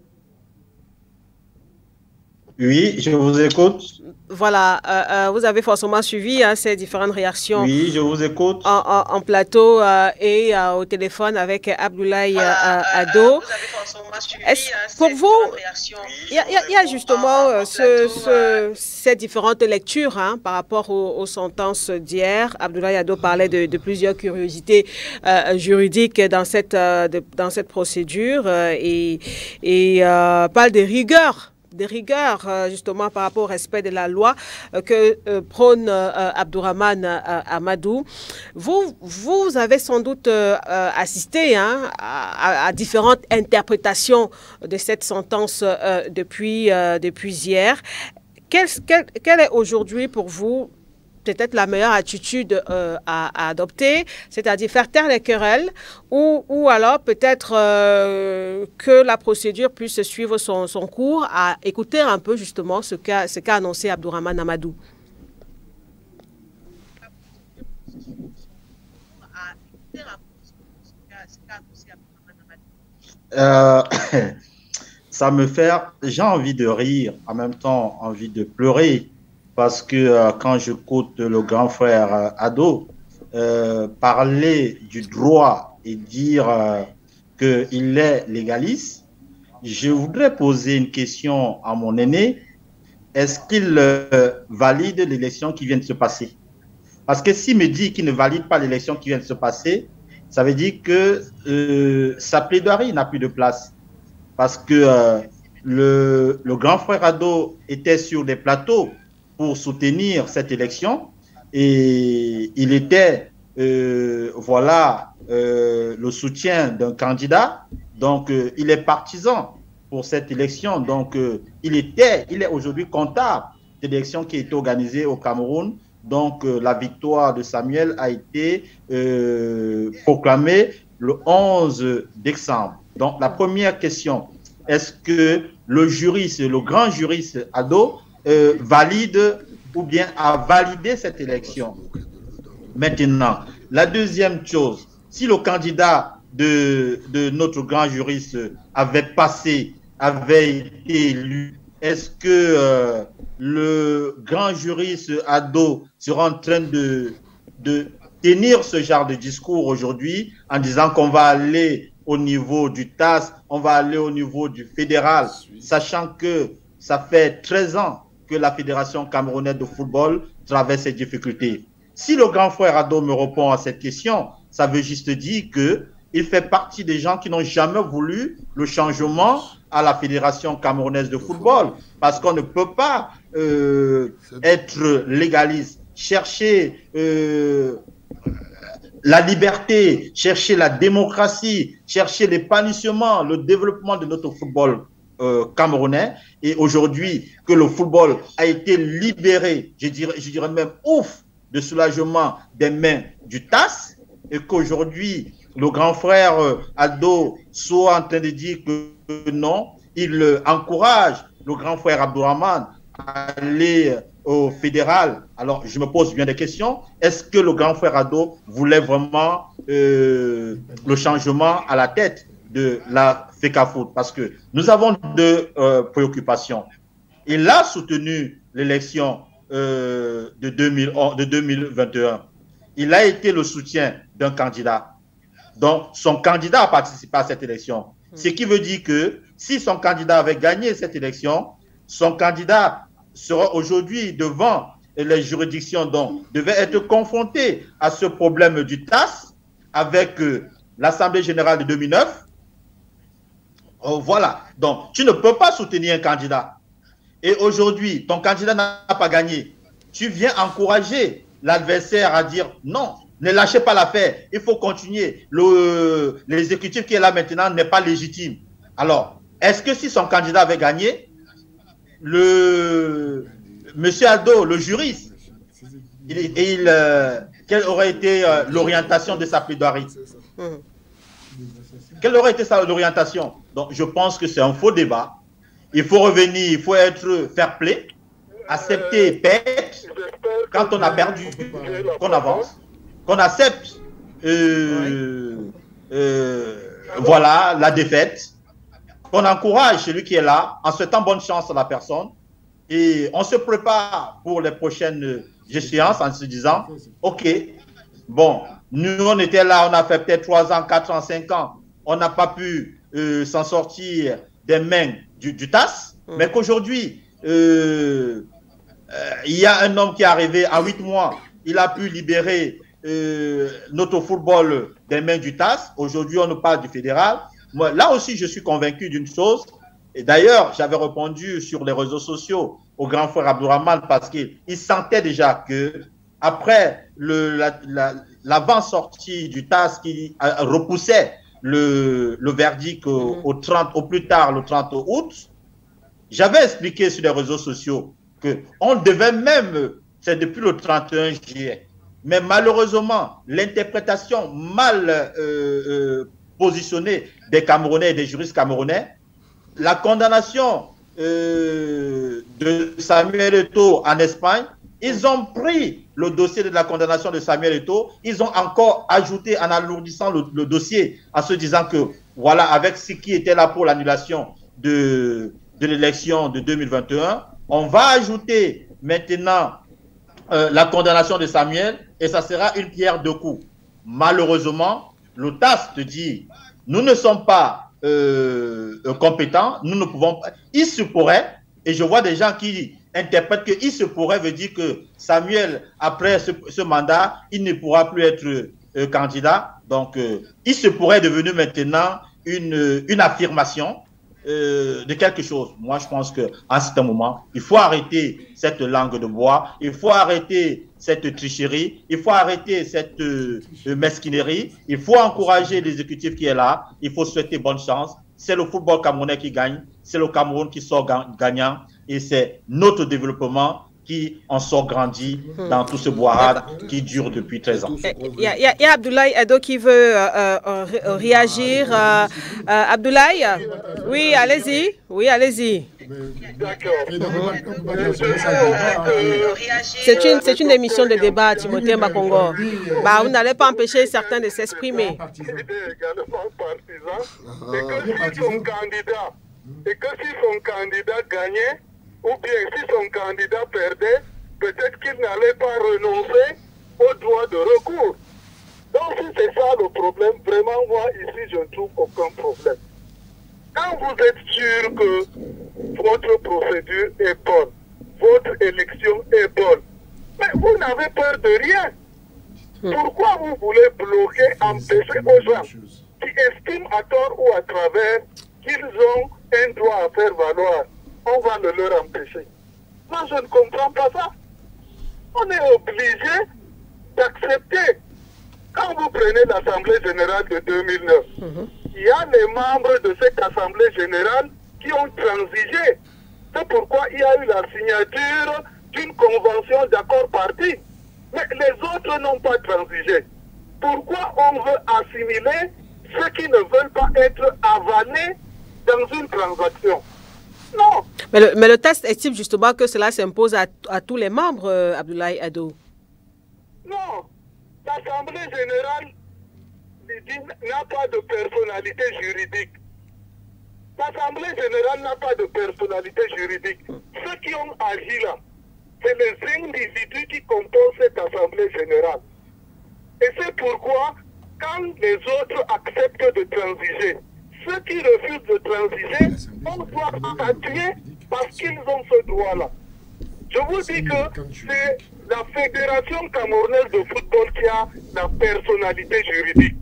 Oui, je vous écoute. Voilà, vous avez forcément suivi ces différentes réactions. Oui, je vous écoute. En plateau et au téléphone avec Abdoulaye Ado. Pour vous, il y a justement ces différentes lectures par rapport aux sentences d'hier. Abdoulaye Ado parlait de plusieurs curiosités juridiques dans cette procédure et parle des rigueurs justement par rapport au respect de la loi que prône Abdourahmane Amadou. Vous avez sans doute assisté à différentes interprétations de cette sentence depuis hier. Quelle est aujourd'hui pour vous peut-être la meilleure attitude à adopter, c'est-à-dire faire taire les querelles ou alors peut-être que la procédure puisse suivre son cours, à écouter un peu justement ce qu'a annoncé Abdourahmane Amadou. Ça me fait, j'ai envie de rire, en même temps envie de pleurer. Parce que quand j'écoute le grand frère Ado parler du droit et dire qu'il est légaliste, je voudrais poser une question à mon aîné. Est-ce qu'il valide l'élection qui vient de se passer? Parce que s'il me dit qu'il ne valide pas l'élection qui vient de se passer, ça veut dire que sa plaidoirie n'a plus de place. Parce que le grand frère Ado était sur des plateaux pour soutenir cette élection et il était le soutien d'un candidat, donc il est partisan pour cette élection, donc il est aujourd'hui comptable de l'élection qui a été organisée au Cameroun, donc la victoire de Samuel a été proclamée le 11 décembre. Donc la première question, est-ce que le grand juriste Ado valide ou bien a validé cette élection? Maintenant, la deuxième chose, si le candidat de notre grand juriste avait été élu, est-ce que le grand juriste Ado sera en train de tenir ce genre de discours aujourd'hui en disant qu'on va aller au niveau du TAS, on va aller au niveau du fédéral, sachant que ça fait 13 ans que la Fédération camerounaise de football traverse ces difficultés. Si le grand frère Ado me répond à cette question, ça veut juste dire que il fait partie des gens qui n'ont jamais voulu le changement à la Fédération camerounaise de football. Parce qu'on ne peut pas être légaliste, chercher la liberté, chercher la démocratie, chercher l'épanouissement, le développement de notre football camerounais. Et aujourd'hui, que le football a été libéré, je dirais même ouf, de soulagement des mains du TAS, et qu'aujourd'hui, le grand frère Aldo soit en train de dire que non, il encourage le grand frère Abdourahmane à aller au fédéral. Alors, je me pose bien des questions. Est-ce que le grand frère Aldo voulait vraiment le changement à la tête de la FECAFOOT? Parce que nous avons deux préoccupations. Il a soutenu l'élection de 2021. Il a été le soutien d'un candidat. Donc, son candidat a participé à cette élection. Ce qui veut dire que si son candidat avait gagné cette élection, son candidat sera aujourd'hui devant les juridictions, donc devait être confronté à ce problème du TAS avec l'Assemblée générale de 2009. Voilà. Donc, tu ne peux pas soutenir un candidat. Et aujourd'hui, ton candidat n'a pas gagné. Tu viens encourager l'adversaire à dire non, ne lâchez pas l'affaire, il faut continuer. L'exécutif qui est là maintenant n'est pas légitime. Alors, est-ce que si son candidat avait gagné, Monsieur Aldo, le juriste, quelle aurait été l'orientation de sa plaidoirie? Quelle aurait été l'orientation? Donc, je pense que c'est un faux débat. Il faut revenir, il faut être fair play, accepter, perdre. Quand on a perdu, qu'on avance, qu'on accepte voilà, la défaite, qu'on encourage celui qui est là, en souhaitant bonne chance à la personne, et on se prépare pour les prochaines échéances en se disant, ok, bon, nous on était là, on a fait peut-être 3 ans, 4 ans, 5 ans, on n'a pas pu s'en sortir des mains du TAS, mais qu'aujourd'hui, il y a un homme qui est arrivé en 8 mois, il a pu libérer notre football des mains du TAS. Aujourd'hui, on nous parle du fédéral. Moi, là aussi, je suis convaincu d'une chose. Et d'ailleurs, j'avais répondu sur les réseaux sociaux au grand frère Abdourahmane parce qu'il sentait déjà que après l'avant-sortie du TAS qui repoussait le verdict au plus tard, le 30 août, j'avais expliqué sur les réseaux sociaux qu'on devait même, c'est depuis le 31 juillet, mais malheureusement, l'interprétation mal positionnée des Camerounais et des juristes camerounais, la condamnation de Samuel Eto'o en Espagne, ils ont pris le dossier de la condamnation de Samuel Eto'o, ils ont encore ajouté en alourdissant le dossier en se disant que, voilà, avec ce qui était là pour l'annulation de l'élection de 2021, on va ajouter maintenant la condamnation de Samuel et ça sera une pierre deux coups. Malheureusement, le TAS te dit, nous ne sommes pas compétents, nous ne pouvons pas. Il se pourrait, et je vois des gens qui interprètent que il se pourrait veut dire que Samuel, après ce mandat, il ne pourra plus être candidat. Donc, il se pourrait devenir maintenant une affirmation de quelque chose. Moi, je pense qu'à un certain moment, il faut arrêter cette langue de bois, il faut arrêter cette tricherie, il faut arrêter cette mesquinerie, il faut encourager l'exécutif qui est là, il faut souhaiter bonne chance. C'est le football camerounais qui gagne, c'est le Cameroun qui sort gagnant et c'est notre développement qui en sort grandi dans tout ce bois qui dure depuis 13 ans. Il y a Abdoulaye Ado qui veut réagir. Abdoulaye, oui, allez-y. Oui, allez-y. C'est une émission de débat, Timothée Makongo. Bah, vous n'allez pas empêcher certains de s'exprimer. Et que si son candidat gagnait, ou bien si son candidat perdait, peut-être qu'il n'allait pas renoncer au droit de recours. Donc si c'est ça le problème, vraiment moi ici je ne trouve aucun problème. Quand vous êtes sûr que votre procédure est bonne, votre élection est bonne, mais vous n'avez peur de rien. Pourquoi vous voulez bloquer, empêcher aux gens qui à tort ou à travers, qu'ils ont un droit à faire valoir, on va le leur empêcher. Moi, je ne comprends pas ça. On est obligé d'accepter. Quand vous prenez l'Assemblée générale de 2009, il y a les membres de cette Assemblée générale qui ont transigé. C'est pourquoi il y a eu la signature d'une convention d'accord parti. Mais les autres n'ont pas transigé. Pourquoi on veut assimiler ceux qui ne veulent pas être avalés dans une transaction? Non. Mais le test estime justement que cela s'impose à tous les membres, Abdoulaye Ado. Non. L'Assemblée générale n'a pas de personnalité juridique. L'Assemblée générale n'a pas de personnalité juridique. Ceux qui ont agi là, c'est les individus qui composent cette Assemblée générale. Et c'est pourquoi, quand les autres acceptent de transiger, ceux qui refusent de transiger, on doit statuer parce qu'ils ont ce droit-là. Je vous dis que c'est la Fédération camerounaise de football qui a la personnalité juridique.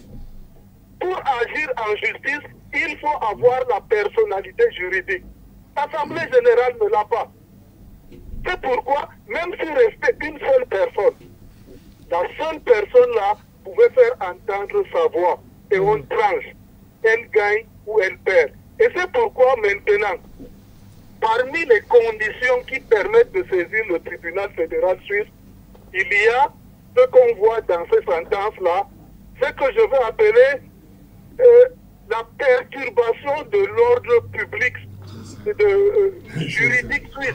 Pour agir en justice, il faut avoir la personnalité juridique. L'Assemblée générale ne l'a pas. C'est pourquoi, même s'il restait une seule personne, la seule personne-là pouvait faire entendre sa voix et on tranche. Elle gagne ou elle perd. Et c'est pourquoi maintenant, parmi les conditions qui permettent de saisir le tribunal fédéral suisse, il y a ce qu'on voit dans ces sentences-là, ce que je vais appeler la perturbation de l'ordre public juridique suisse.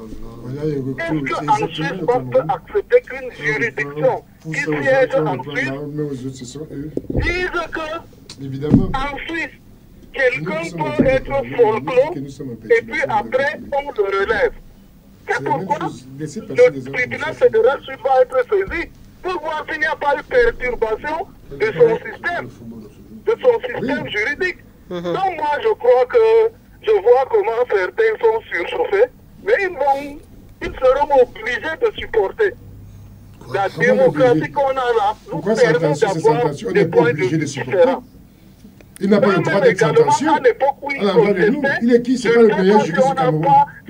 Est-ce qu'en Suisse, on peut accepter qu'une juridiction qui siège en Suisse dise que en Suisse, quelqu'un peut être folklore et puis après on le relève? C'est pourquoi le tribunal fédéral suisse va être saisi pour voir s'il n'y a pas eu perturbation de son système juridique. Donc moi je crois que je vois comment certains sont surchauffés, mais ils seront obligés de supporter. La démocratie qu'on a là nous permet d'avoir des points de vue différents. Il n'a pas le droit d'être sentencieux. Il est qui? C'est pas le meilleur juriste du Cameroun.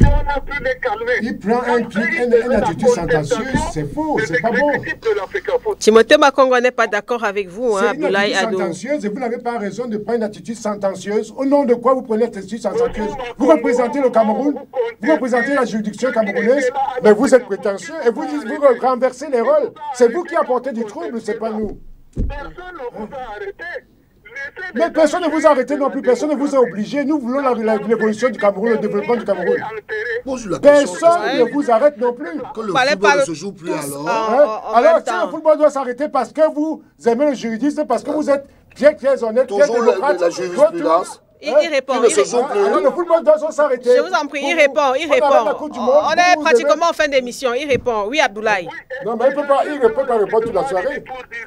Il prend une attitude sentencieuse. C'est faux, c'est pas bon. Timothée Makongo n'est pas d'accord avec vous, hein, Abdoulaye Ado. Et vous n'avez pas raison de prendre une attitude sentencieuse. Au nom de quoi vous prenez cette attitude sentencieuse? Vous représentez le Cameroun, vous représentez la juridiction camerounaise, mais vous êtes prétentieux et vous dites vous renversez les rôles. C'est vous qui apportez du trouble, c'est pas nous. Personne ne vous a arrêté. Mais personne ne vous a arrêté non plus, personne ne vous a obligé. Nous voulons l'évolution du Cameroun, le développement du Cameroun. Personne ne vous arrête non plus. Que le football ne se joue plus alors. Alors, si le football doit s'arrêter parce que vous aimez le juridisme, parce que vous êtes très honnête, très démocrate. La jurisprudence. Il répond. Le football doit s'arrêter. Je vous en prie, il répond. On est pratiquement en fin d'émission. Il répond. Oui, Abdoulaye. Non, mais il ne peut pas répondre toute la soirée.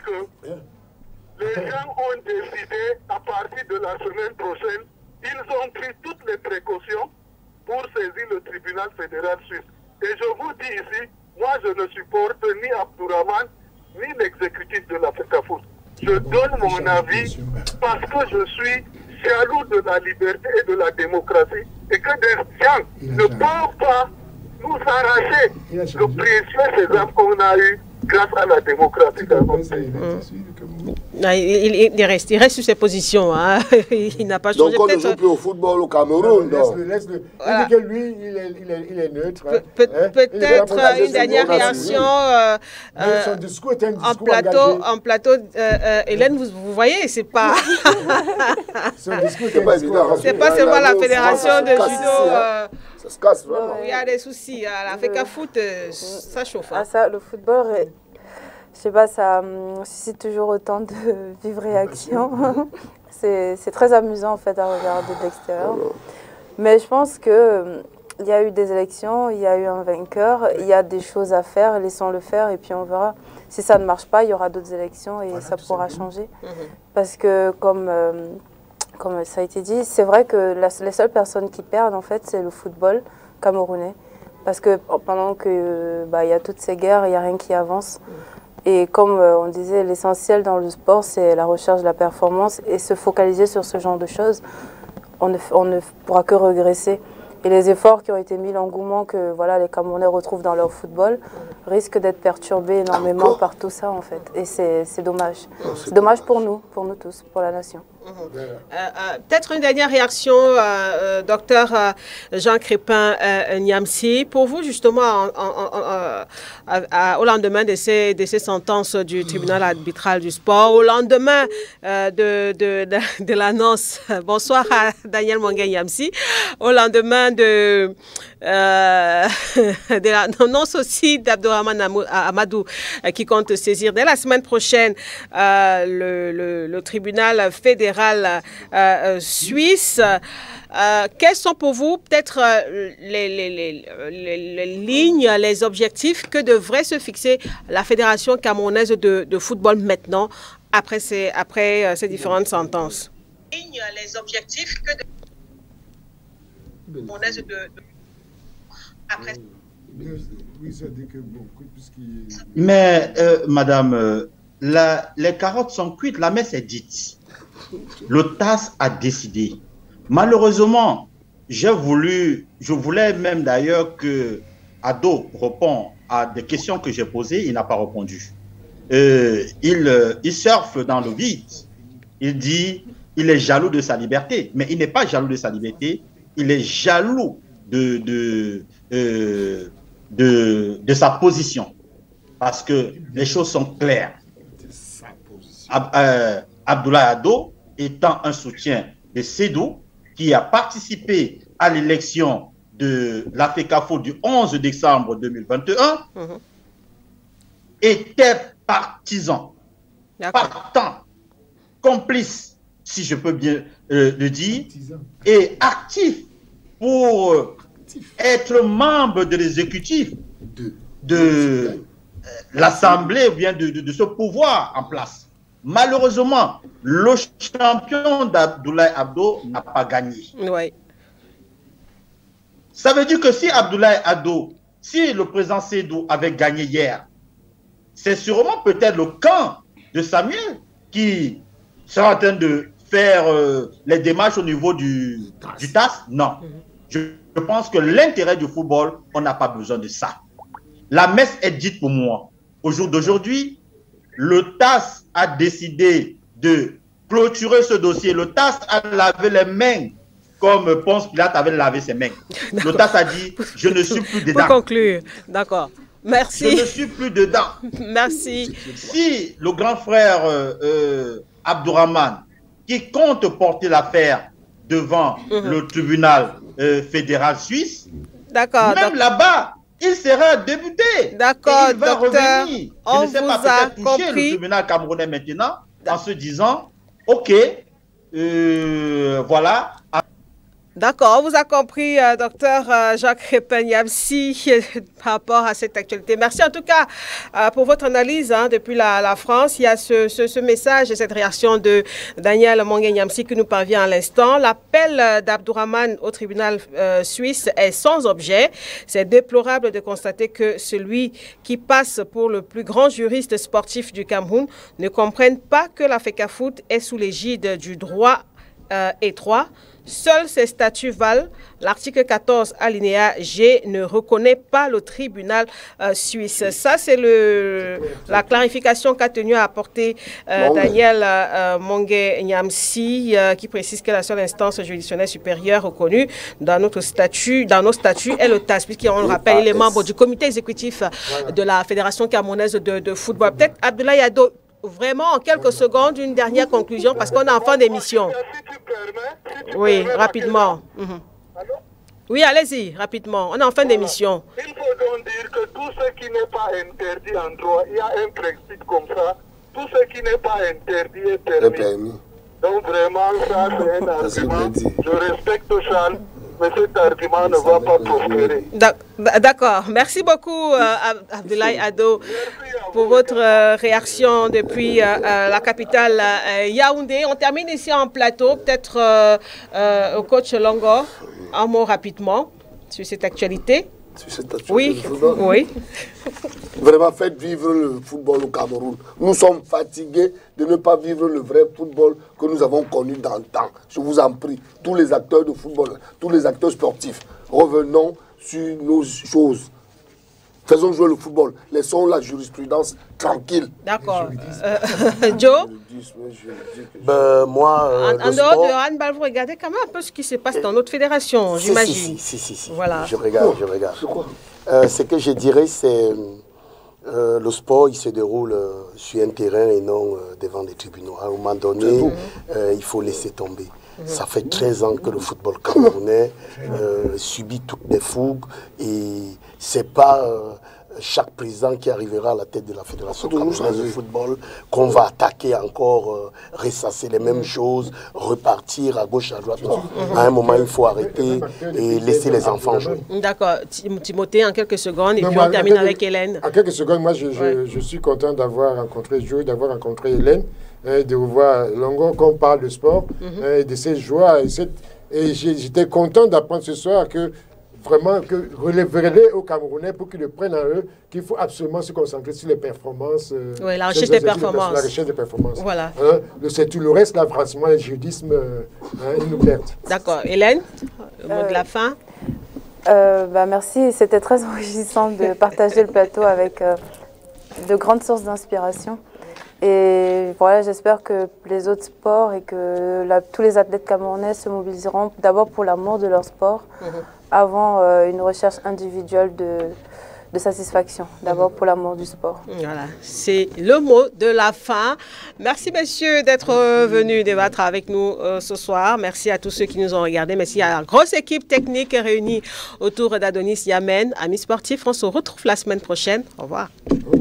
Les gens ont décidé, à partir de la semaine prochaine, ils ont pris toutes les précautions pour saisir le tribunal fédéral suisse. Et je vous dis ici, moi je ne supporte ni Abdourahmane, ni l'exécutif de la FECAFOOT. Je donne mon avis parce que je suis jaloux de la liberté et de la démocratie et que des gens ne peuvent pas nous arracher le précieux sésame qu'on a eu grâce à la démocratie dans notre pays. Il reste sur ses positions. Hein. Il n'a pas changé. Donc on ne joue plus au football au Cameroun. Laisse-le. Il dit que lui, il est neutre. Peut-être une dernière réaction. Son discours était un discours en plateau, Hélène, vous voyez, c'est pas... c'est pas évident. C'est pas seulement la fédération de judo. Ça se casse vraiment. Il y a des soucis. La FECAFOOT, ça chauffe. Ah, ça, le football, je sais pas, ça suscite toujours autant de vives réactions. C'est très amusant en fait à regarder de l'extérieur. Mais je pense que il y a eu des élections, il y a eu un vainqueur, il y a des choses à faire, laissons-le faire et puis on verra. Si ça ne marche pas, il y aura d'autres élections et ça pourra changer. Parce que comme ça a été dit, c'est vrai que les seules personnes qui perdent en fait, c'est le football camerounais. Parce que pendant que y a toutes ces guerres, il n'y a rien qui avance. Et comme on disait, l'essentiel dans le sport, c'est la recherche de la performance et se focaliser sur ce genre de choses, on ne pourra que regresser. Et les efforts qui ont été mis, l'engouement que voilà, les Camerounais retrouvent dans leur football, risquent d'être perturbés énormément par tout ça, en fait. Et c'est dommage. C'est dommage pour nous tous, pour la nation. Peut-être une dernière réaction, docteur Jean Crépin Niamsi. Pour vous, justement, au lendemain de ces sentences du tribunal arbitral du sport, au lendemain de l'annonce, bonsoir à Daniel Mongué Niamsi, au lendemain de l'annonce aussi d'Abdourahmane Amadou qui compte saisir dès la semaine prochaine le tribunal fédéral suisse. Quels sont pour vous peut-être les lignes, les objectifs que devrait se fixer la Fédération camerounaise de football maintenant après ces différentes sentences? Les objectifs que Mais madame, les carottes sont cuites, la messe est dite. Le TAS a décidé. Malheureusement, je voulais même d'ailleurs que Ado réponde à des questions que j'ai posées, il n'a pas répondu. Il surfe dans le vide. Il dit, il est jaloux de sa liberté, mais il n'est pas jaloux de sa liberté, il est jaloux de sa position. Parce que les choses sont claires. Abdoulaye Ado étant un soutien de Sédou, qui a participé à l'élection de la FECAFO du 11 décembre 2021, était partisan, partant, complice, si je peux bien le dire, et actif pour être membre de l'exécutif de l'Assemblée, ou bien de ce pouvoir en place. Malheureusement, le champion d'Abdoulaye Ado n'a pas gagné. Oui. Ça veut dire que si Abdoulaye Ado, si le président Sédou avait gagné hier, c'est sûrement peut-être le camp de Samuel qui sera en train de faire les démarches au niveau du TAS. Non. Je pense que l'intérêt du football, on n'a pas besoin de ça. La messe est dite pour moi. Au jour d'aujourd'hui, le TAS a décidé de clôturer ce dossier. Le TAS a lavé les mains comme Ponce Pilate avait lavé ses mains. Le TAS a dit, je ne suis plus dedans. Pour conclure, d'accord. Merci. Je ne suis plus dedans. Merci. Si le grand frère Abdourahmane, qui compte porter l'affaire devant le tribunal fédéral suisse, même là-bas, il sera débuté. D'accord, il va docteur. revenir. On ne sais vous pas a toucher compris. le tribunal camerounais maintenant en se disant, ok, voilà. D'accord, on vous a compris, docteur Jacques Crépin-Niamsi, par rapport à cette actualité. Merci en tout cas pour votre analyse depuis la France. Il y a ce message et cette réaction de Daniel Mongué Niamsi qui nous parvient à l'instant. L'appel d'Abdourahmane au tribunal suisse est sans objet. C'est déplorable de constater que celui qui passe pour le plus grand juriste sportif du Cameroun ne comprenne pas que la FECAFOOT est sous l'égide du droit étroit. Seuls ces statuts valent. L'article 14 alinéa G ne reconnaît pas le tribunal suisse. Ça, c'est la clarification qu'a tenu à apporter Daniel Mongué Niamsi, qui précise que la seule instance juridictionnelle supérieure reconnue dans nos statuts est le TAS, puisqu'on le rappelle, il est membre du comité exécutif de la Fédération camerounaise de football. Peut-être Abdoulaye Ado, vraiment, en quelques secondes, une dernière conclusion, parce qu'on est en fin d'émission. Oui, rapidement. Oui, allez-y, rapidement. On est en fin d'émission. Il faut donc dire que tout ce qui n'est pas interdit en droit, il y a un principe comme ça, tout ce qui n'est pas interdit est permis. Donc vraiment, ça c'est un argument. Je respecte Charles, mais cet argument ne va pas prospérer. D'accord. Merci beaucoup, Abdoulaye Ado, pour votre réaction depuis la capitale Yaoundé. On termine ici en plateau. Peut-être au coach Longo, un mot rapidement sur cette actualité. sur cette actualité Oui, du football. oui. Vraiment, faites vivre le football au Cameroun. Nous sommes fatigués de ne pas vivre le vrai football que nous avons connu dans le temps. Je vous en prie, tous les acteurs de football, tous les acteurs sportifs, revenons sur nos choses. Faisons jouer le football. Laissons la jurisprudence tranquille. D'accord. Joe, Moi, en dehors de handball, vous regardez quand même un peu ce qui se passe dans notre fédération, j'imagine. Si. Voilà. Je regarde. Ce que je dirais, c'est le sport, il se déroule sur un terrain et non devant des tribunaux. À un moment donné, il faut laisser tomber. Ça fait 13 ans que le football camerounais subit toutes les fougues et c'est pas chaque président qui arrivera à la tête de la Fédération camerounaise de football qu'on va attaquer encore, ressasser les mêmes choses, repartir à gauche, à droite. À un moment, il faut arrêter et laisser les enfants jouer. D'accord. Timothée, en quelques secondes, et puis on termine avec Hélène. En quelques secondes, moi, je suis content d'avoir rencontré Joe, d'avoir rencontré Hélène, de vous voir longuement qu'on parle de sport, de ces joies. Et j'étais content d'apprendre ce soir que vraiment, que relèverait aux Camerounais pour qu'ils le prennent en eux, qu'il faut absolument se concentrer sur les performances. Oui, la recherche des performances. La recherche des performances. Voilà. C'est tout le reste, là, franchement, le juridisme, il nous perd. D'accord. Hélène, le mot de la fin. Merci, c'était très enrichissant de partager le plateau avec de grandes sources d'inspiration. Et voilà, j'espère que les autres sports et que tous les athlètes camerounais se mobiliseront d'abord pour l'amour de leur sport, avant une recherche individuelle de satisfaction, d'abord pour l'amour du sport. Voilà, c'est le mot de la fin. Merci messieurs d'être venus débattre avec nous ce soir. Merci à tous ceux qui nous ont regardés. Merci à la grosse équipe technique réunie autour d'Adonis Yamen. Amis sportifs, on se retrouve la semaine prochaine. Au revoir.